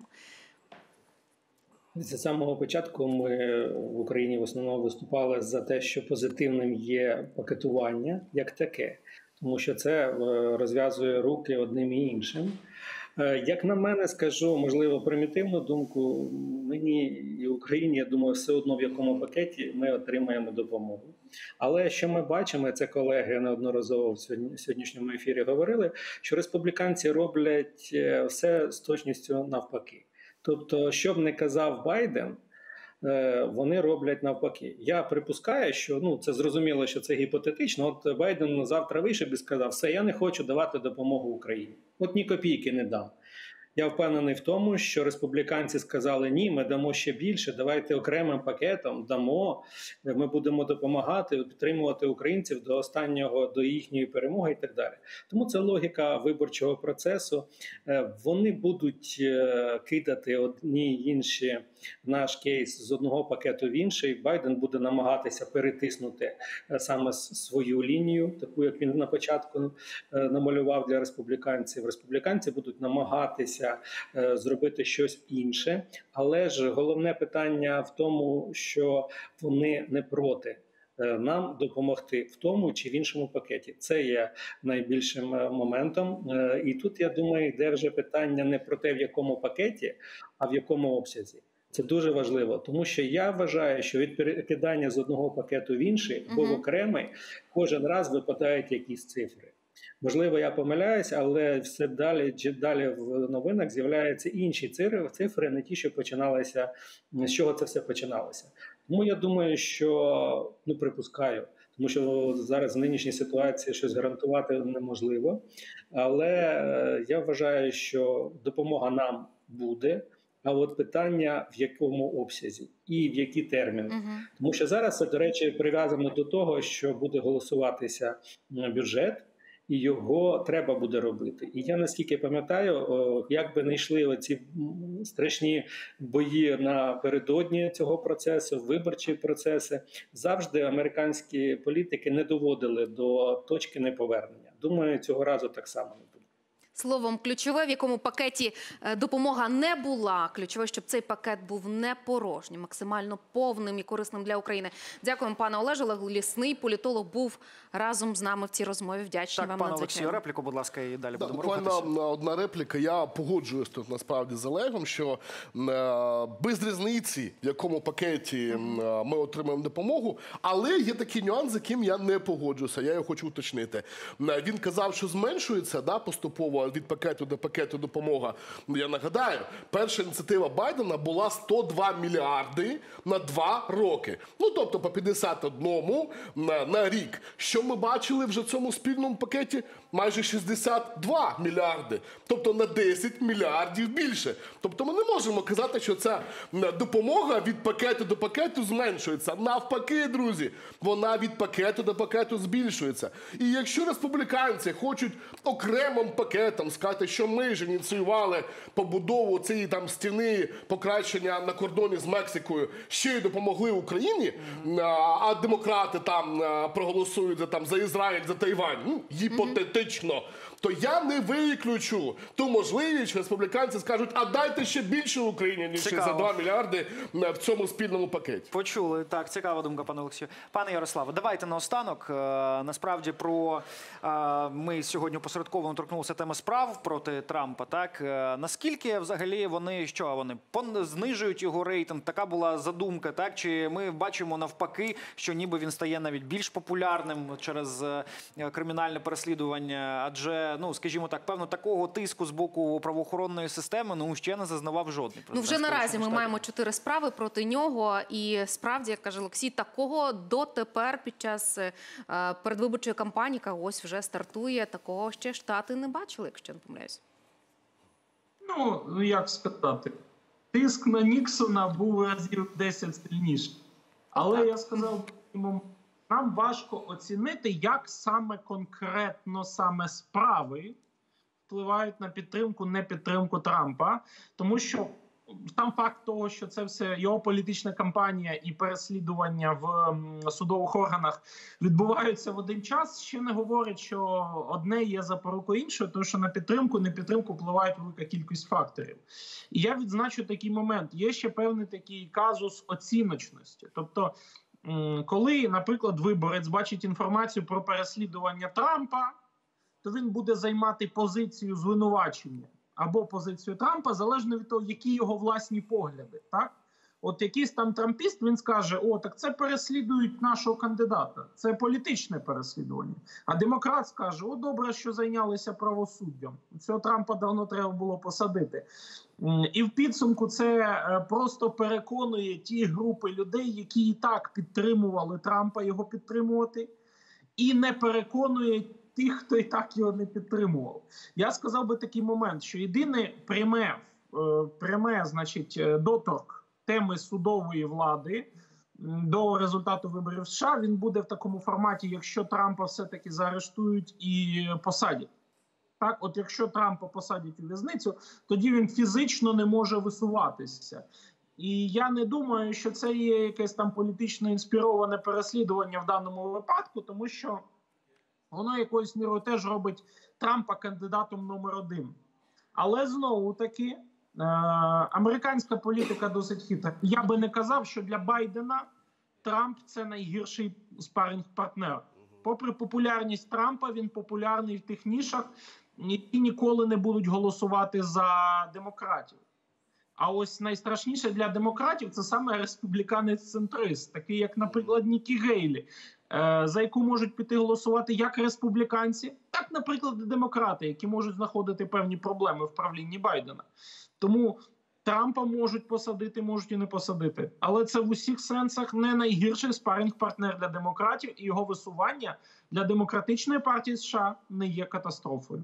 З самого початку ми в Україні в основному виступали за те, що позитивним є пакетування як таке, тому що це розв'язує руки одним і іншим. Як на мене, скажу, можливо, примітивну думку, мені і Україні, я думаю, все одно в якому пакеті ми отримаємо допомогу. Але що ми бачимо, це колеги неодноразово в сьогоднішньому ефірі говорили, що республіканці роблять все з точністю навпаки. Тобто, що б не казав Байден, вони роблять навпаки. Я припускаю, що, ну, це зрозуміло, що це гіпотетично. От Байден завтра вийшов і сказав, все, я не хочу давати допомогу Україні. От ні копійки не дам. Я впевнений в тому, що республіканці сказали, ні, ми дамо ще більше, давайте окремим пакетом дамо, ми будемо допомагати, підтримувати українців до останнього, до їхньої перемоги і так далі. Тому це логіка виборчого процесу. Вони будуть кидати одні й інші наш кейс з одного пакету в інший. Байден буде намагатися перетиснути саме свою лінію, таку, як він на початку намалював для республіканців. Республіканці будуть намагатися зробити щось інше, але ж головне питання в тому, що вони не проти нам допомогти в тому чи в іншому пакеті. Це є найбільшим моментом. І тут, я думаю, йде вже питання не про те, в якому пакеті, а в якому обсязі. Це дуже важливо, тому що я вважаю, що від перекидання з одного пакету в інший, або в окремий, кожен раз випадають якісь цифри. Можливо, я помиляюсь, але все далі, далі в новинах з'являються інші цифри, не ті, що починалися, з чого це все починалося. Тому я думаю, що, ну, припускаю, тому що зараз в нинішній ситуації щось гарантувати неможливо, але я вважаю, що допомога нам буде, а от питання в якому обсязі і в які терміни. Uh-huh. Тому що зараз це, до речі, прив'язано до того, що буде голосуватися бюджет, і його треба буде робити. І я наскільки пам'ятаю, як би не йшли оці страшні бої напередодні цього процесу, виборчі процеси, завжди американські політики не доводили до точки неповернення. Думаю, цього разу так само не буде. Словом, ключове, в якому пакеті допомога не була. Ключове, щоб цей пакет був не порожнім, максимально повним і корисним для України. Дякуємо, пане Олеже. Олег Лісний, політолог, був разом з нами в цій розмові. Вдячні так, вам пане надзвичайно. Олексію, репліку, будь ласка, і далі да, будемо буквально рухатися. Одна репліка. Я погоджуюсь тут, насправді, з Олегом, що е, без різниці, в якому пакеті е, ми отримаємо допомогу, але є такий нюанс, з яким я не погоджуюся. Я його хочу уточнити. Він казав, що зменшується, да, поступово від пакету до пакету допомога. Я нагадаю, перша ініціатива Байдена була сто два мільярди на два роки. Ну, тобто по п'ятдесят одному на, на рік. Що ми бачили вже в цьому спільному пакеті? Майже шістдесят два мільярди. Тобто на десять мільярдів більше. Тобто ми не можемо казати, що ця допомога від пакету до пакету зменшується. Навпаки, друзі, вона від пакету до пакету збільшується. І якщо республіканці хочуть окремим пакетом сказати, що ми ж ініціювали побудову цієї там стіни покращення на кордоні з Мексикою, ще й допомогли Україні, mm-hmm. а демократи там проголосують за, там, за Ізраїль, за Тайвань, ну, гіпотетично, mm-hmm. то я не виключу ту можливість, що республіканці скажуть, а дайте ще більше Україні, ніж за два мільярди в цьому спільному пакеті. Почули. Так, цікава думка, пане Олексію. Пане Ярославе, давайте наостанок. Насправді про... Ми сьогодні посередково торкнулися теми справ проти Трампа, так? Наскільки взагалі вони, що вони, знижують його рейтинг? Така була задумка, так? Чи ми бачимо навпаки, що ніби він стає навіть більш популярним через кримінальне переслідування? Адже, ну, скажімо так, певно, такого тиску з боку правоохоронної системи, ну, ще не зазнавав жодний. Ну, вже наразі ми маємо чотири справи проти нього, і справді, як каже Олексій, такого дотепер під час е, передвиборчої кампанії, яка ось вже стартує, такого ще Штати не бачили, якщо не помиляюсь. Ну, як сказати, тиск на Ніксона був разів десять сильніший. Але так. Я сказав, нам важко оцінити, як саме конкретно саме справи впливають на підтримку, не підтримку Трампа, тому що сам факт того, що це все його політична кампанія і переслідування в судових органах відбуваються в один час, ще не говорить, що одне є запорукою іншого, тому що на підтримку, не підтримку впливають велика кількість факторів. І я відзначу такий момент. Є ще певний такий казус оціночності. Тобто, коли, наприклад, виборець бачить інформацію про переслідування Трампа, то він буде займати позицію звинувачення або позицію Трампа, залежно від того, які його власні погляди. Так? От якийсь там трампіст, він скаже, о, так це переслідують нашого кандидата, це політичне переслідування. А демократ скаже, о, добре, що зайнялися правосуддям, цього Трампа давно треба було посадити. І в підсумку це просто переконує ті групи людей, які і так підтримували Трампа, його підтримувати, і не переконує тих, хто і так його не підтримував. Я сказав би такий момент, що єдине пряме, пряме значить, доторк теми судової влади до результату виборів в США, він буде в такому форматі, якщо Трампа все-таки заарештують і посадять. Так, от якщо Трампа посадять у в'язницю, тоді він фізично не може висуватися. І я не думаю, що це є якесь там політично інспіроване переслідування в даному випадку, тому що воно якоюсь мірою теж робить Трампа кандидатом номер один. Але знову-таки, е- американська політика досить хитра. Я би не казав, що для Байдена Трамп – це найгірший спаринг-партнер. Попри популярність Трампа, він популярний в тих нішах, які ніколи не будуть голосувати за демократів. А ось найстрашніше для демократів – це саме республіканець-центрист, такий як, наприклад, Нікі Гейлі, за яку можуть піти голосувати як республіканці, так, наприклад, і демократи, які можуть знаходити певні проблеми в правлінні Байдена. Тому Трампа можуть посадити, можуть і не посадити. Але це в усіх сенсах не найгірший спаринг-партнер для демократів, і його висування для демократичної партії США не є катастрофою.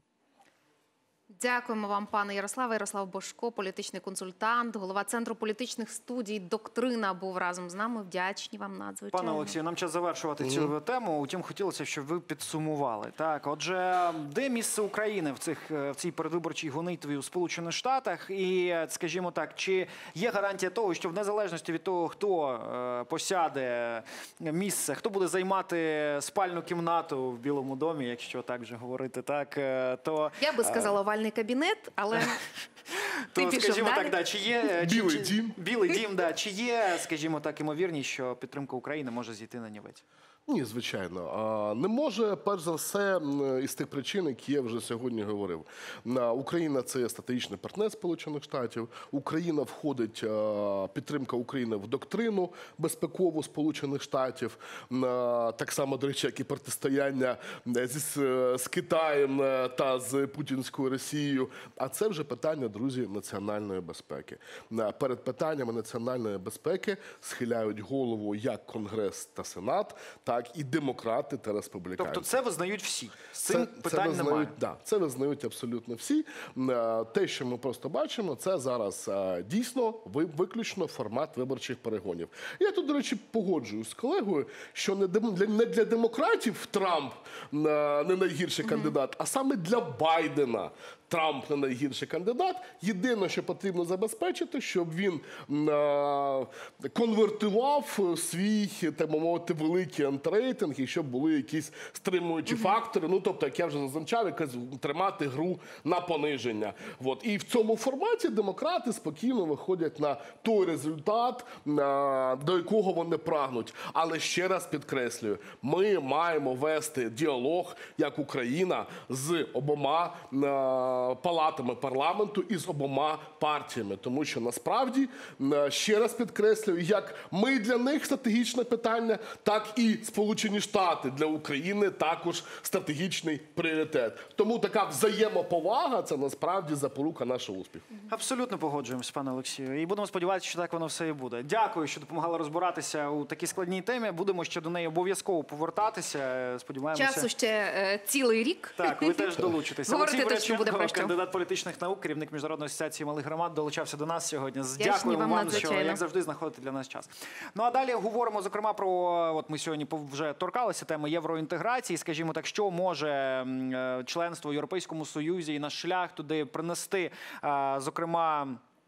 Дякуємо вам, пане Ярославе. Ярослав Божко, політичний консультант, голова Центру політичних студій «Доктрина» був разом з нами. Вдячні вам надзвичайно. Пане Олексію, нам час завершувати mm-hmm. цю тему. Утім, хотілося, щоб ви підсумували. Так, отже, де місце України в, цих, в цій передвиборчій гонитві у Сполучених Штатах? І, скажімо так, чи є гарантія того, що в незалежності від того, хто е, посяде місце, хто буде займати спальну кімнату в Білому домі, якщо так вже говорити, так, е, то... Я би сказала, овальний кабінет, але ти то, пішов скажімо далі. так, да, чи є білий чи, дім, білий дім, да, чи є, скажімо так, імовірність, що підтримка України може зійти на нівець? Ні, звичайно. Не може, перш за все, із тих причин, які я вже сьогодні говорив. Україна – це стратегічний партнер Сполучених Штатів. Україна входить, підтримка України в доктрину безпекову Сполучених Штатів. Так само, до речі, як і протистояння з, з Китаєм та з путінською Росією. А це вже питання, друзі, національної безпеки. Перед питаннями національної безпеки схиляють голову як Конгрес та Сенат, так і демократи та республіканці. Тобто це визнають всі? З цим це, питань це визнають, немає? Да, це визнають абсолютно всі. Те, що ми просто бачимо, це зараз дійсно виключно формат виборчих перегонів. Я тут, до речі, погоджуюсь з колегою, що не для, не для демократів Трамп не найгірший кандидат, а саме для Байдена Трамп не найгірший кандидат. Єдине, що потрібно забезпечити, щоб він е, конвертував свій, так би мовити, великий антирейтинг, і щоб були якісь стримуючі фактори. Ну, тобто, як я вже зазначав, якось тримати гру на пониження. От. І в цьому форматі демократи спокійно виходять на той результат, е, до якого вони прагнуть. Але ще раз підкреслюю, ми маємо вести діалог, як Україна, з обома е, палатами парламенту і з обома партіями. Тому що насправді, ще раз підкреслюю, як ми для них стратегічне питання, так і Сполучені Штати для України також стратегічний пріоритет. Тому така взаємоповага – це насправді запорука нашого успіху. Абсолютно погоджуємось, пане Олексію. І будемо сподіватися, що так воно все і буде. Дякую, що допомагали розбиратися у такій складній темі. Будемо ще до неї обов'язково повертатися. Сподіваємося. Часу ще е, цілий рік. Так, ви теж долучитеся. Говорити теж, що буде про що. Кандидат політичних наук, керівник Міжнародної асоціації малих громад, долучався до нас сьогодні. Дякуємо вам, вам, надзвичайно. що, як завжди, знаходите для нас час. Ну, а далі говоримо, зокрема, про, от ми сьогодні вже торкалися теми євроінтеграції, скажімо так, що може членство в Європейському Союзі і наш шлях туди принести, зокрема,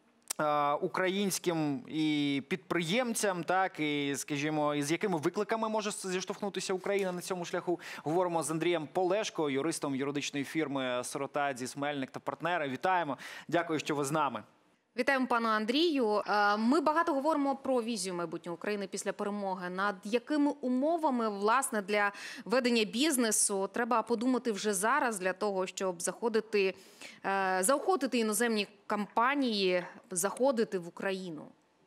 українським і підприємцям, так, і, скажімо, з якими викликами може зіштовхнутися Україна на цьому шляху. Говоримо з Андрієм Полешко, юристом юридичної фірми Соротадзіс, Мельник та партнери. Вітаємо. Дякую, що ви з нами. Вітаємо, пане Андрію. Ми багато говоримо про візію майбутнього України після перемоги. Над якими умовами, власне, для ведення бізнесу треба подумати вже зараз для того, щоб заходити, заохотити іноземні компанії заходити в Україну?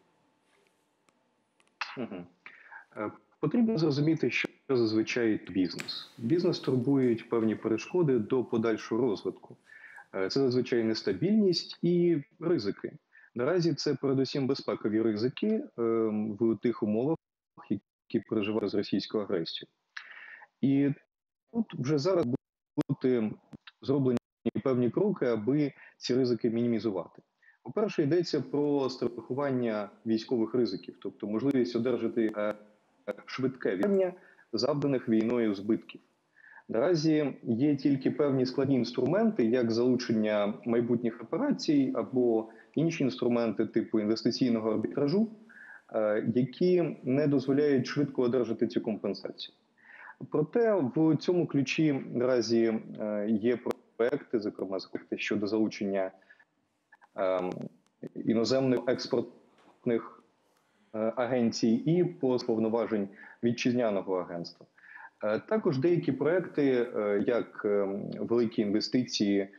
Угу. Потрібно зрозуміти, що зазвичай бізнес. Бізнес турбують певні перешкоди до подальшого розвитку. Це зазвичай нестабільність і ризики. Наразі це передусім безпекові ризики в тих умовах, які переживають з російською агресією. І тут вже зараз будуть зроблені певні кроки, аби ці ризики мінімізувати. По-перше, йдеться про страхування військових ризиків, тобто можливість одержати швидке відновлення завданих війною збитків. Наразі є тільки певні складні інструменти, як залучення майбутніх операцій або інші інструменти типу інвестиційного арбітражу, які не дозволяють швидко одержати цю компенсацію. Проте в цьому ключі наразі є проекти, зокрема проекти щодо залучення іноземних експортних агенцій і повноважень вітчизняного агентства. Також деякі проекти, як великі інвестиції,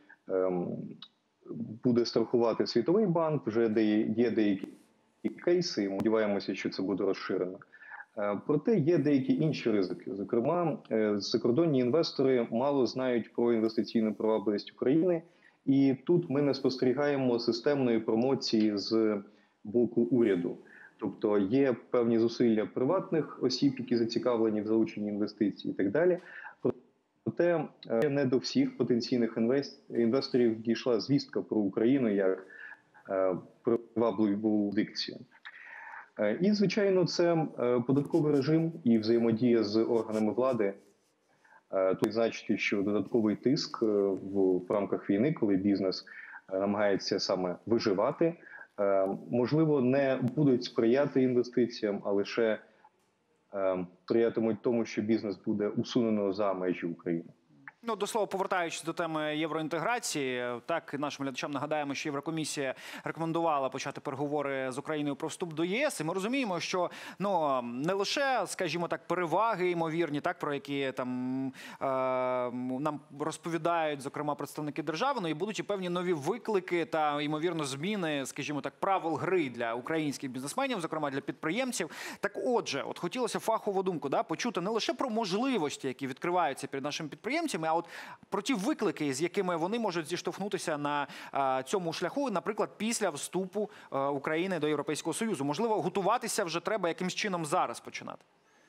буде страхувати Світовий банк, вже є деякі кейси, і ми сподіваємося, що це буде розширено. Проте є деякі інші ризики. Зокрема, закордонні інвестори мало знають про інвестиційну привабливість України, і тут ми не спостерігаємо системної промоції з боку уряду. Тобто є певні зусилля приватних осіб, які зацікавлені в залученні інвестицій і так далі. Проте не до всіх потенційних інвесторів дійшла звістка про Україну як привабливу юрисдикцію. І, звичайно, це податковий режим і взаємодія з органами влади. Тут відзначити, що додатковий тиск в рамках війни, коли бізнес намагається саме виживати, можливо, не будуть сприяти інвестиціям, а лише сприятимуть тому, що бізнес буде усунено за межі України. Ну, до слова, повертаючись до теми євроінтеграції, так, нашим глядачам нагадаємо, що Єврокомісія рекомендувала почати переговори з Україною про вступ до ЄС. І ми розуміємо, що ну, не лише, скажімо так, переваги ймовірні, так, про які там е, нам розповідають, зокрема, представники держави, ну і будуть і певні нові виклики та, ймовірно, зміни, скажімо так, правил гри для українських бізнесменів, зокрема, для підприємців. Так отже, от хотілося фахову думку, да, почути не лише про можливості, які відкриваються перед нашими підприємцями, а от про ті виклики, з якими вони можуть зіштовхнутися на а, цьому шляху, наприклад, після вступу а, України до Європейського Союзу. Можливо, готуватися вже треба якимсь чином зараз починати?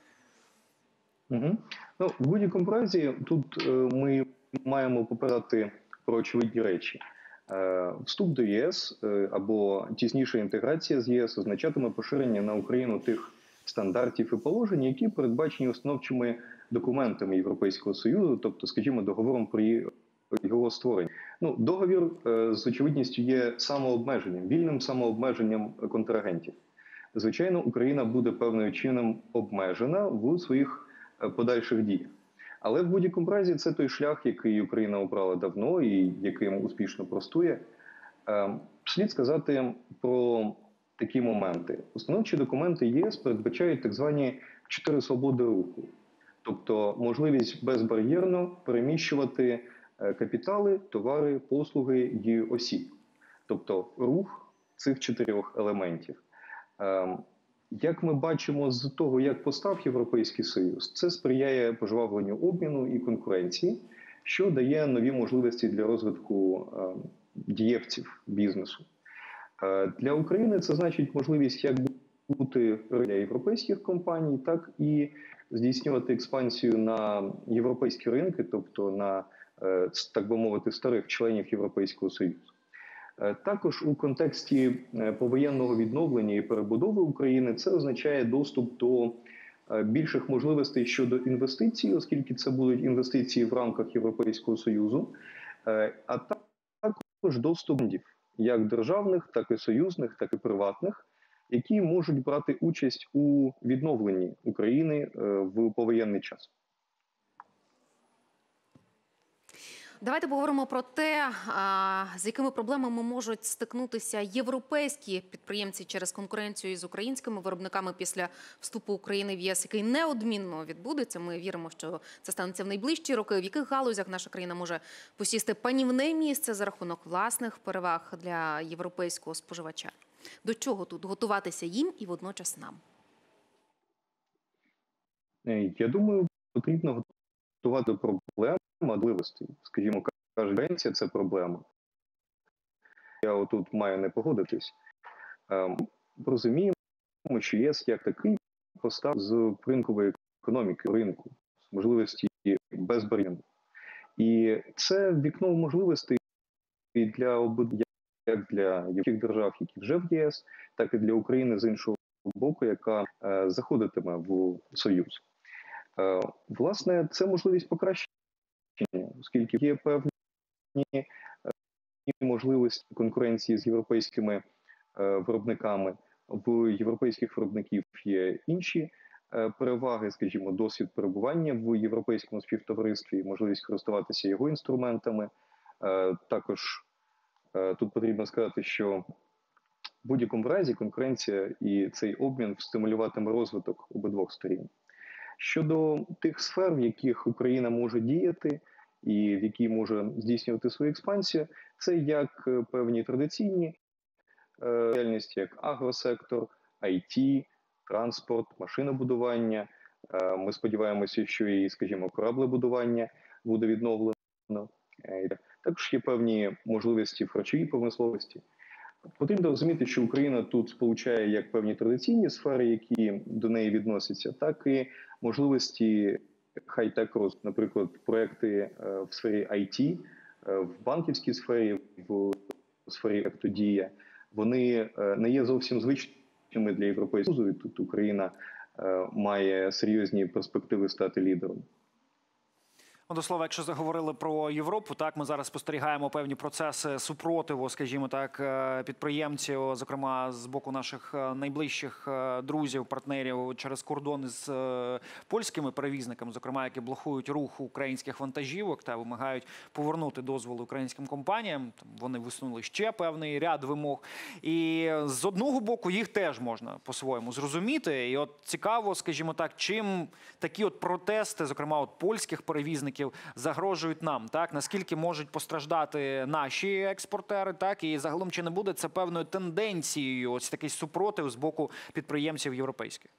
Угу. Ну, в будь-якому разі, тут е, ми маємо попередити про очевидні речі. Е, вступ до ЄС е, або тісніша інтеграція з ЄС означатиме поширення на Україну тих стандартів і положень, які передбачені установчими документами Європейського Союзу, тобто, скажімо, договором про його створення. Ну, договір з очевидністю є самообмеженням, вільним самообмеженням контрагентів. Звичайно, Україна буде певним чином обмежена в своїх подальших діях. Але в будь-якому разі це той шлях, який Україна обрала давно і яким успішно простує. Слід сказати про такі моменти. Установчі документи ЄС передбачають так звані чотири свободи руху. Тобто можливість безбар'єрно переміщувати капітали, товари, послуги і осіб. Тобто рух цих чотирьох елементів. Як ми бачимо з того, як постав Європейський Союз, це сприяє пожвавленню обміну і конкуренції, що дає нові можливості для розвитку дієвців бізнесу. Для України це значить можливість як бути для європейських компаній, так і здійснювати експансію на європейські ринки, тобто на, так би мовити, старих членів Європейського Союзу. Також у контексті повоєнного відновлення і перебудови України це означає доступ до більших можливостей щодо інвестицій, оскільки це будуть інвестиції в рамках Європейського Союзу, а також доступ як державних, так і союзних, так і приватних, які можуть брати участь у відновленні України в повоєнний час. Давайте поговоримо про те, з якими проблемами можуть стикнутися європейські підприємці через конкуренцію із українськими виробниками після вступу України в ЄС, який неодмінно відбудеться. Ми віримо, що це станеться в найближчі роки. В яких галузях наша країна може посісти панівне місце за рахунок власних переваг для європейського споживача? До чого тут готуватися їм і водночас нам? Я думаю, потрібно готувати проблеми, можливостей. Скажімо, конкуренція – це проблема. Я отут маю не погодитись. Розуміємо, що ЄС як такий постав з ринкової економіки, ринку, з можливості безбар'єрної. І це вікно можливостей для обидвох, як для європейських держав, які вже в ЄС, так і для України з іншого боку, яка е, заходитиме в Союз. Е, власне, це можливість покращення, оскільки є певні е, можливості конкуренції з європейськими е, виробниками. В європейських виробників є інші е, переваги, скажімо, досвід перебування в європейському співтоваристві, можливість користуватися його інструментами. Е, також тут потрібно сказати, що в будь-якому разі конкуренція і цей обмін стимулюватиме розвиток обидвох сторін. Щодо тих сфер, в яких Україна може діяти і в які може здійснювати свою експансію, це як певні традиційні діяльності, як агросектор, ай ті, транспорт, машинобудування. Ми сподіваємося, що і, скажімо, кораблебудування буде відновлено. Також є певні можливості в харчовій промисловості. Потрібно розуміти, що Україна тут сполучає як певні традиційні сфери, які до неї відносяться, так і можливості хай-тек розвитку, наприклад, проекти в сфері ай ті, в банківській сфері, в сфері «Ектодія». Вони не є зовсім звичними для Європейського Союзу, і тут Україна має серйозні перспективи стати лідером. Ну, до слова, якщо заговорили про Європу, так, ми зараз спостерігаємо певні процеси супротиву, скажімо так, підприємців, зокрема, з боку наших найближчих друзів, партнерів через кордон з польськими перевізниками, зокрема, які блокують рух українських вантажівок та вимагають повернути дозволи українським компаніям. Вони висунули ще певний ряд вимог. І з одного боку їх теж можна по-своєму зрозуміти. І от цікаво, скажімо так, чим такі от протести, зокрема, от польських перевізників, загрожують нам, так? Наскільки можуть постраждати наші експортери, так? І загалом чи не буде це певною тенденцією, ось такий супротив з боку підприємців європейських?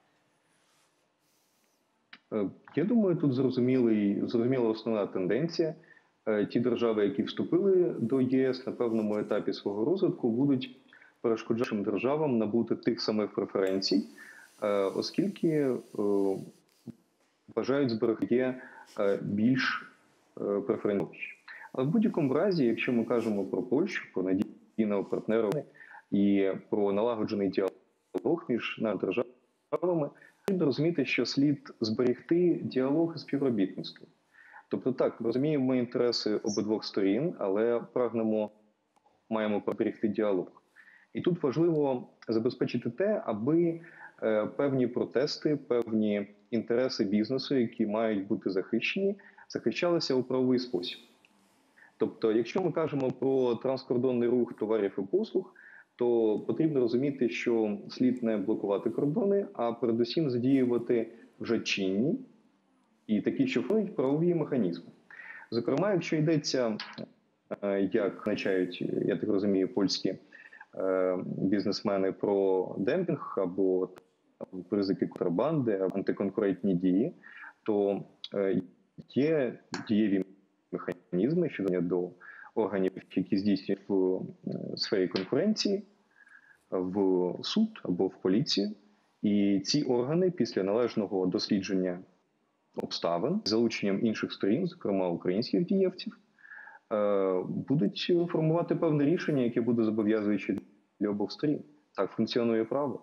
Я думаю, тут зрозумілий, зрозуміла основна тенденція. Ті держави, які вступили до ЄС на певному етапі свого розвитку, будуть перешкоджати державам набути тих самих преференцій, оскільки бажають зберегти більш преференційні. Але в будь-якому разі, якщо ми кажемо про Польщу, про надійного партнера і про налагоджений діалог між державами, потрібно розуміти, що слід зберегти діалог і співробітництво. Тобто так, розуміємо ми інтереси обидвох сторін, але прагнемо, маємо зберегти діалог. І тут важливо забезпечити те, аби певні протести, певні інтереси бізнесу, які мають бути захищені, захищалися у правовий спосіб. Тобто, якщо ми кажемо про транскордонний рух товарів і послуг, то потрібно розуміти, що слід не блокувати кордони, а передусім задіювати вже чинні і такі, що входять правові механізми. Зокрема, якщо йдеться, як означають, я так розумію, польські бізнесмени про демпінг або ризики контрабанди, антиконкурентні дії, то є дієві механізми щодо до органів, які здійснюють в сфері конкуренції, в суд або в поліцію. І ці органи після належного дослідження обставин, з залученням інших сторін, зокрема українських дієвців, будуть формувати певне рішення, яке буде зобов'язуюче для обох сторін. Так функціонує право.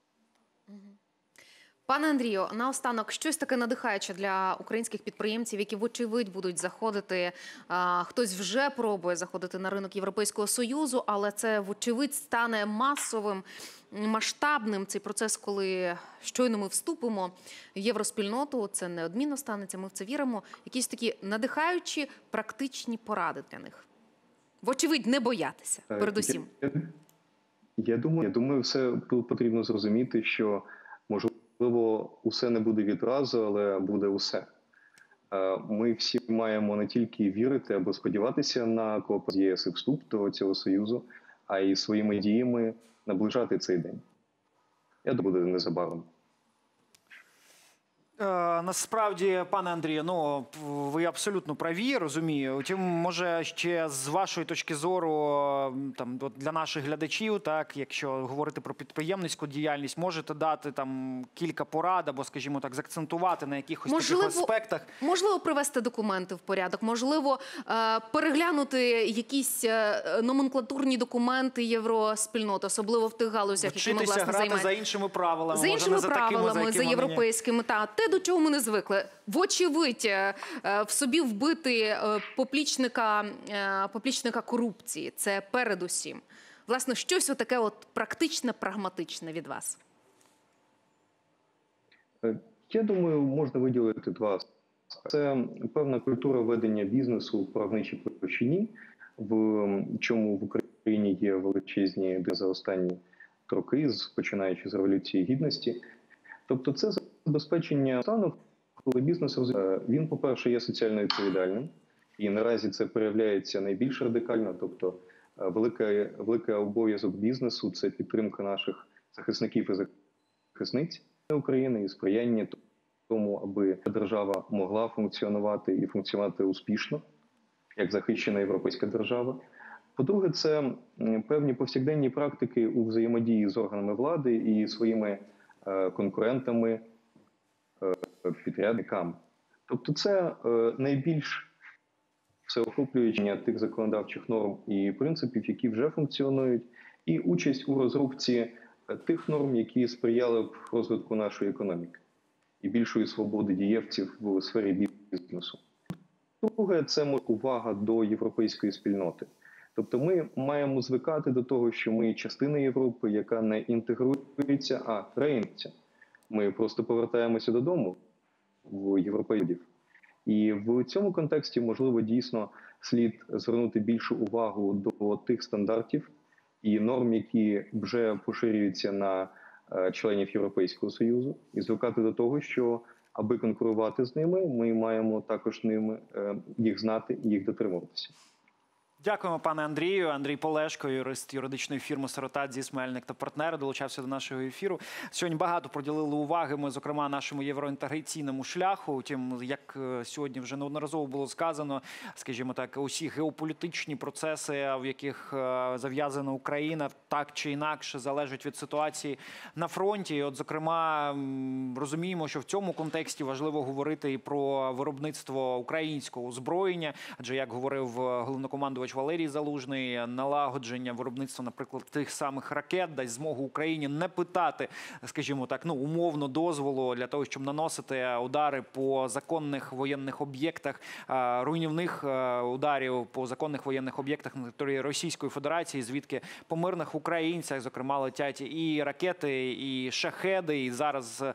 Пане Андрію, наостанок, щось таке надихаюче для українських підприємців, які вочевидь будуть заходити, а, хтось вже пробує заходити на ринок Європейського Союзу, але це вочевидь стане масовим, масштабним цей процес, коли щойно ми вступимо в євроспільноту, це неодмінно станеться, ми в це віримо. Якісь такі надихаючі, практичні поради для них. Вочевидь, не боятися, передусім. Я, я, думаю, я думаю, все потрібно зрозуміти, що можливо, Можливо, усе не буде відразу, але буде усе. Ми всі маємо не тільки вірити або сподіватися на кооперацію ЄС і вступ до цього Союзу, а й своїми діями наближати цей день. Я думаю, буде незабаром. Е, насправді, пане Андрію, ну, ви абсолютно праві, розумію. Утім, може, ще з вашої точки зору, там, для наших глядачів, так, якщо говорити про підприємницьку діяльність, можете дати там кілька порад або, скажімо так, заакцентувати на якихось можливо, таких аспектах? Можливо, привести документи в порядок, можливо, переглянути якісь номенклатурні документи євроспільноти, особливо в тих галузях, які ми, власне, грати займаємо. за іншими правилами, за іншими може, не правилами, за, такими, за, за європейськими, та те, до чого ми не звикли. Вочевидь, в собі вбити поплічника, поплічника корупції. Це передусім. Власне, щось отаке от практичне, прагматичне від вас. Я думаю, можна виділити два. Це певна культура ведення бізнесу в правничій площині, в чому в Україні є величезні за останні роки, починаючи з Революції Гідності. Тобто це забезпечення стану, коли бізнес розуміє, він, по-перше, є соціально відповідальним, і наразі це проявляється найбільш радикально, тобто великий, великий обов'язок бізнесу – це підтримка наших захисників і захисниць України і сприяння тому, аби держава могла функціонувати і функціонувати успішно, як захищена європейська держава. По-друге, це певні повсякденні практики у взаємодії з органами влади і своїми конкурентами, підрядниками. Тобто це найбільш всеохоплююче тих законодавчих норм і принципів, які вже функціонують, і участь у розробці тих норм, які сприяли б розвитку нашої економіки і більшої свободи дієвців в сфері бізнесу. Друге, це увага до європейської спільноти. Тобто ми маємо звикати до того, що ми частина Європи, яка не інтегрується, а реінтегрується. Ми просто повертаємося додому в європейців. І в цьому контексті, можливо, дійсно слід звернути більшу увагу до тих стандартів і норм, які вже поширюються на членів Європейського Союзу, і звикати до того, що аби конкурувати з ними, ми маємо також ними їх знати і їх дотримуватися. Дякуємо, пане Андрію. Андрій Полешко, юрист юридичної фірми «Сирота», Дзіс, Мельник та партнери, долучався до нашого ефіру. Сьогодні багато приділили уваги ми, зокрема, нашому євроінтеграційному шляху. Втім, як сьогодні вже неодноразово було сказано, скажімо так, усі геополітичні процеси, в яких зав'язана Україна, так чи інакше залежать від ситуації на фронті. І от, зокрема, розуміємо, що в цьому контексті важливо говорити і про виробництво українського озброєння, адже, як говорив головнокомандувач Валерій Залужний, налагодження виробництва, наприклад, тих самих ракет дасть змогу Україні не питати, скажімо так, ну, умовно дозволу для того, щоб наносити удари по законних воєнних об'єктах, руйнівних ударів по законних воєнних об'єктах на території Російської Федерації, звідки по мирних українцях, зокрема, летять і ракети, і шахеди. І зараз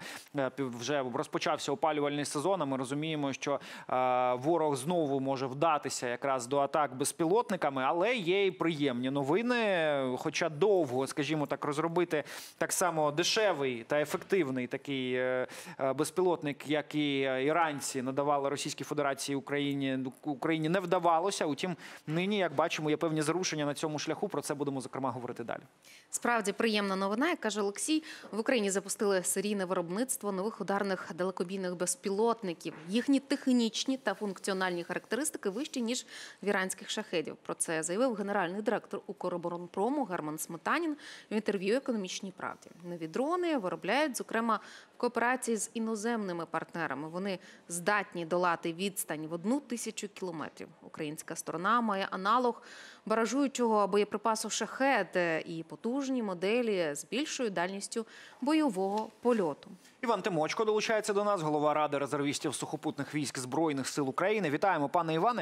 вже розпочався опалювальний сезон, а ми розуміємо, що ворог знову може вдатися якраз до атак безпілотниками. Але є і приємні новини, хоча довго, скажімо так, розробити так само дешевий та ефективний такий безпілотник, як і іранці надавали Російській Федерації Україні, Україні не вдавалося. Утім, нині, як бачимо, є певні зарушення на цьому шляху. Про це будемо, зокрема, говорити далі. Справді приємна новина, як каже Олексій. В Україні запустили серійне виробництво нових ударних далекобійних безпілотників. Їхні технічні та функціональні характеристики вищі, ніж в іранських шахедів. Про це заявив генеральний директор Укроборонпрому Герман Сметанін в інтерв'ю «Економічній правді». Нові дрони виробляють, зокрема, в кооперації з іноземними партнерами. Вони здатні долати відстань в одну тисячу кілометрів. Українська сторона має аналог баражуючого боєприпасу «Шахед» і потужні моделі з більшою дальністю бойового польоту. Іван Тимочко долучається до нас, голова Ради резервістів сухопутних військ Збройних сил України. Вітаємо, пане Іване.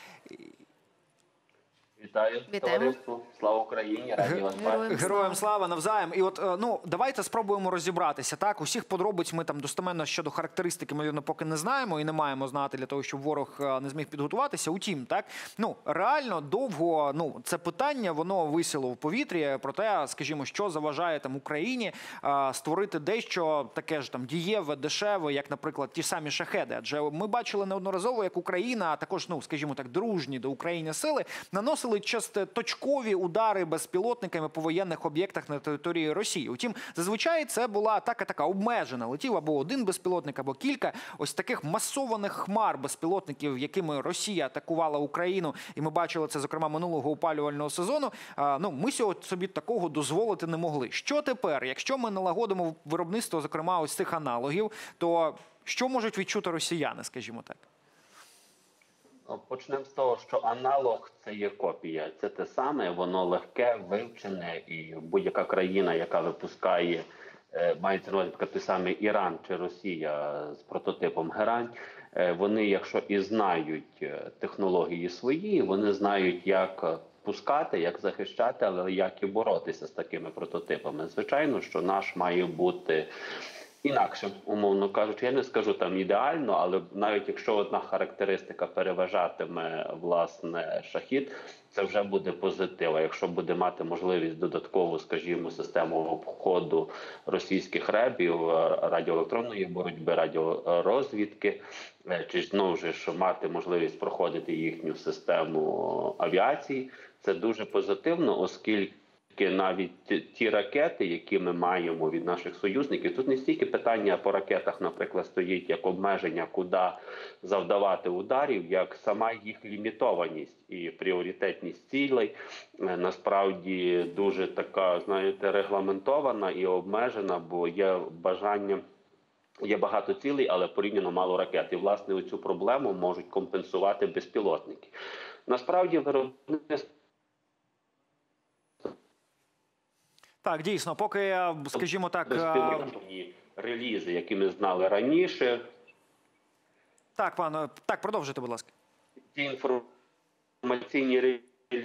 Вітаю, товариство. Слава Україні, раді вас бачити. Героям слава, навзаєм. І от, ну, давайте спробуємо розібратися, так? Усіх подробиць ми там достеменно щодо характеристики, ми поки не знаємо і не маємо знати для того, щоб ворог не зміг підготуватися. Утім, так, ну, реально довго, ну, це питання, воно висіло в повітрі про те, скажімо, що заважає там Україні а, створити дещо таке ж там дієве, дешеве, як, наприклад, ті самі шахеди. Адже ми бачили неодноразово, як Україна, а також, ну, скажімо так, дружні до України сили наносили часто точкові удари безпілотниками по воєнних об'єктах на території Росії. Утім, зазвичай це була атака така обмежена. Летів або один безпілотник, або кілька ось таких масованих хмар безпілотників, якими Росія атакувала Україну. І ми бачили це, зокрема, минулого опалювального сезону. А, ну, ми собі такого дозволити не могли. Що тепер? Якщо ми налагодимо виробництво, зокрема, ось цих аналогів, то що можуть відчути росіяни, скажімо так? Почнемо з того, що аналог – це є копія. Це те саме, воно легке, вивчене, і будь-яка країна, яка випускає, мається на увазі той самий Іран чи Росія з прототипом Герань, вони, якщо і знають технології свої, вони знають, як пускати, як захищати, але як і боротися з такими прототипами. Звичайно, що наш має бути інакше, умовно кажучи, я не скажу там ідеально, але навіть якщо одна характеристика переважатиме, власне, шахід, це вже буде позитив. А якщо буде мати можливість додаткову, скажімо, систему обходу російських ребів, радіоелектронної боротьби, радіорозвідки, чи знову ж мати можливість проходити їхню систему авіації, це дуже позитивно, оскільки навіть ті ракети, які ми маємо від наших союзників, тут не стільки питання по ракетах, наприклад, стоїть як обмеження, куди завдавати ударів, як сама їх лімітованість і пріоритетність цілей насправді дуже така, знаєте, регламентована і обмежена, бо є бажання, є багато цілей, але порівняно мало ракет. І, власне, цю проблему можуть компенсувати безпілотники. Насправді, виробництво Так, дійсно, поки, скажімо так... Безпілотні релізи, які ми знали раніше. Так, пане, так, продовжуйте, будь ласка. ті інформаційні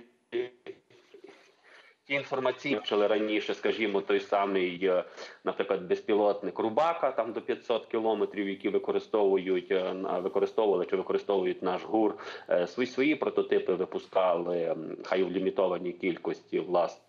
Ті інформаційні вчили раніше, скажімо, той самий, наприклад, безпілотник Рубака, там до п'ятсот кілометрів, які використовують, використовували чи використовують наш ГУР. Свої, свої прототипи випускали, хай в лімітованій кількості, власне.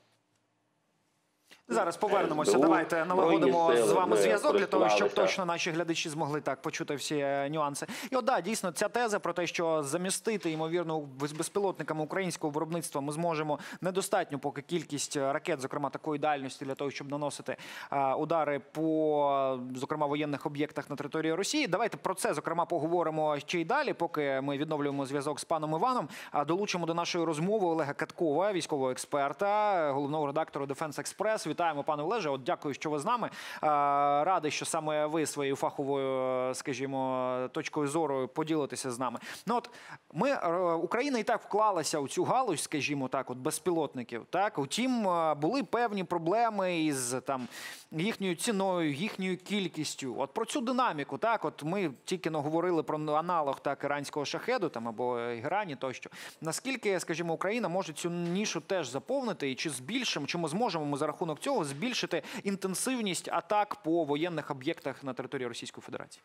Зараз повернемося. Давайте налагодимо з вами зв'язок для того, щоб точно наші глядачі змогли так почути всі нюанси. І от, да, дійсно, ця теза про те, що замістити, ймовірно, з безпілотниками українського виробництва ми зможемо недостатньо поки кількість ракет, зокрема такої дальності, для того, щоб наносити а, удари по, зокрема, воєнних об'єктах на території Росії. Давайте про це, зокрема, поговоримо ще й далі, поки ми відновлюємо зв'язок з паном Іваном. А долучимо до нашої розмови Олега Каткова, військового експерта, головного редактора Defense Express. Вітаємо, пане Олеже. От дякую, що ви з нами. Радий, що саме ви своєю фаховою, скажімо, точкою зору поділитеся з нами. Ну от ми, Україна і так вклалася у цю галузь, скажімо так, от безпілотників. Так, утім, були певні проблеми із там їхньою ціною, їхньою кількістю. От про цю динаміку, так, от ми тільки говорили про аналог так іранського шахеду там або Ірані тощо. Наскільки, скажімо, Україна може цю нішу теж заповнити і чи збільшимо, чи ми зможемо ми за рахунок цього збільшити інтенсивність атак по воєнних об'єктах на території Російської Федерації?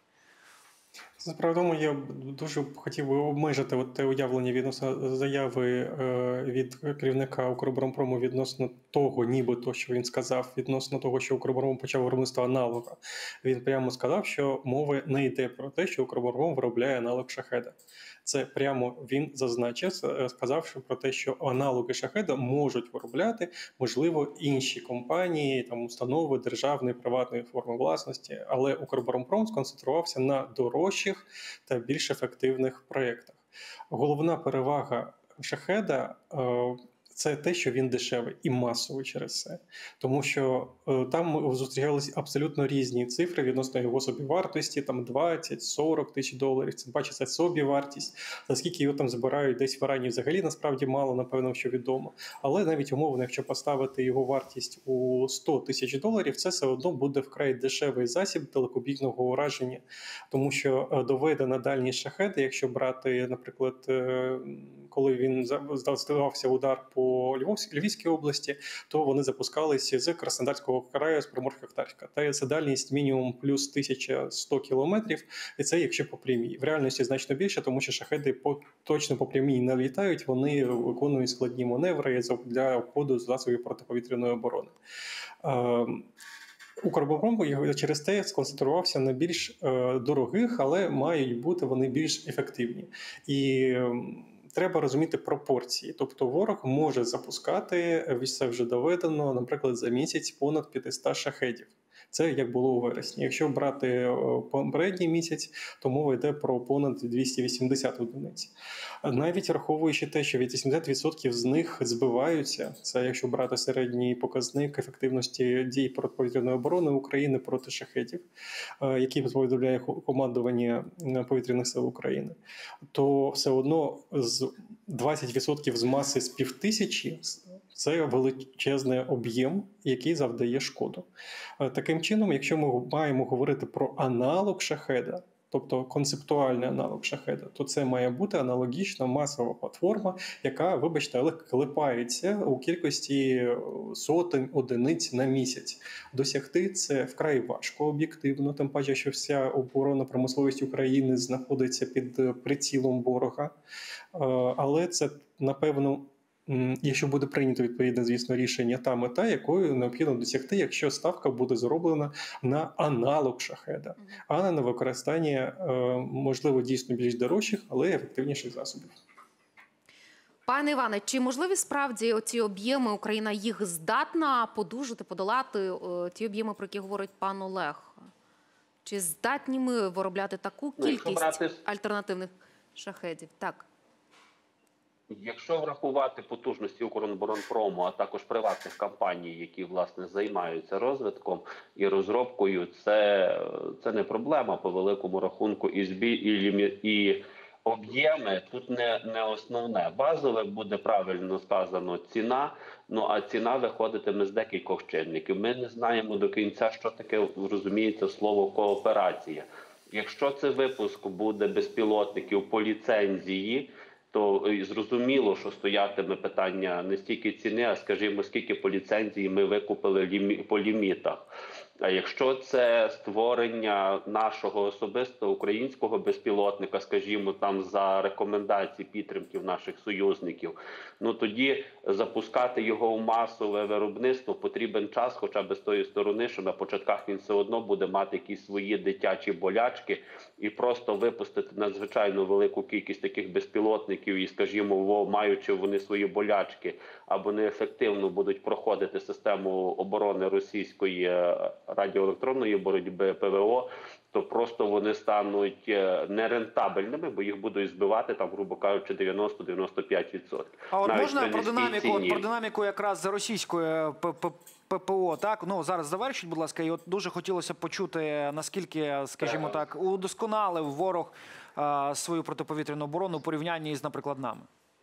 Справа в тому, я дуже хотів би обмежити от те уявлення відносно заяви е, від керівника Укроборонпрому відносно того, нібито, що він сказав, відносно того, що Укроборонпром почав виробництво аналога. Він прямо сказав, що мови не йде про те, що Укроборонпром виробляє аналог шахеда. Це прямо він зазначив, сказавши про те, що аналоги шахеда можуть виробляти, можливо, інші компанії, там, установи державної, приватної форми власності, але Укроборонпром сконцентрувався на дорожчих та більш ефективних проєктах. Головна перевага шахеда – це те, що він дешевий і масовий через це. Тому що е, там зустрічалися абсолютно різні цифри відносно його собівартості, там двадцять-сорок тисяч доларів, це бачить, це собівартість. Наскільки його там збирають десь в Ірані взагалі, насправді мало, напевно, що відомо. Але навіть умовно, якщо поставити його вартість у сто тисяч доларів, це все одно буде вкрай дешевий засіб далекобійного ураження. Тому що е, доведена дальність шахеда, якщо брати, наприклад, е, коли він здавався удар по Львівській області, то вони запускалися з Краснодарського краю, з Приморсько-Ахтарська. Та це дальність мінімум плюс тисяча сто кілометрів, і це якщо по прямій. В реальності значно більше, тому що шахеди по, точно по прямій не літають, вони виконують складні маневри для обходу засобів протиповітряної оборони. Укроборонпром через те сконцентрувався на більш дорогих, але мають бути вони більш ефективні. І треба розуміти пропорції. Тобто ворог може запускати, це вже доведено, наприклад, за місяць понад п'ятсот шахедів. Це як було у вересні. Якщо брати попередній місяць, то мова йде про понад двісті вісімдесят одиниць. Навіть враховуючи те, що вісімдесят відсотків з них збиваються, це якщо брати середній показник ефективності дій протиповітряної оборони України проти шахедів, які повідомляє командування повітряних сил України, то все одно з двадцять відсотків з маси з півтисячі – це величезний об'єм, який завдає шкоду. Таким чином, якщо ми маємо говорити про аналог шахеда, тобто концептуальний аналог шахеда, то це має бути аналогічна масова платформа, яка, вибачте, але клепається у кількості сотень одиниць на місяць. Досягти це вкрай важко об'єктивно, тим паче, що вся оборонна промисловість України знаходиться під прицілом ворога. Але це, напевно, якщо буде прийнято відповідне, звісно, рішення, та мета, якою необхідно досягти, якщо ставка буде зроблена на аналог шахеда, а не на використання, можливо, дійсно більш дорожчих, але ефективніших засобів. Пане Іване, чи можливі справді оці об'єми, Україна їх здатна подужати, подолати, ті об'єми, про які говорить пан Олег? Чи здатні ми виробляти таку кількість ну, брати... альтернативних шахедів? Так. Якщо врахувати потужності Укроборонпрому, а також приватних компаній, які, власне, займаються розвитком і розробкою, це, це не проблема по великому рахунку. І, збі, і, і об'єми тут не, не основне. Базове буде, правильно сказано, ціна, ну а ціна виходитиме з декількох чинників. Ми не знаємо до кінця, що таке розуміється слово «кооперація». Якщо це випуск буде безпілотників по ліцензії, то зрозуміло, що стоятиме питання не стільки ціни, а, скажімо, скільки по ліцензії ми викупили лімі... по лімітах. А якщо це створення нашого особистого українського безпілотника, скажімо, там за рекомендації підтримків наших союзників, ну тоді запускати його в масове виробництво потрібен час, хоча б з тої сторони, що на початках він все одно буде мати якісь свої дитячі болячки, і просто випустити надзвичайно велику кількість таких безпілотників і, скажімо, маючи вони свої болячки, або неефективно будуть проходити систему оборони російської радіоелектронної боротьби ПВО, то просто вони стануть нерентабельними, бо їх будуть збивати, там, грубо кажучи, дев'яносто - дев'яносто п'ять відсотків. А от навіть можна про динаміку, ціні. про динаміку якраз за російською ППО, так? Ну, зараз завершіть, будь ласка, і от дуже хотілося б почути, наскільки, скажімо так, удосконалив ворог а, свою протиповітряну оборону у порівнянні із, наприклад, нами.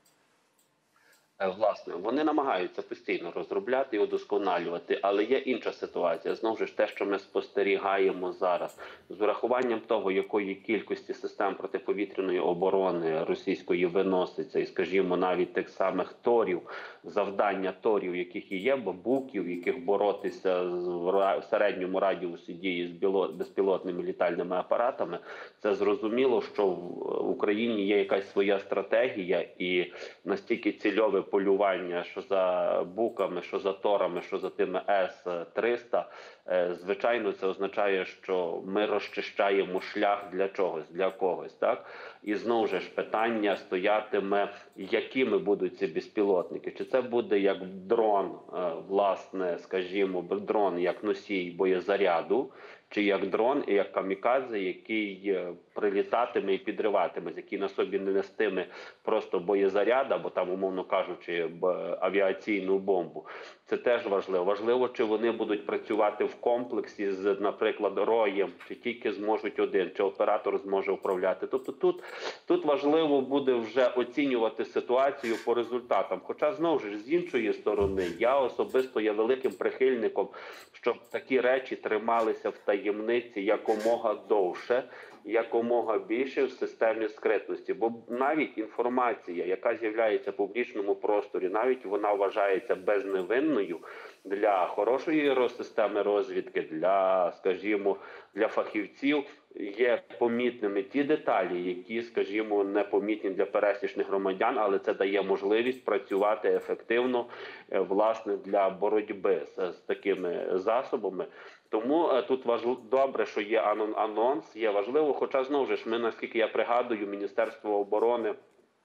Власне, вони намагаються постійно розробляти і удосконалювати, але є інша ситуація. Знову ж те, що ми спостерігаємо зараз, з урахуванням того, якої кількості систем протиповітряної оборони російської виноситься, і, скажімо, навіть тих самих торів, завдання торів, яких і є, бабуків, яких боротися в середньому радіусі дії з безпілотними літальними апаратами, це зрозуміло, що в Україні є якась своя стратегія і настільки цільове полювання, що за буками, що за торами, що за тими С триста, звичайно, це означає, що ми розчищаємо шлях для чогось, для когось, так? І знову ж питання стоятиме, якими будуть ці безпілотники. Чи це буде як дрон, власне, скажімо, дрон як носій боєзаряду, чи як дрон і як камікадзе, який прилітатиме і підриватиме, який на собі не нестиме просто боєзаряд, або там, умовно кажучи, авіаційну бомбу. Це теж важливо. Важливо, чи вони будуть працювати в комплексі з, наприклад, роєм, чи тільки зможуть один, чи оператор зможе управляти. Тобто тут, тут важливо буде вже оцінювати ситуацію по результатам. Хоча, знову ж, з іншої сторони, я особисто є великим прихильником, щоб такі речі трималися в таємниці якомога довше, якомога більше в системі скритності. Бо навіть інформація, яка з'являється в публічному просторі, навіть вона вважається безневинною для хорошої системи розвідки, для, скажімо, для фахівців, є помітними ті деталі, які, скажімо, не помітні для пересічних громадян, але це дає можливість працювати ефективно, власне, для боротьби з, з такими засобами. Тому е, тут важливо, добре, що є анонс, є важливо, хоча, знову ж, ми, наскільки я пригадую, Міністерство оборони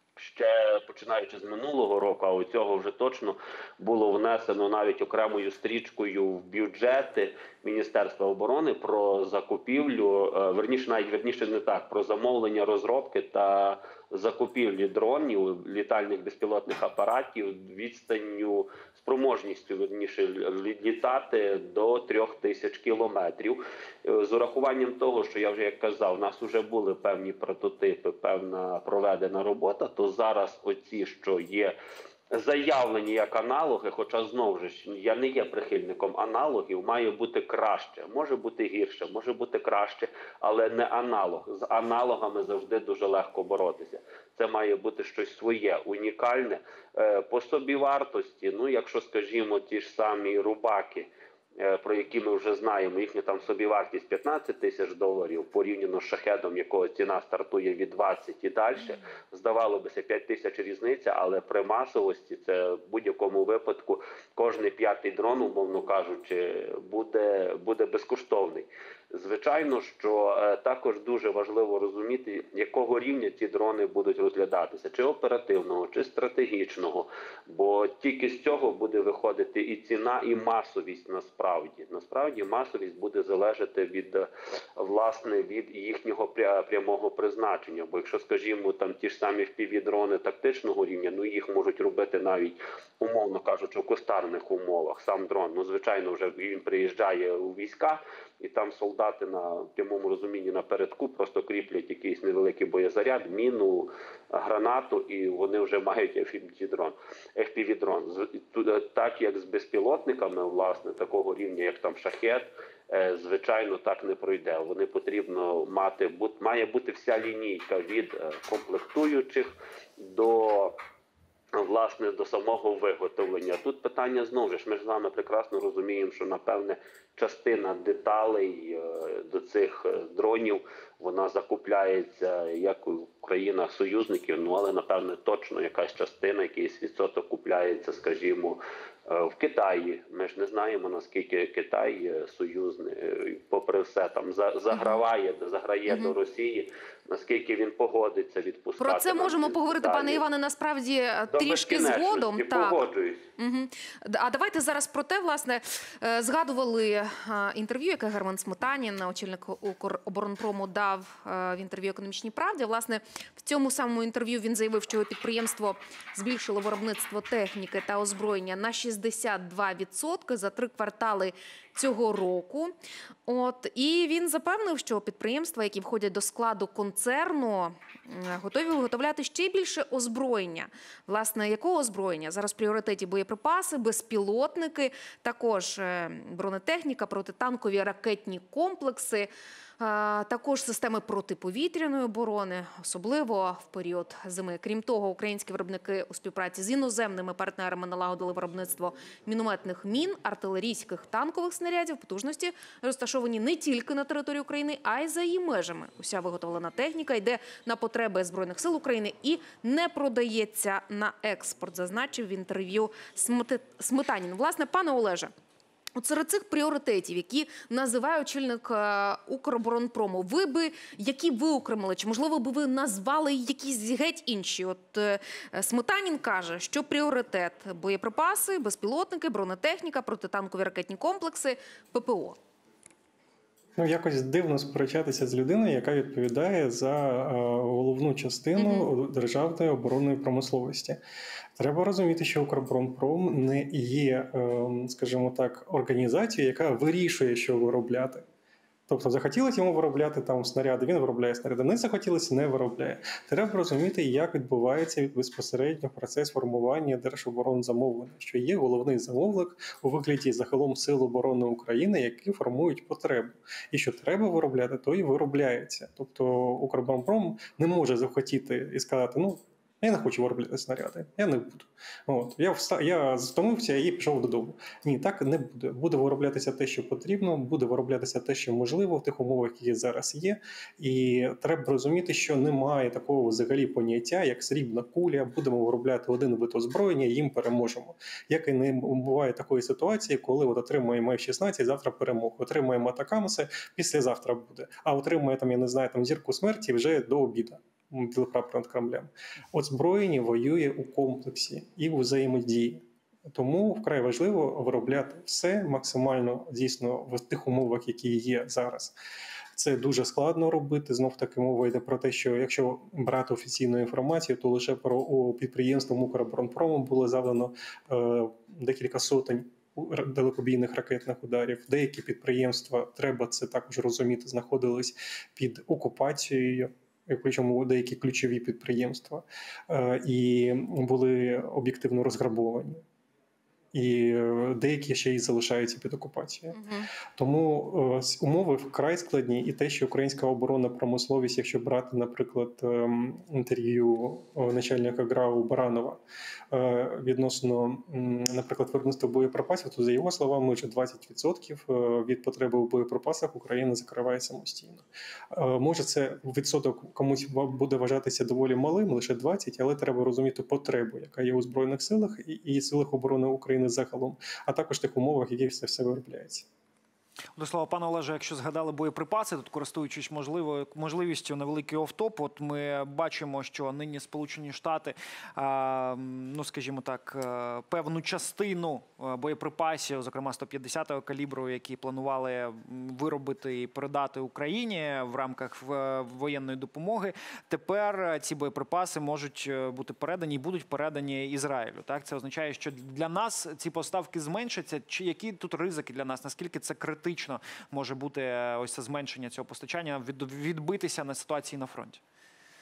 ще починаючи з минулого року, а у цього вже точно було внесено навіть окремою стрічкою в бюджети Міністерства оборони про закупівлю, е, верніше, навіть верніше не так, про замовлення розробки та закупівлі дронів, літальних безпілотних апаратів відстанню, спроможністю, верніше, літати до трьох тисяч кілометрів. З урахуванням того, що я вже як казав, у нас вже були певні прототипи, певна проведена робота, то зараз оці, що є заявлені як аналоги, хоча, знову ж, я не є прихильником аналогів, має бути краще, може бути гірше, може бути краще, але не аналог. З аналогами завжди дуже легко боротися. Це має бути щось своє, унікальне. По собівартості, ну, якщо, скажімо, ті ж самі рубаки, про які ми вже знаємо, їхня там собівартість п'ятнадцять тисяч доларів, порівняно з шахедом, якого ціна стартує від двадцять і далі. Здавало бися, п'ять тисяч різниця, але при масовості це в будь-якому випадку кожний п'ятий дрон, умовно кажучи, буде, буде безкоштовний. Звичайно, що е, також дуже важливо розуміти, якого рівня ці дрони будуть розглядатися, чи оперативного, чи стратегічного, бо тільки з цього буде виходити і ціна, і масовість насправді. Насправді масовість буде залежати від, власне, від їхнього прямого призначення, бо якщо, скажімо, там ті ж самі еф пі ві-дрони тактичного рівня, ну їх можуть робити навіть, умовно кажучи, в кустарних умовах. Сам дрон, ну звичайно, вже він приїжджає у війська, і там солдати на прямому розумінні напередку просто кріплять якийсь невеликий боєзаряд, міну, гранату, і вони вже мають еф пі ві-дрон. Так як з безпілотниками, власне, такого рівня, як там шахет, звичайно, так не пройде. Вони потрібно мати, має бути вся лінійка від комплектуючих до, власне, до самого виготовлення. Тут питання знову ж, ми ж з вами прекрасно розуміємо, що, напевне, частина деталей до цих дронів, вона закупляється як у країнах-союзників, ну, але, напевне, точно якась частина, якийсь відсоток купляється, скажімо, в Китаї. Ми ж не знаємо, наскільки Китай союзний, попри все, там заграває, заграє uh-huh. до Росії, наскільки він погодиться відпускати. Про це можемо поговорити, пане Іване, насправді до трішки згодом. Так. Погоджуюсь. Угу. А давайте зараз про те, власне, згадували інтерв'ю, яке Герман Сметанін, очільник Укроборонпрому, дав в інтерв'ю «Економічній правді». Власне, в цьому самому інтерв'ю він заявив, що підприємство збільшило виробництво техніки та озброєння на шістдесят два відсотки за три квартали цього року. От, і він запевнив, що підприємства, які входять до складу концерну, готові виготовляти ще більше озброєння. Власне, якого озброєння? Зараз в пріоритеті боєприпаси, безпілотники, також бронетехніка, протитанкові ракетні комплекси, також системи протиповітряної оборони, особливо в період зими. Крім того, українські виробники у співпраці з іноземними партнерами налагодили виробництво мінометних мін, артилерійських танкових снарядів, потужності розташовані не тільки на території України, а й за її межами. Уся виготовлена техніка йде на потреби Збройних сил України і не продається на експорт, зазначив в інтерв'ю Сметанін. Власне, пане Олеже, от серед цих пріоритетів, які називає очільник Укроборонпрому, ви би, які ви окремили, чи, можливо, би ви назвали якісь геть інші? От Сметанін каже, що пріоритет – боєприпаси, безпілотники, бронетехніка, протитанкові ракетні комплекси, ППО. Ну, якось дивно сперечатися з людиною, яка відповідає за е, головну частину mm-hmm. державної оборонної промисловості. Треба розуміти, що Укроборонпром не є, е, скажімо так, організацією, яка вирішує, що виробляти. Тобто захотілося йому виробляти там снаряди, він виробляє снаряди, не захотілося, не виробляє. Треба розуміти, як відбувається безпосередньо процес формування держоборонзамовлення, що є головний замовник у вигляді загалом Сил оборони України, які формують потребу. І що треба виробляти, то і виробляється. Тобто Укроборонпром не може захотіти і сказати, ну, я не хочу виробляти снаряди, я не буду. От. Я, вста... я стомився і пішов додому. Ні, так не буде. Буде вироблятися те, що потрібно, буде вироблятися те, що можливо в тих умовах, які зараз є. І треба розуміти, що немає такого взагалі поняття, як срібна куля, будемо виробляти один вид озброєння, їм переможемо. Як і не буває такої ситуації, коли от отримуємо еф шістнадцять, завтра перемог. Отримуємо атакамси, післязавтра буде. А отримує, там, я не знаю, там, зірку смерті вже до обіду. Білий прапор над Кремлем. Озброєння воює у комплексі і у взаємодії. Тому вкрай важливо виробляти все максимально, дійсно, в тих умовах, які є зараз. Це дуже складно робити. Знов-таки мова йде про те, що якщо брати офіційну інформацію, то лише про підприємством Укроборонпрому було завдано е, декілька сотень далекобійних ракетних ударів. Деякі підприємства, треба це також розуміти, знаходились під окупацією, причому деякі ключові підприємства, і були об'єктивно розграбовані. І деякі ще й залишаються під окупацією. Uh-huh. Тому е, умови вкрай складні. І те, що українська оборонна промисловість, якщо брати, наприклад, е, інтерв'ю начальника ГРАУ Баранова е, відносно, е, наприклад, виробництва боєприпасів, то за його словами, вже двадцять відсотків від потреби в боєприпасах Україна закриває самостійно. Е, може, це відсоток комусь буде вважатися доволі малим, лише двадцять, але треба розуміти потребу, яка є у Збройних силах і, і силах оборони України загалом, а також в тих умовах, які все, все виробляється. До слова, пане Олеже, якщо згадали боєприпаси, тут користуючись можливо, можливістю невеликий офтоп, от ми бачимо, що нині Сполучені Штати, а, ну скажімо так, певну частину боєприпасів, зокрема сто п'ятдесятого калібру, які планували виробити і передати Україні в рамках воєнної допомоги, тепер ці боєприпаси можуть бути передані і будуть передані Ізраїлю. Так, це означає, що для нас ці поставки зменшаться. Чи які тут ризики для нас? Наскільки це критично може бути ось це зменшення цього постачання, від, відбитися на ситуації на фронті?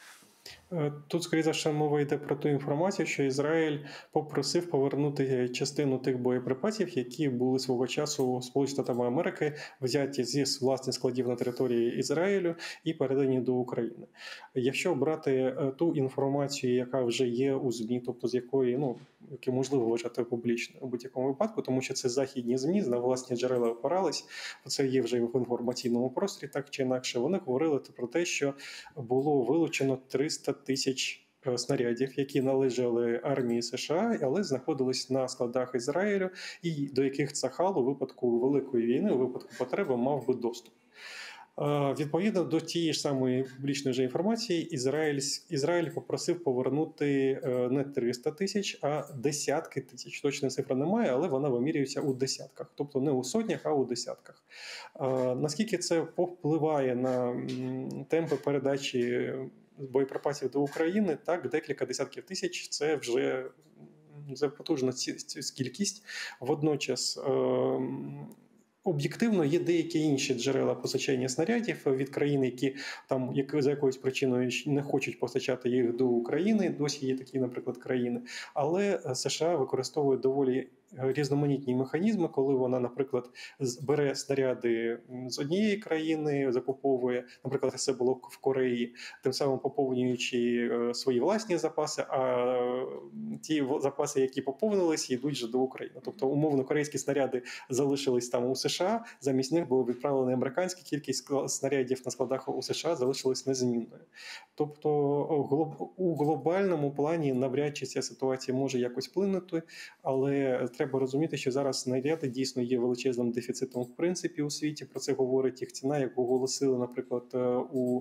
Тут, скоріше за все, мова йде про ту інформацію, що Ізраїль попросив повернути частину тих боєприпасів, які були свого часу Сполученими Штатами Америки взяті зі власних складів на території Ізраїлю і передані до України. Якщо брати ту інформацію, яка вже є у ЗМІ, тобто з якої, ну, яку можливо вважати публічною у будь-якому випадку, тому що це західні ЗМІ, на власні джерела опирались, це є вже в інформаційному просторі, так чи інакше, вони говорили про те, що було вилучено триста тисяч снарядів, які належали армії США, але знаходились на складах Ізраїлю, і до яких Цахал у випадку Великої війни, у випадку потреби, мав би доступ. Відповідно до тієї ж самої публічної вже інформації, Ізраїль, Ізраїль попросив повернути не триста тисяч, а десятки тисяч. Точної цифри немає, але вона вимірюється у десятках. Тобто не у сотнях, а у десятках. Наскільки це повпливає на темпи передачі боєприпасів до України, так, декілька десятків тисяч – це вже це потужна кількість. Водночас об'єктивно є деякі інші джерела постачання снарядів від країн, які там як, за якоюсь причиною не хочуть постачати їх до України. Досі є такі, наприклад, країни. Але США використовують доволі різноманітні механізми, коли вона, наприклад, бере снаряди з однієї країни, закуповує, наприклад, це було в Кореї, тим самим поповнюючи свої власні запаси, а ті запаси, які поповнились, йдуть вже до України. Тобто, умовно, корейські снаряди залишились там у США, замість них було відправлено американські, кількість снарядів на складах у США залишилась незмінною. Тобто, у глобальному плані навряд чи ця ситуація може якось вплинути, але треба розуміти, що зараз снаряди дійсно є величезним дефіцитом в принципі у світі. Про це говорить їх ціна, яку оголосили, наприклад, у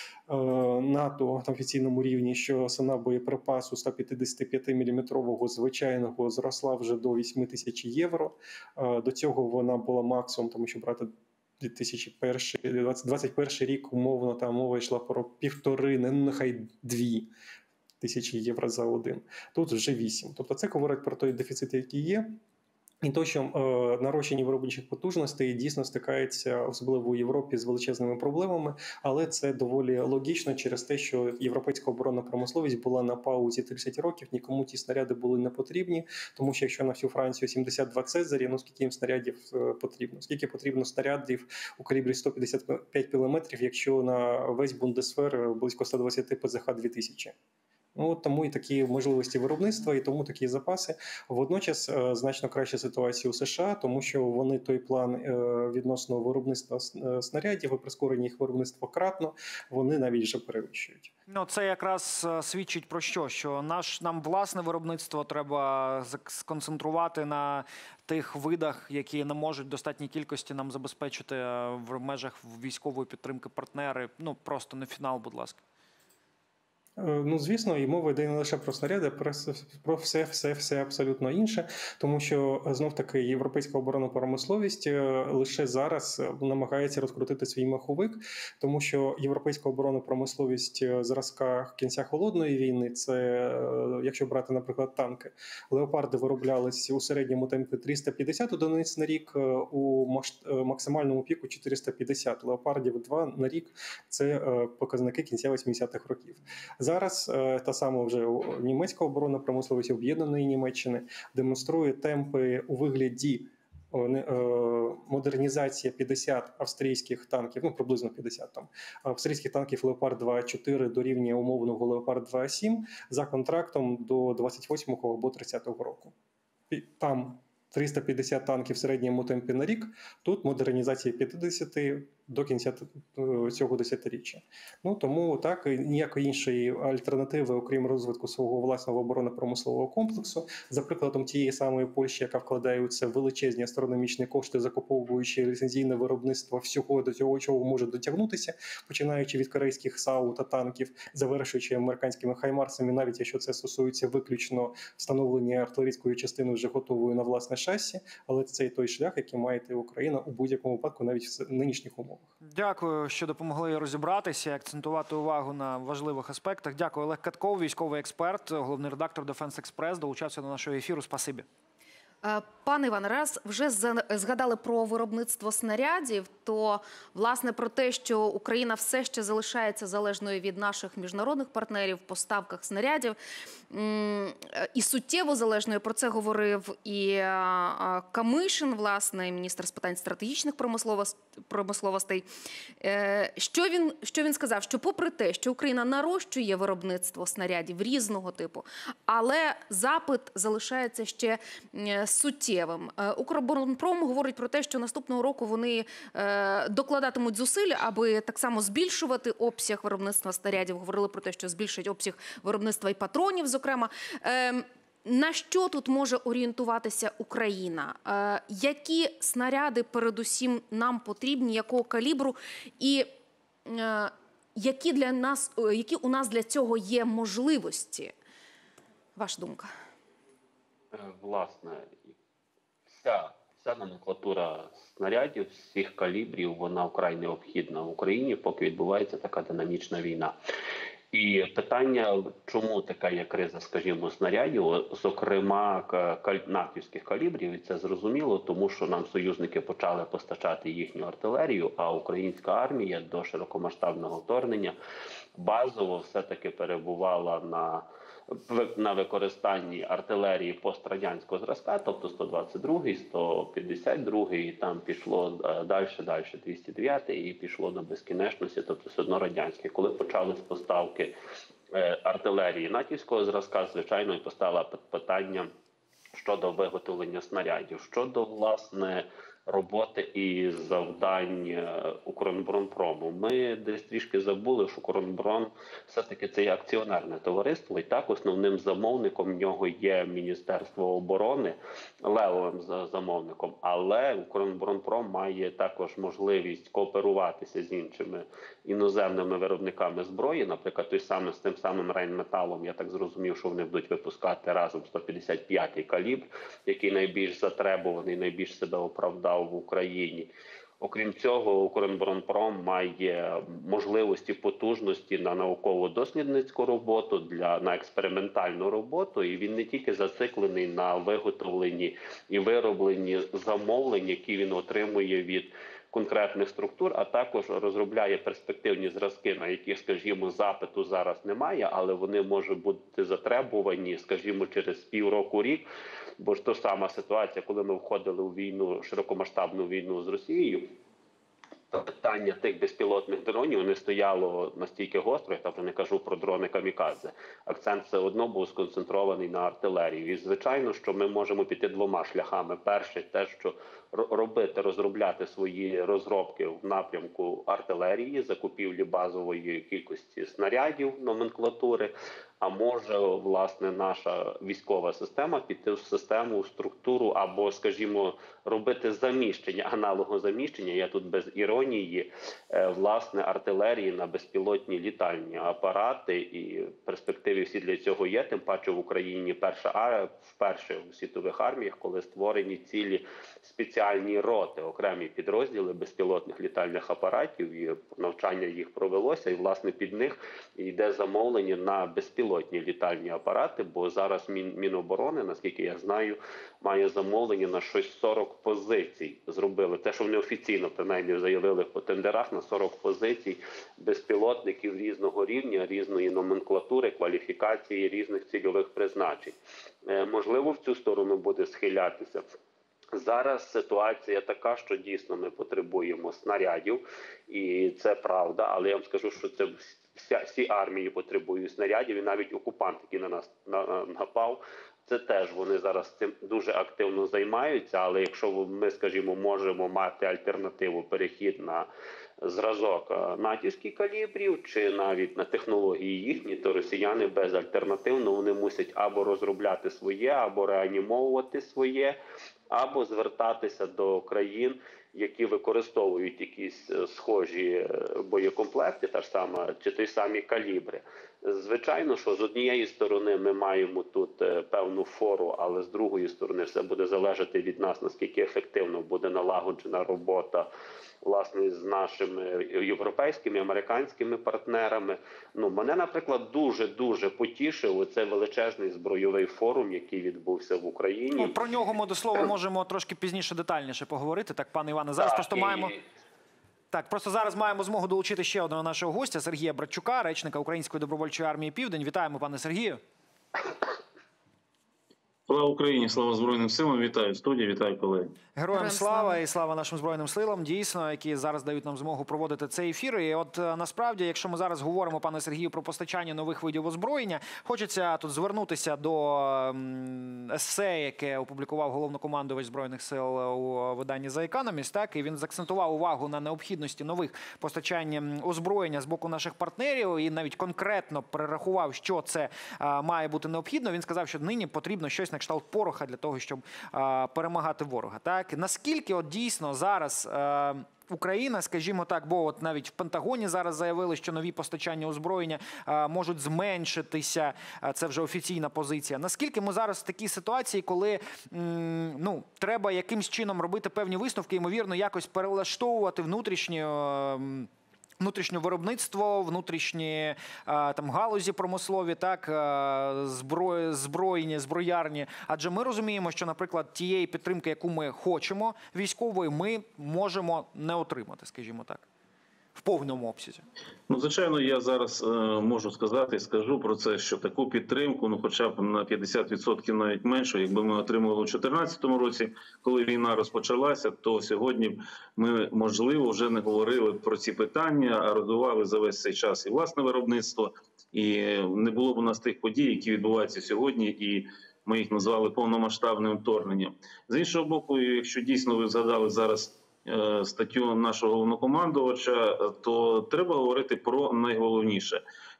НАТО на офіційному рівні, що ціна боєприпасу сто п'ятдесят п'ять міліметрового звичайного зросла вже до вісім тисяч євро. До цього вона була максимум, тому що брати дві тисячі двадцять перший рік, умовно, там мова йшла про півтори, ну нехай дві тисячі євро за один. Тут вже вісім. Тобто це говорить про той дефіцит, який є. І то, що е, нарощення виробничих потужностей дійсно стикається, особливо у Європі, з величезними проблемами, але це доволі логічно через те, що європейська оборонна промисловість була на паузі тридцять років, нікому ті снаряди були не потрібні, тому що якщо на всю Францію сімдесят два Цезарі, ну скільки їм снарядів е, потрібно? Скільки потрібно снарядів у калібрі сто п'ятдесят п'ять кілометрів, якщо на весь Бундесвер близько сто двадцять П З Х дві тисячі? Ну, от тому і такі можливості виробництва, і тому такі запаси. Водночас е, значно краща ситуація у США, тому що вони той план е, відносно виробництва снарядів і прискорення їх виробництва кратно, вони навіть вже перевищують. Ну, це якраз свідчить про що? Що наш, нам власне виробництво треба сконцентрувати на тих видах, які не можуть в достатній кількості нам забезпечити в межах військової підтримки партнери. Ну, просто не фінал, будь ласка. Ну, звісно, і мова йде не лише про снаряди, а про все, все, все абсолютно інше, тому що, знов-таки, європейська оборонна промисловість лише зараз намагається розкрутити свій маховик, тому що європейська оборонна промисловість зразка кінця Холодної війни, це, якщо брати, наприклад, танки, леопарди вироблялися у середньому темпі триста п'ятдесят одиниць на рік, у максимальному піку чотириста п'ятдесят. Леопардів два на рік – це показники кінця восьмидесятих років. Зараз та сама вже німецька оборонна промисловість Об'єднаної Німеччини демонструє темпи у вигляді модернізації п'ятдесят австрійських танків, ну приблизно п'ятдесят там, австрійських танків Леопард два А чотири дорівнює умовного Леопард два А сім за контрактом до двадцять восьмого або тридцятого року. Там триста п'ятдесят танків в середньому темпі на рік, тут модернізація п'ятдесят до кінця цього десятиріччя. Ну, тому так, ніякої іншої альтернативи, окрім розвитку свого власного оборонно-промислового комплексу, за прикладом тієї самої Польщі, яка вкладає у це величезні астрономічні кошти, закуповуючи ліцензійне виробництво всього до цього, чого може дотягнутися, починаючи від корейських САУ та танків, завершуючи американськими хаймарсами, навіть якщо це стосується виключно встановлення артилерійської частини вже готової на власне шасі, але це і той шлях, який має йти Україна у будь-якому випадку, навіть в нинішніх умовах. Дякую, що допомогли розібратися, акцентувати увагу на важливих аспектах. Дякую. Олег Катков, військовий експерт, головний редактор Defense Express, долучався до нашого ефіру. Спасибі. Пане Іване, раз вже згадали про виробництво снарядів, то, власне, про те, що Україна все ще залишається залежною від наших міжнародних партнерів в поставках снарядів, і суттєво залежною, про це говорив і Камишин, власне, міністр з питань стратегічних промисловостей. Що він, що він сказав? Що попри те, що Україна нарощує виробництво снарядів різного типу, але запит залишається ще суттєвим. Укроборонпром говорить про те, що наступного року вони докладатимуть зусиль, аби так само збільшувати обсяг виробництва снарядів. Говорили про те, що збільшить обсяг виробництва і патронів, зокрема. На що тут може орієнтуватися Україна? Які снаряди передусім нам потрібні, якого калібру? І які, для нас, які у нас для цього є можливості? Ваша думка? Власне, вся, вся номенклатура снарядів всіх калібрів, вона вкрай необхідна в Україні, поки відбувається така динамічна війна. І питання, чому така є криза, скажімо, снарядів, зокрема натівських калібрів, і це зрозуміло, тому що нам союзники почали постачати їхню артилерію, а українська армія до широкомасштабного вторгнення базово все-таки перебувала на на використанні артилерії пострадянського зразка, тобто сто двадцять другий, сто п'ятдесят другий, і там пішло далі, далі, двісті дев'ятий, і пішло до безкінечності, тобто все одно радянське. Коли почали з поставки артилерії натівського зразка, звичайно, і постало питання щодо виготовлення снарядів. Щодо, власне, роботи і завдань Укроборонпрому. Ми десь трішки забули, що Укроборонпром все-таки це є акціонерне товариство, і так основним замовником в нього є Міністерство оборони, левовим замовником, але Укроборонпром має також можливість кооперуватися з іншими іноземними виробниками зброї, наприклад, той самий, з тим самим Рейнметалом, я так зрозумів, що вони будуть випускати разом сто п'ятдесят п'ятий калібр, який найбільш затребуваний, найбільш себе оправдав в Україні. Окрім цього, Укроборонпром має можливості, потужності на науково-дослідницьку роботу, для, на експериментальну роботу, і він не тільки зациклений на виготовленні і виробленні замовлень, які він отримує від конкретних структур, а також розробляє перспективні зразки, на яких, скажімо, запиту зараз немає, але вони можуть бути затребувані, скажімо, через півроку-рік. Бо ж та сама ситуація, коли ми входили у війну, широкомасштабну війну з Росією, то питання тих безпілотних дронів не стояло настільки гостро, я вже не кажу про дрони камікадзе. Акцент все одно був сконцентрований на артилерії. І, звичайно, що ми можемо піти двома шляхами. Перший – те, що робити, розробляти свої розробки в напрямку артилерії, закупівлі базової кількості снарядів, номенклатури, а може, власне, наша військова система піти в систему, в структуру або, скажімо, робити заміщення, аналогозаміщення, я тут без іронії, власне, артилерії на безпілотні літальні апарати, і в перспективі всі для цього є, тим паче в Україні перша, вперше в світових арміях, коли створені цілі спеціальні роти, окремі підрозділи безпілотних літальних апаратів, і навчання їх провелося, і, власне, під них йде замовлення на безпілотні літальні апарати, бо зараз Мін, Міноборони, наскільки я знаю, має замовлення на щось сорок позицій. Зробили те, що вони офіційно, принаймні, заявили по тендерах, на сорок позицій безпілотників різного рівня, різної номенклатури, кваліфікації, різних цільових призначень. Е, можливо, в цю сторону буде схилятися. Зараз ситуація така, що дійсно ми потребуємо снарядів, і це правда, але я вам скажу, що це вся, всі армії потребують снарядів, і навіть окупант, який на нас напав, це теж вони зараз цим дуже активно займаються, але якщо ми, скажімо, можемо мати альтернативу, перехід на зразок натівських калібрів чи навіть на технології їхні, то росіяни безальтернативно вони мусять або розробляти своє, або реанімовувати своє, або звертатися до країн, які використовують якісь схожі боєкомплекти, та ж сама, чи ті самі калібри. Звичайно, що з однієї сторони ми маємо тут певну фору, але з другої сторони все буде залежати від нас, наскільки ефективно буде налагоджена робота власне, з нашими європейськими, американськими партнерами. Ну, мене, наприклад, дуже-дуже потішив цей величезний збройовий форум, який відбувся в Україні. Ну, про нього ми, до слова, можемо трошки пізніше детальніше поговорити. Так, пане Іване, зараз так, просто і... маємо... Так, просто зараз маємо змогу долучити ще одного нашого гостя, Сергія Братчука, речника Української добровольчої армії «Південь». Вітаємо, пане Сергію. Слава Україні, слава Збройним силам, вітаю студію, вітаю колеги. Героям слава і слава нашим Збройним силам, дійсно, які зараз дають нам змогу проводити цей ефір. І от насправді, якщо ми зараз говоримо, пане Сергію, про постачання нових видів озброєння, хочеться тут звернутися до есе, яке опублікував головнокомандувач Збройних сил у виданні The Economist, так, і він заакцентував увагу на необхідності нових постачань озброєння з боку наших партнерів і навіть конкретно перерахував, що це а, має бути необхідно. Він сказав, що нині потрібно щось на кшталт пороха для того, щоб а, перемагати ворога. Так? Наскільки от дійсно зараз а, Україна, скажімо так, бо от навіть в Пентагоні зараз заявили, що нові постачання озброєння а, можуть зменшитися, а, це вже офіційна позиція. Наскільки ми зараз в такій ситуації, коли м, ну, треба якимсь чином робити певні висновки, ймовірно, якось перелаштовувати внутрішні м, внутрішнє виробництво, внутрішні а, там галузі промислові, так, зброї, збройні, зброярні. Адже ми розуміємо, що, наприклад, тієї підтримки, яку ми хочемо, військової, ми можемо не отримати, скажімо так, в повному обсязі. Ну, звичайно, я зараз е, можу сказати, скажу про це, що таку підтримку, ну, хоча б на п'ятдесят відсотків навіть менше, якби ми отримували у дві тисячі чотирнадцятому році, коли війна розпочалася, то сьогодні ми, можливо, вже не говорили про ці питання, а розвивали за весь цей час і власне виробництво, і не було б у нас тих подій, які відбуваються сьогодні, і ми їх назвали повномасштабним вторгненням. З іншого боку, якщо дійсно ви згадали зараз статтю нашого головнокомандувача, то треба говорити про найголовніше,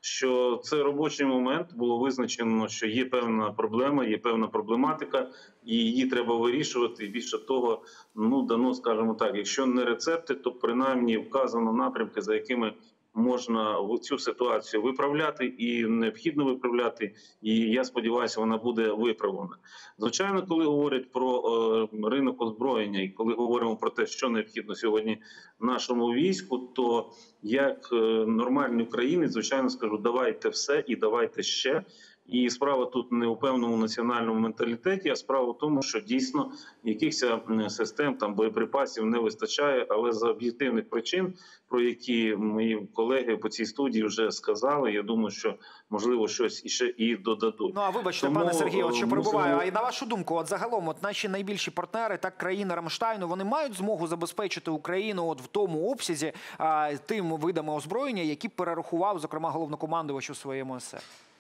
що це робочий момент, було визначено, що є певна проблема, є певна проблематика, і її треба вирішувати. І більше того, ну, дано, скажімо так, якщо не рецепти, то принаймні вказано напрямки, за якими можна цю ситуацію виправляти, і необхідно виправляти, і я сподіваюся, вона буде виправлена. Звичайно, коли говорять про е, ринок озброєння, і коли говоримо про те, що необхідно сьогодні нашому війську, то як е, нормальний українець, звичайно, скажу, давайте все і давайте ще. І справа тут не у певному національному менталітеті, а справа в тому, що дійсно якихось систем, там, боєприпасів не вистачає, але з об'єктивних причин, про які мої колеги по цій студії вже сказали, я думаю, що можливо щось іще і додадуть. Ну а вибачте, Тому, пане Сергію, от що мусимо... перебуваю, а й на вашу думку, от загалом, от наші найбільші партнери, так, країни Рамштайну, вони мають змогу забезпечити Україну от в тому обсязі а, тим видами озброєння, які перерахував, зокрема, головнокомандувач у своєму есе?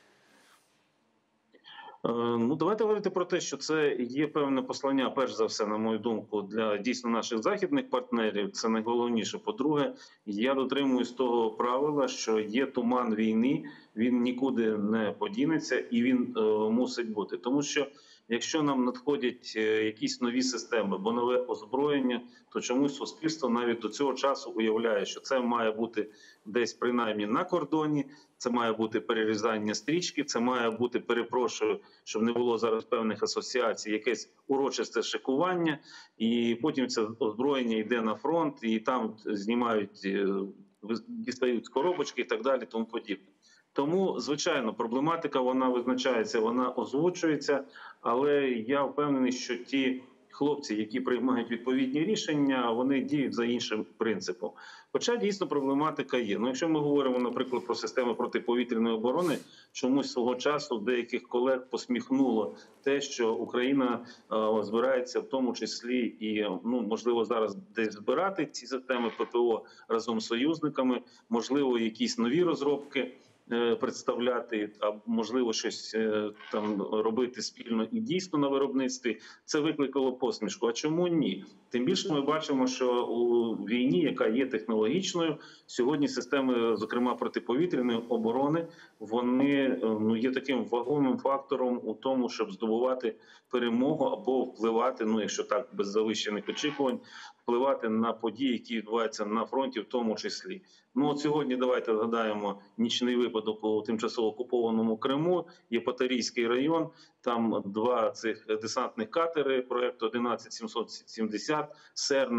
Ну, давайте говорити про те, що це є певне послання, перш за все, на мою думку, для дійсно наших західних партнерів. Це найголовніше. По-друге, я дотримуюсь того правила, що є туман війни, він нікуди не подінеться і він е, мусить бути. Тому що якщо нам надходять якісь нові системи, бо нове озброєння, то чомусь суспільство навіть до цього часу уявляє, що це має бути десь принаймні на кордоні, це має бути перерізання стрічки, це має бути, перепрошую, щоб не було зараз певних асоціацій, якесь урочисте шикування, і потім це озброєння йде на фронт, і там знімають, дістають з коробочки і так далі, тому подібне. Тому, звичайно, проблематика, вона визначається, вона озвучується, але я впевнений, що ті хлопці, які приймають відповідні рішення, вони діють за іншим принципом. Хоча дійсно проблематика є. Ну, якщо ми говоримо, наприклад, про систему протиповітряної оборони, чомусь свого часу деяких колег посміхнуло те, що Україна е, збирається в тому числі і, ну, можливо, зараз десь збирати ці системи ППО разом з союзниками, можливо, якісь нові розробки представляти, а можливо щось там робити спільно і дійсно на виробництві, це викликало посмішку. А чому ні? Тим більше ми бачимо, що у війні, яка є технологічною, сьогодні системи, зокрема протиповітряної оборони, вони, ну, є таким вагомим фактором у тому, щоб здобувати перемогу або впливати, ну, якщо так, без завищених очікувань, впливати на події, які відбуваються на фронті в тому числі. Ну, от сьогодні давайте згадаємо нічний випадок у тимчасово окупованому Криму, Єпаторійський район, там два цих десантних катери проєкту одинадцять сімсот сімдесят, Серна,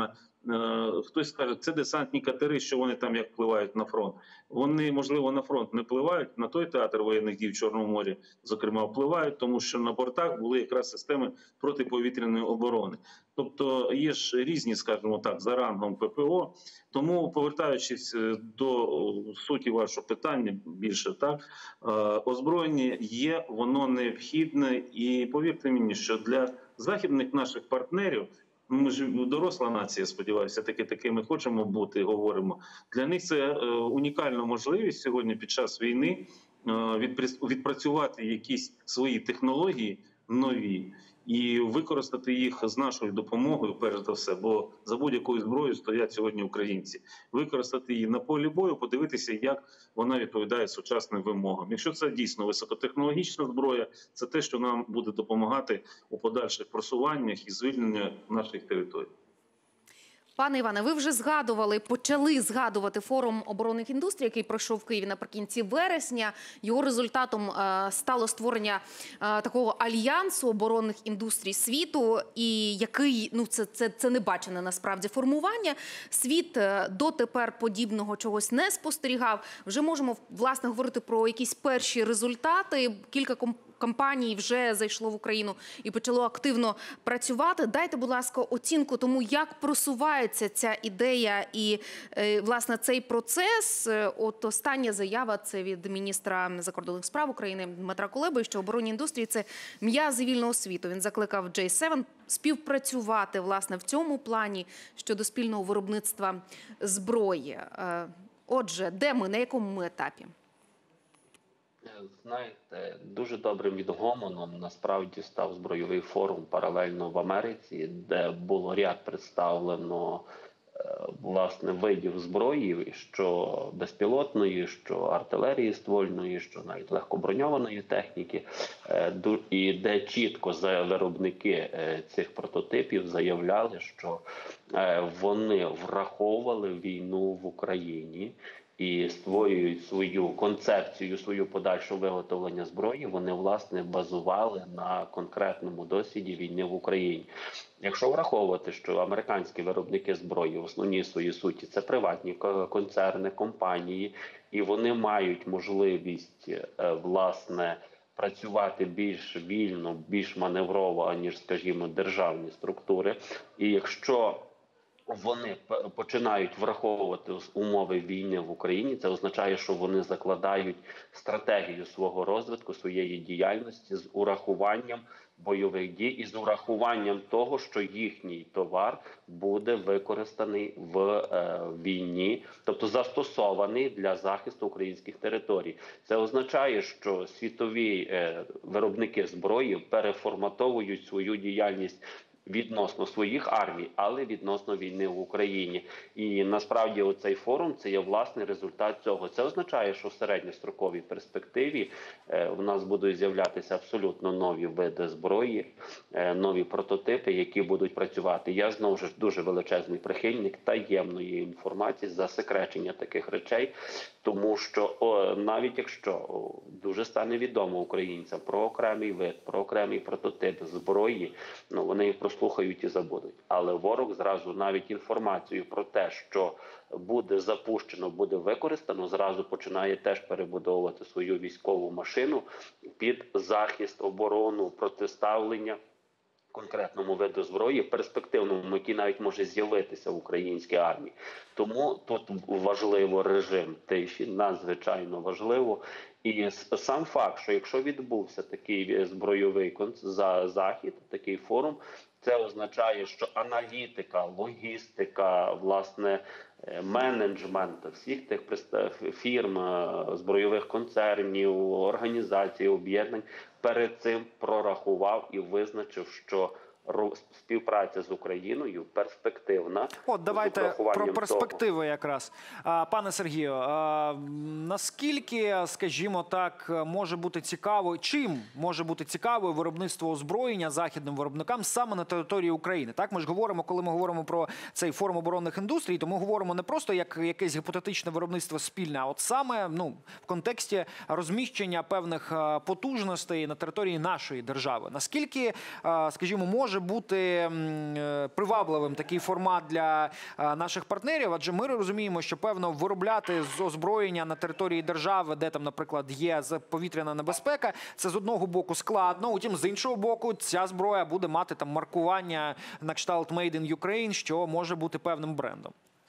Хтось скаже, це десантні катери, що вони там як впливають на фронт. Вони, можливо, на фронт не впливають, на той театр воєнних дій в Чорному морі, зокрема, впливають, тому що на бортах були якраз системи протиповітряної оборони. Тобто є ж різні, скажімо так, за рангом ППО. Тому, повертаючись до суті вашого питання, більше так, озброєння є, воно необхідне. І повірте мені, що для західних наших партнерів, ми ж доросла нація, сподіваюся, таки такими хочемо бути, говоримо. Для них це унікальна можливість сьогодні під час війни відпрацювати якісь свої технології нові і використати їх з нашою допомогою, перш за все, бо за будь-якою зброєю стоять сьогодні українці. Використати її на полі бою, подивитися, як вона відповідає сучасним вимогам. Якщо це дійсно високотехнологічна зброя, це те, що нам буде допомагати у подальших просуваннях і звільненні наших територій. Пане Іване, ви вже згадували, почали згадувати форум оборонних індустрій, який пройшов в Києві наприкінці вересня. Його результатом е, стало створення е, такого альянсу оборонних індустрій світу, і який, ну це, це, це небачене насправді формування. Світ е, дотепер подібного чогось не спостерігав. Вже можемо, власне, говорити про якісь перші результати. Кілька компаній компаній вже зайшло в Україну і почало активно працювати. Дайте, будь ласка, оцінку тому, як просувається ця ідея і, власне, цей процес. От остання заява – це від міністра закордонних справ України Дмитра Кулеби, що оборонні індустрії – це м'язи вільного світу. Він закликав джей севен співпрацювати, власне, в цьому плані щодо спільного виробництва зброї. Отже, де ми, на якому ми етапі? Знаєте, дуже добрим відгомоном насправді став збройовий форум паралельно в Америці, де було ряд представлено власне видів зброї, що безпілотної, що артилерії ствольної, що навіть легкоброньованої техніки, і де чітко виробники цих прототипів заявляли, що вони враховували війну в Україні і створюють свою концепцію, свою подальшу виготовлення зброї, вони, власне, базували на конкретному досвіді війни в Україні. Якщо враховувати, що американські виробники зброї в основній своїй суті – це приватні концерни, компанії, і вони мають можливість, власне, працювати більш вільно, більш маневрово, ніж, скажімо, державні структури. І якщо вони починають враховувати умови війни в Україні, це означає, що вони закладають стратегію свого розвитку, своєї діяльності з урахуванням бойових дій і з урахуванням того, що їхній товар буде використаний в е, війні, тобто застосований для захисту українських територій. Це означає, що світові е, виробники зброї переформатовують свою діяльність відносно своїх армій, але відносно війни в Україні. І насправді оцей форум – це є власний результат цього. Це означає, що в середньостроковій перспективі е, в нас будуть з'являтися абсолютно нові види зброї, е, нові прототипи, які будуть працювати. Я, знову ж, дуже величезний прихильник таємної інформації, засекречення таких речей, тому що о, навіть якщо о, дуже стане відомо українцям про окремий вид, про окремий прототип зброї, ну, вони їх прослухають і забудуть. Але ворог зразу навіть інформацію про те, що буде запущено, буде використано, зразу починає теж перебудовувати свою військову машину під захист, оборону, протиставлення конкретному виду зброї, перспективному, який навіть може з'явитися в українській армії. Тому тут важливо режим тиші, надзвичайно важливо. І сам факт, що якщо відбувся такий збройовий захід, такий форум, це означає, що аналітика, логістика, власне, менеджмент всіх тих фірм, збройових концернів, організацій, об'єднань перед цим прорахував і визначив, що співпраця з Україною перспективна. От, давайте про перспективи того. Якраз. Пане Сергію, наскільки, скажімо так, може бути цікаво, чим може бути цікаве виробництво озброєння західним виробникам саме на території України? Так, ми ж говоримо, коли ми говоримо про цей форум оборонних індустрій, то ми говоримо не просто як якесь гіпотетичне виробництво спільне, а от саме, ну, в контексті розміщення певних потужностей на території нашої держави. Наскільки, скажімо, може може бути привабливим такий формат для наших партнерів? Адже ми розуміємо, що, певно, виробляти з озброєння на території держави, де там, наприклад, є повітряна небезпека, це з одного боку складно, утім, з іншого боку, ця зброя буде мати там маркування на кшталт «Made in Ukraine», що може бути певним брендом.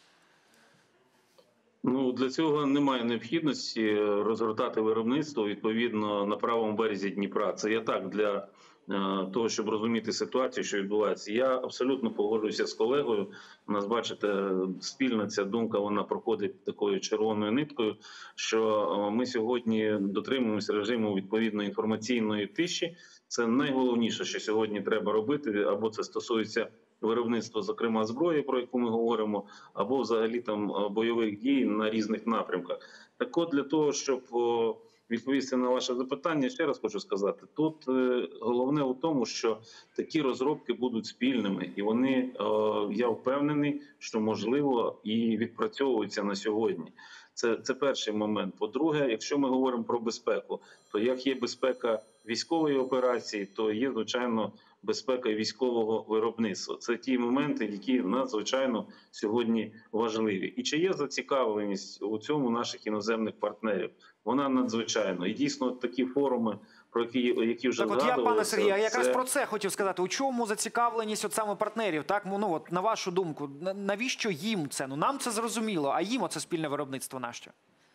Ну, для цього немає необхідності розгортати виробництво відповідно на правому березі Дніпра. Це я так для е, того, щоб розуміти ситуацію, що відбувається. Я абсолютно погоджуюся з колегою. У нас, бачите, спільна ця думка, вона проходить такою червоною ниткою, що ми сьогодні дотримуємося режиму відповідної інформаційної тиші. Це найголовніше, що сьогодні треба робити, або це стосується виробництво, зокрема, зброї, про яку ми говоримо, або взагалі там бойових дій на різних напрямках. Так от, для того, щоб відповісти на ваше запитання, ще раз хочу сказати, тут головне у тому, що такі розробки будуть спільними, і вони, я впевнений, що можливо і відпрацьовуються на сьогодні. Це, це перший момент. По-друге, якщо ми говоримо про безпеку, то як є безпека військової операції, то є, звичайно, безпека військового виробництва. Це ті моменти, які надзвичайно сьогодні важливі. І чи є зацікавленість у цьому наших іноземних партнерів? Вона надзвичайно. І дійсно такі форуми, про які, які вже так, от згадувалися... Я, пане Сергію, я якраз це... про це хотів сказати. У чому зацікавленість от саме партнерів? Так, ну, от, на вашу думку, навіщо їм це? Ну, нам це зрозуміло, а їм оце спільне виробництво нащо?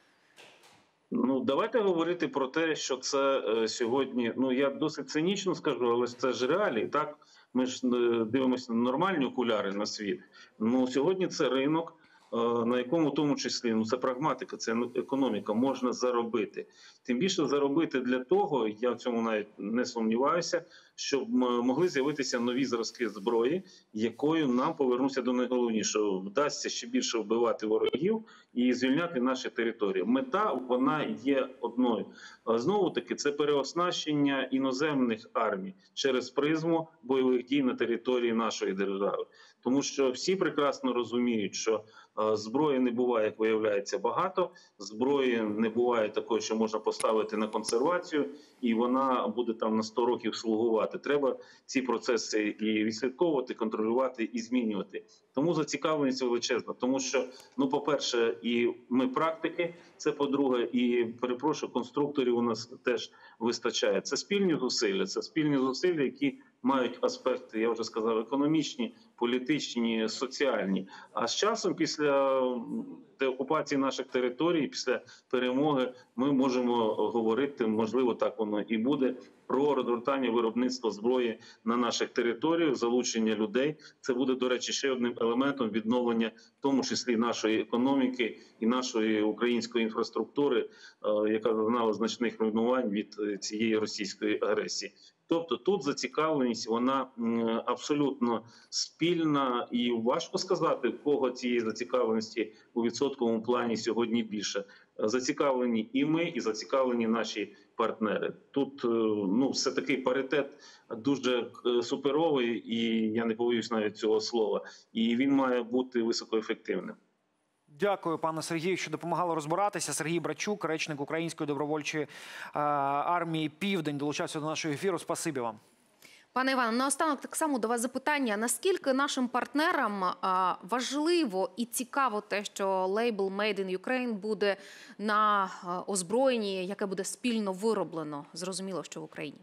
Ну, давайте говорити про те, що це е, сьогодні, ну, я досить цинічно скажу, але це ж реалії, так? Ми ж е, дивимося на нормальні окуляри на світ. Ну, сьогодні це ринок, е, на якому в тому числі, ну, це прагматика, це економіка, можна заробити. Тим більше заробити для того, я в цьому навіть не сумніваюся, щоб могли з'явитися нові зразки зброї, якою нам, повернуся до найголовнішого, вдасться ще більше вбивати ворогів і звільняти наші території. Мета, вона є одною. Знову-таки, це переоснащення іноземних армій через призму бойових дій на території нашої держави. Тому що всі прекрасно розуміють, що зброї не буває, як виявляється, багато. Зброї не буває такої, що можна поставити на консервацію, і вона буде там на сто років слугувати. Треба ці процеси і відслідковувати, контролювати і змінювати. Тому зацікавленість величезна. Тому що, ну, по-перше, і ми практики, це по-друге, і, перепрошую, конструкторів у нас теж вистачає. Це спільні зусилля, це спільні зусилля, які мають аспекти, я вже сказав, економічні, політичні, соціальні. А з часом, після деокупації наших територій, після перемоги, ми можемо говорити, можливо, так воно і буде, про розгортання виробництва зброї на наших територіях, залучення людей. Це буде, до речі, ще одним елементом відновлення, в тому числі нашої економіки і нашої української інфраструктури, яка зазнала значних руйнувань від цієї російської агресії. Тобто тут зацікавленість, вона абсолютно спільна, і важко сказати, в кого цієї зацікавленості у відсотковому плані сьогодні більше. Зацікавлені і ми, і зацікавлені наші партнери. Тут, ну, все такий паритет дуже суперовий, і я не побоюсь навіть цього слова, і він має бути високоефективним. Дякую, пане Сергію, що допомагали розбиратися. Сергій Брачук, речник Української добровольчої а, армії «Південь», долучався до нашого ефіру. Спасибі вам. Пане Іване, наостанок так само до вас запитання. Наскільки нашим партнерам а, важливо і цікаво те, що лейбл «Made in Ukraine» буде на а, озброєнні, яке буде спільно вироблено, зрозуміло, що в Україні?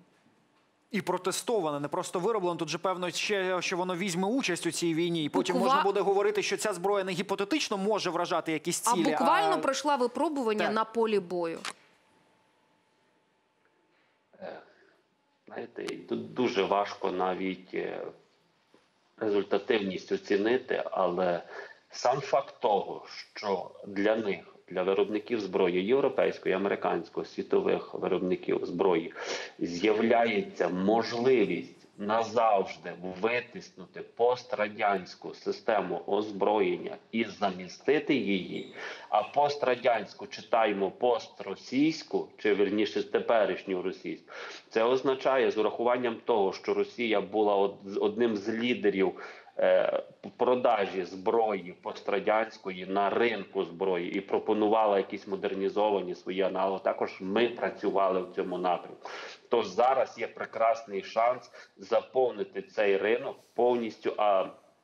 І протестоване, не просто вироблено. Тут же, певно, ще, що воно візьме участь у цій війні. І потім Буква... можна буде говорити, що ця зброя не гіпотетично може вражати якісь цілі. А буквально а... пройшла випробування так. на полі бою. Знаєте, тут дуже важко навіть результативність оцінити, але сам факт того, що для них, для виробників зброї європейської, американської, світових виробників зброї з'являється можливість назавжди витиснути пострадянську систему озброєння і замістити її, а пострадянську читаємо постросійську, чи вірніше теперішню російську. Це означає, з урахуванням того, що Росія була одним з лідерів продажі зброї пострадянської на ринку зброї і пропонувала якісь модернізовані свої аналоги, також ми працювали в цьому напрямку. Тож зараз є прекрасний шанс заповнити цей ринок повністю а,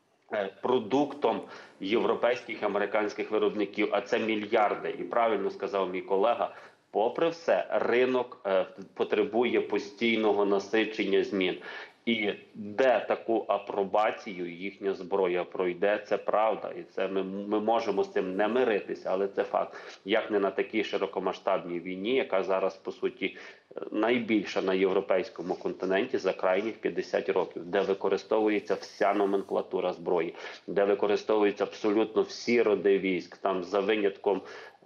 продуктом європейських і американських виробників, а це мільярди. І правильно сказав мій колега, попри все, ринок е, потребує постійного насичення змін. І де таку апробацію їхня зброя пройде, це правда. І це ми, ми можемо з цим не миритися, але це факт. Як не на такій широкомасштабній війні, яка зараз, по суті, найбільша на європейському континенті за крайніх п'ятдесят років, де використовується вся номенклатура зброї, де використовуються абсолютно всі роди військ, там за винятком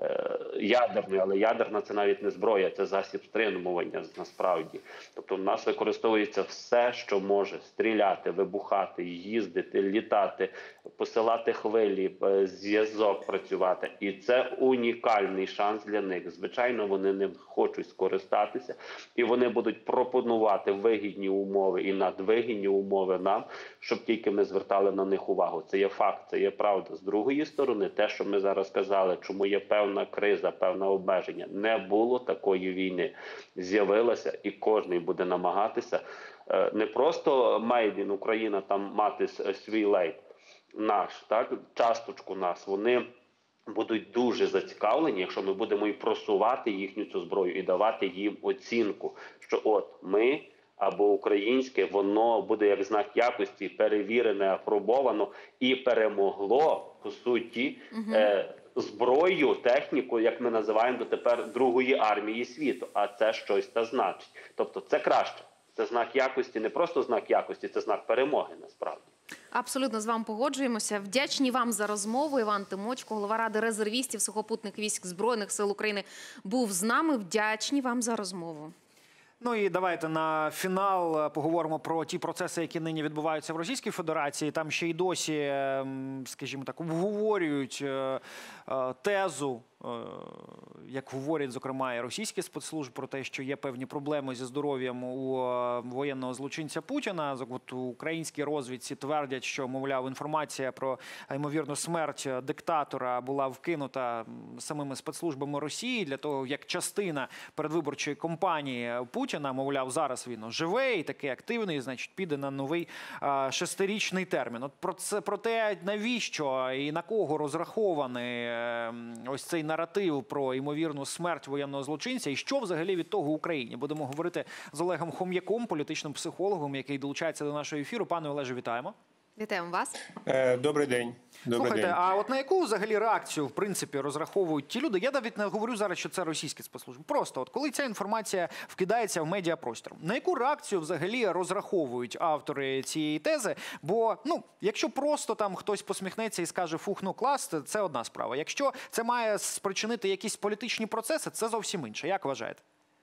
ядерної, але ядерна – це навіть не зброя, це засіб стримування насправді. Тобто в нас використовується все, що може стріляти, вибухати, їздити, літати, посилати хвилі, зв'язок працювати. І це унікальний шанс для них. Звичайно, вони ним хочуть скористатися, і вони будуть пропонувати вигідні умови і надвигідні умови нам, щоб тільки ми звертали на них увагу. Це є факт, це є правда. З другої сторони, те, що ми зараз казали, чому є певна криза, певне обмеження, не було такої війни. З'явилася, і кожен буде намагатися не просто Made in Україна там мати свій лейб, наш, так, часточку нас. Вони будуть дуже зацікавлені, якщо ми будемо і просувати їхню цю зброю і давати їм оцінку, що от ми або українське, воно буде як знак якості, перевірене, апробовано і перемогло, по суті, угу. е, зброю, техніку, як ми називаємо дотепер, другої армії світу. А це щось та значить. Тобто це краще. Це знак якості, не просто знак якості, це знак перемоги, насправді. Абсолютно з вами погоджуємося. Вдячні вам за розмову. Іван Тимочко, голова Ради резервістів сухопутних військ Збройних сил України, був з нами. Вдячні вам за розмову. Ну і давайте на фінал поговоримо про ті процеси, які нині відбуваються в Російській Федерації. Там ще й досі, скажімо так, обговорюють тезу, як говорять, зокрема, і російські спецслужби, про те, що є певні проблеми зі здоров'ям у воєнного злочинця Путіна. От українські розвідці твердять, що, мовляв, інформація про ймовірну смерть диктатора була вкинута самими спецслужбами Росії для того, як частина передвиборчої кампанії Путіна, мовляв, зараз він живий, такий активний, значить, піде на новий а, шестирічний термін. От про це, про те, навіщо і на кого розрахований е, ось цей наратив про ймовірну смерть воєнного злочинця, і що взагалі від того Україні. Будемо говорити з Олегом Хом'яком, політичним психологом, який долучається до нашого ефіру. Пане Олеже, вітаємо. Вітаємо вас. Добрий день. Добрий Слухайте, день. а от на яку взагалі реакцію, в принципі, розраховують ті люди? Я навіть не говорю зараз, що це російські спецслужби. Просто от коли ця інформація вкидається в медіапростір, на яку реакцію взагалі розраховують автори цієї тези? Бо, ну, якщо просто там хтось посміхнеться і скаже «фух, ну клас», це одна справа. Якщо це має спричинити якісь політичні процеси, це зовсім інше. Як вважаєте?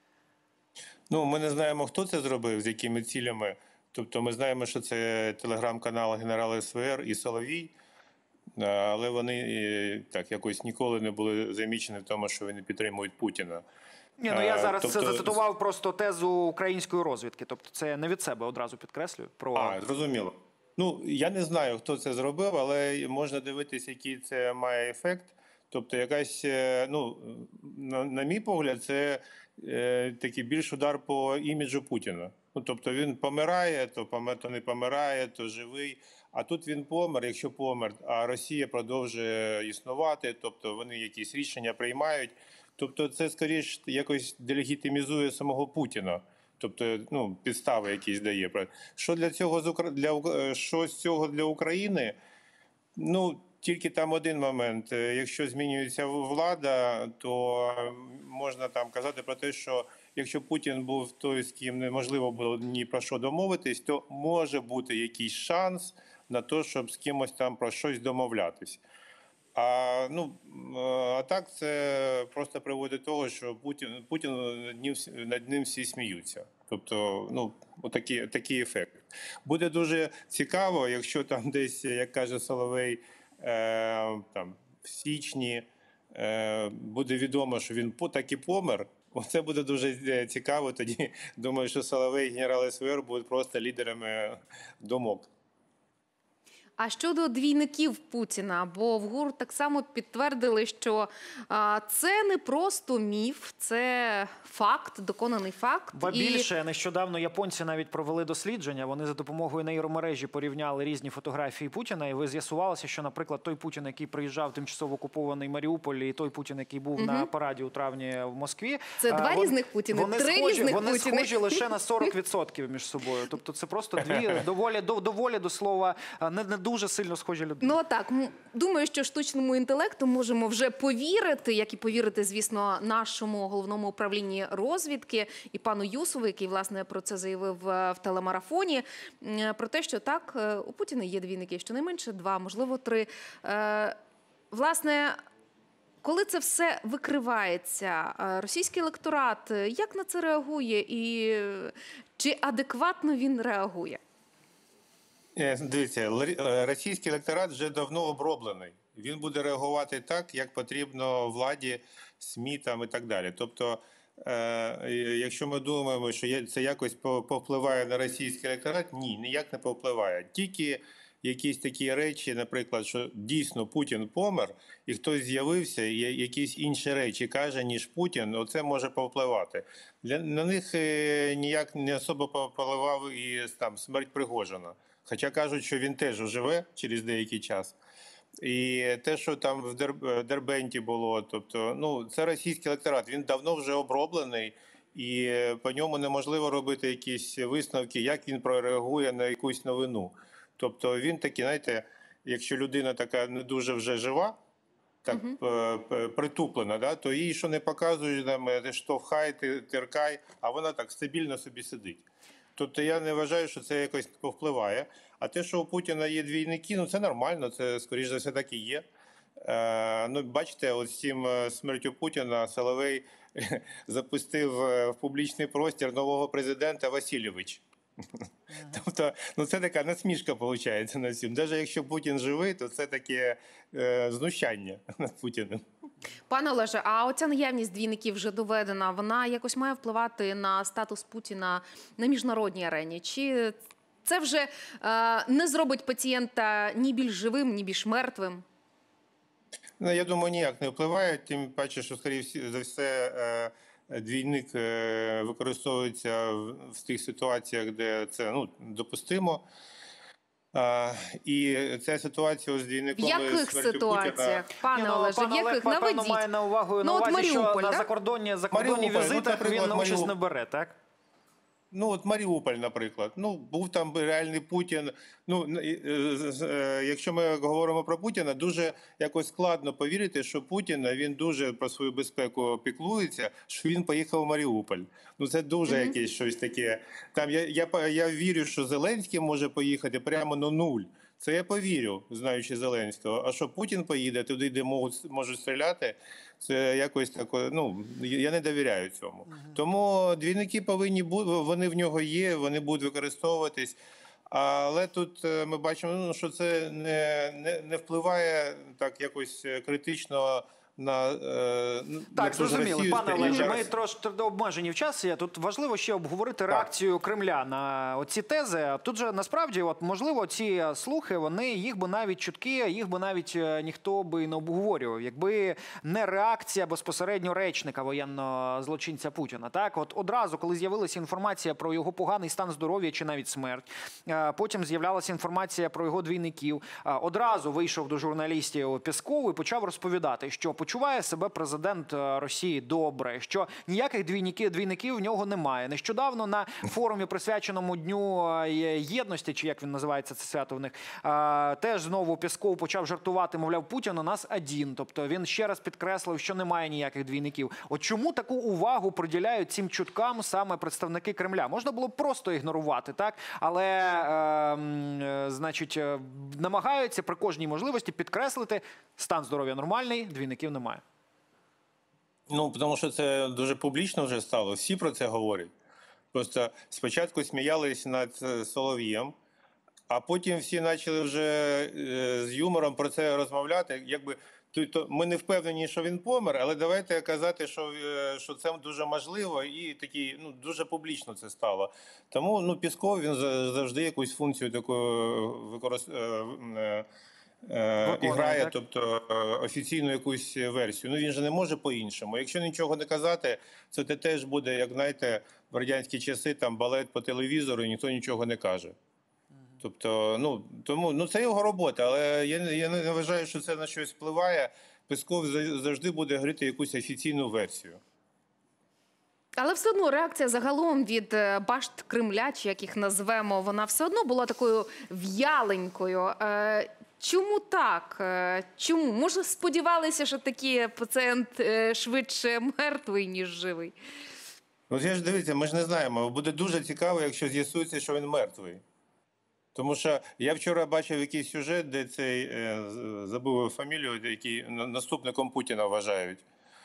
Ну, ми не знаємо, хто це зробив, з якими цілями. Тобто ми знаємо, що це телеграм-канал генерала ес ве ер і Соловій, але вони так якось ніколи не були замічені в тому, що вони підтримують Путіна. Ні, ну я зараз тобто... це зацитував просто тезу української розвідки, тобто це не від себе, одразу підкреслюю. Про... А, зрозуміло. Ну, я не знаю, хто це зробив, але можна дивитися, який це має ефект. Тобто якась, ну, на, на мій погляд, це е, такий більш удар по іміджу Путіна. Ну, тобто він помирає, то, помер, то не помирає, то живий. А тут він помер, якщо помер, а Росія продовжує існувати, тобто вони якісь рішення приймають. Тобто це, скоріш, якось делегітимізує самого Путіна. Тобто, ну, підстави якісь дає. Що для цього для що з цього для України? Ну, тільки там один момент. Якщо змінюється влада, то можна там казати про те, що якщо Путін був той, з ким неможливо було ні про що домовитись, то може бути якийсь шанс на те, щоб з кимось там про щось домовлятись. А, ну, а так це просто приводить до того, що Путін, Путін над ним всі сміються. Тобто, ну, отакий, такий ефект. Буде дуже цікаво, якщо там десь, як каже Соловей, е, там, в січні е, буде відомо, що він так і помер. Це буде дуже цікаво. Тоді, думаю, що Соловей і генерал ес ве ер будуть просто лідерами думок. А щодо двійників Путіна, бо в ГУР так само підтвердили, що а, це не просто міф, це факт, доконаний факт. Ба більше, нещодавно японці навіть провели дослідження, вони за допомогою нейромережі порівняли різні фотографії Путіна, і ви з'ясувалося, що, наприклад, той Путін, який приїжджав в тимчасово окупований Маріуполь, і той Путін, який був угу. на параді у травні в Москві. Це два вон, різних Путіни, вони три схожі, різних вони Путіни. Вони схожі лише на сорок відсотків між собою. Тобто це просто дві доволі, доволі до слова, не, не дуже сильно схожі людини. Ну так, думаю, що штучному інтелекту можемо вже повірити, як і повірити, звісно, нашому головному управлінні розвідки і пану Юсову, який, власне, про це заявив в телемарафоні, про те, що так, у Путіна є двійники, щонайменше два, можливо, три. Власне, коли це все викривається, російський електорат як на це реагує і чи адекватно він реагує? Дивіться, російський електорат вже давно оброблений. Він буде реагувати так, як потрібно владі, СМІ там і так далі. Тобто, е, якщо ми думаємо, що це якось повпливає на російський електорат, ні, ніяк не повпливає. Тільки якісь такі речі, наприклад, що дійсно Путін помер, і хтось з'явився, і якісь інші речі каже, ніж Путін, оце може повпливати. Для, на них ніяк не особо повпливав і там смерть Пригожина. Хоча кажуть, що він теж оживе через деякий час. І те, що там в Дербенті було, тобто, ну, це російський електорат, він давно вже оброблений, і по ньому неможливо робити якісь висновки, як він прореагує на якусь новину. Тобто він такий, знаєте, якщо людина така не дуже вже жива, так uh-huh. притуплена, да, то їй що не показують, там, штовхай, тиркай, а вона так стабільно собі сидить. Тобто я не вважаю, що це якось повпливає. А те, що у Путіна є двійники, ну це нормально, це, скоріш за все, так і є. Е, ну, бачите, от з цим смертю Путіна Соловей запустив в публічний простір нового президента Васильович. Uh-huh. Тобто, ну це така насмішка виходить на всім. Навіть якщо Путін живий, то це таке е, знущання над Путіним. Пане Олеже, а оця наявність двійників вже доведена, вона якось має впливати на статус Путіна на міжнародній арені? Чи це вже е, не зробить пацієнта ні більш живим, ні більш мертвим? Ну, я думаю, ніяк не впливає, тим паче, що, скоріше за все, е, двійник е, використовується в, в тих ситуаціях, де це ну, допустимо. А, і ця ситуація з двійником... В яких ситуаціях, пане Олеже, в яких? Наведіть. Певно, має на увагу, ну, на увазі, Маріуполь, що да? на закордонні, закордонні візитах ну, він участь не бере, так? Ну, от Маріуполь, наприклад. Ну, був там реальний Путін. Ну, якщо ми говоримо про Путіна, дуже якось складно повірити, що Путін, він дуже про свою безпеку піклується, що він поїхав в Маріуполь. Ну, це дуже mm-hmm. якесь щось таке. Там я, я, я вірю, що Зеленський може поїхати прямо на нуль. Це я повірю, знаючи Зеленського. А що Путін поїде туди, де можуть, можуть стріляти, це якось таке, ну, я не довіряю цьому. Uh-huh. Тому двійники повинні бути, вони в нього є, вони будуть використовуватись. Але тут ми бачимо, ну, що це не, не, не впливає так якось критично на е, так, зрозуміло, пане Олеже, ми трошки обмежені в часі. Тут важливо ще обговорити реакцію так. Кремля на оці тези. Тут же насправді, от можливо, ці слухи, вони їх би навіть чутки, їх би навіть ніхто би не обговорював, якби не реакція безпосередньо речника воєнного злочинця Путіна. Так, от одразу, коли з'явилася інформація про його поганий стан здоров'я чи навіть смерть, потім з'являлася інформація про його двійників. Одразу вийшов до журналістів Пєсков і почав розповідати, що почуває себе президент Росії добре, що ніяких двійників, двійників в нього немає. Нещодавно на форумі, присвяченому Дню єдності, чи як він називається, це свято в них, теж знову Пєсков почав жартувати, мовляв, Путін у нас один. Тобто він ще раз підкреслив, що немає ніяких двійників. От чому таку увагу приділяють цим чуткам саме представники Кремля? Можна було б просто ігнорувати, так? Але, е, значить, намагаються при кожній можливості підкреслити, стан здоров'я нормальний, двійників немає. Ну, тому що це дуже публічно вже стало. Всі про це говорять. Просто спочатку сміялись над Солов'єм, а потім всі почали вже з юмором про це розмовляти. Якби Тобто ми не впевнені, що він помер, але давайте казати, що, що це дуже можливо і такі, ну, дуже публічно це стало. Тому ну, Пісков, він завжди якусь функцію таку використовує. Е, і грає, так? Тобто офіційну якусь версію. Ну він же не може по-іншому. Якщо нічого не казати, це те теж буде, як знаєте, в радянські часи там балет по телевізору, і ніхто нічого не каже. Тобто, ну тому ну це його робота, але я, я не вважаю, що це на щось впливає. Песков завжди буде говорити якусь офіційну версію. Але все одно реакція загалом від башт Кремля, чи як їх назвемо, вона все одно була такою в'яленькою. Чому так? Чому? Може, сподівалися, що такий пацієнт швидше мертвий, ніж живий? Ну, я ж дивіться, ми ж не знаємо. Буде дуже цікаво, якщо з'ясується, що він мертвий. Тому що я вчора бачив якийсь сюжет, де цей, забув фамілію, який наступником Путіна вважають.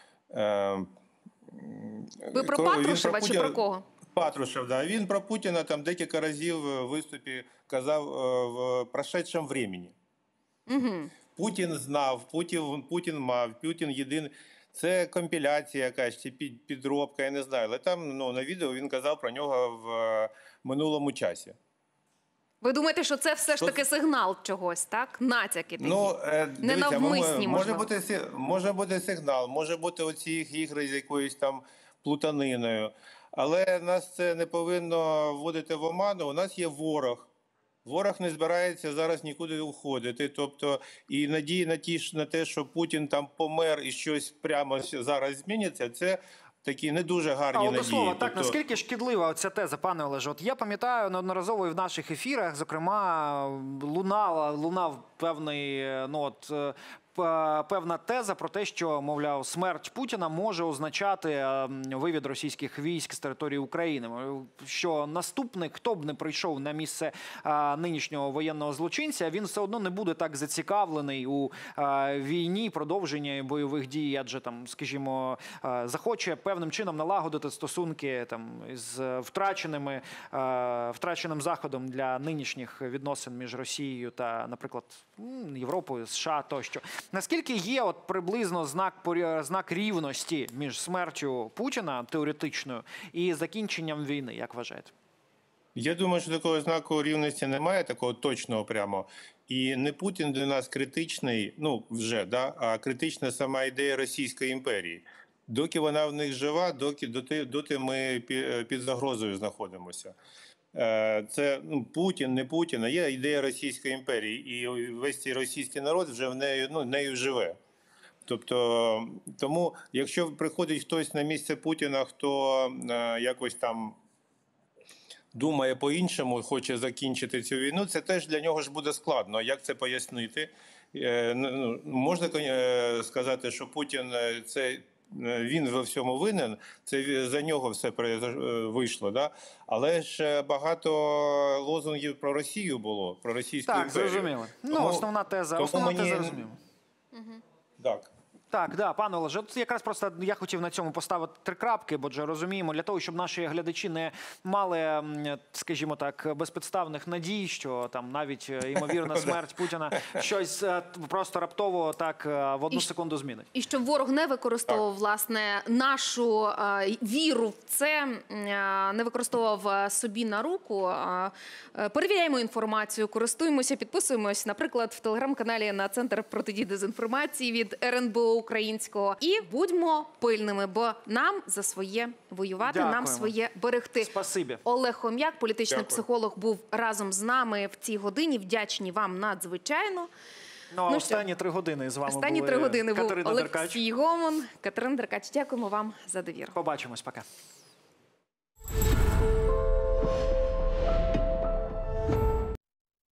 Ви про Патрушева про чи про кого? Патрушев, да. Він про Путіна там декілька разів в виступі казав в прошедшому времени. Угу. Путін знав, Путін, Путін мав, Путін єдиний. Це компіляція якась, чи підробка, я не знаю. Але там ну, на відео він казав про нього в минулому часі. Ви думаєте, що це все ж таки сигнал чогось, так? Натяки такі? Ну, дивіться, ненавмисні, може бути, може бути сигнал, може бути оці ігри з якоюсь там плутаниною. Але нас це не повинно вводити в оману. У нас є ворог. Ворог не збирається зараз нікуди уходити. Тобто, і надії на, ті, на те, що Путін там помер і щось прямо зараз зміниться, це такі не дуже гарні а, надії. Слово, так, тобто... наскільки шкідлива ця теза, пане Олеже? От я пам'ятаю неодноразово і в наших ефірах, зокрема, лунала, лунав певний, ну от, певна теза про те, що, мовляв, смерть Путіна може означати вивід російських військ з території України. Що наступник, хто б не прийшов на місце нинішнього воєнного злочинця, він все одно не буде так зацікавлений у війні, продовженні бойових дій, адже там, скажімо, захоче певним чином налагодити стосунки там з втраченими, втраченим заходом для нинішніх відносин між Росією та, наприклад, Європою, США тощо. Наскільки є от приблизно знак, знак рівності між смертю Путіна, теоретичною, і закінченням війни, як вважаєте? Я думаю, що такого знаку рівності немає, такого точного прямо. І не Путін для нас критичний, ну вже, да, а критична сама ідея Російської імперії. Доки вона в них жива, доки, доти, доти ми під загрозою знаходимося. Це ну, Путін, не Путін, а є ідея Російської імперії, і весь цей російський народ вже в нею, ну, нею живе. Тобто, тому, якщо приходить хтось на місце Путіна, хто е, якось там думає по-іншому, хоче закінчити цю війну, це теж для нього ж буде складно. Як це пояснити? Е, ну, можна е, сказати, що Путін – це він во всьому винен, це за нього все вийшло, да? Але ж багато лозунгів про Росію було, про Російську так, імперію. Так, зрозуміло. Ну, тому, основна теза, тому основна мені... теза зрозуміла. Угу. Так. Так, да, пане Олеже, от якраз просто я хотів на цьому поставити три крапки, бо вже розуміємо, для того, щоб наші глядачі не мали, скажімо так, безпідставних надій, що там навіть ймовірна смерть Путіна щось просто раптово так в одну секунду змінить. І щоб ворог не використовував, власне, нашу а, віру в це, а, не використовував собі на руку. А, перевіряємо інформацію, користуємося, підписуємось, наприклад, в телеграм-каналі на Центр протидії дезінформації від ер ен бе о українського. І будьмо пильними, бо нам за своє воювати, Дякуємо. Нам своє берегти. Спасибі. Олег Хом'як, політичний Дякую. психолог, був разом з нами в цій годині. Вдячні вам надзвичайно. Ну, а Ну, останні три години з вами Останні були три години був Катерина Деркач. Олексій Гомон. Катерина Деркач, дякуємо вам за довіру. Побачимось, пока.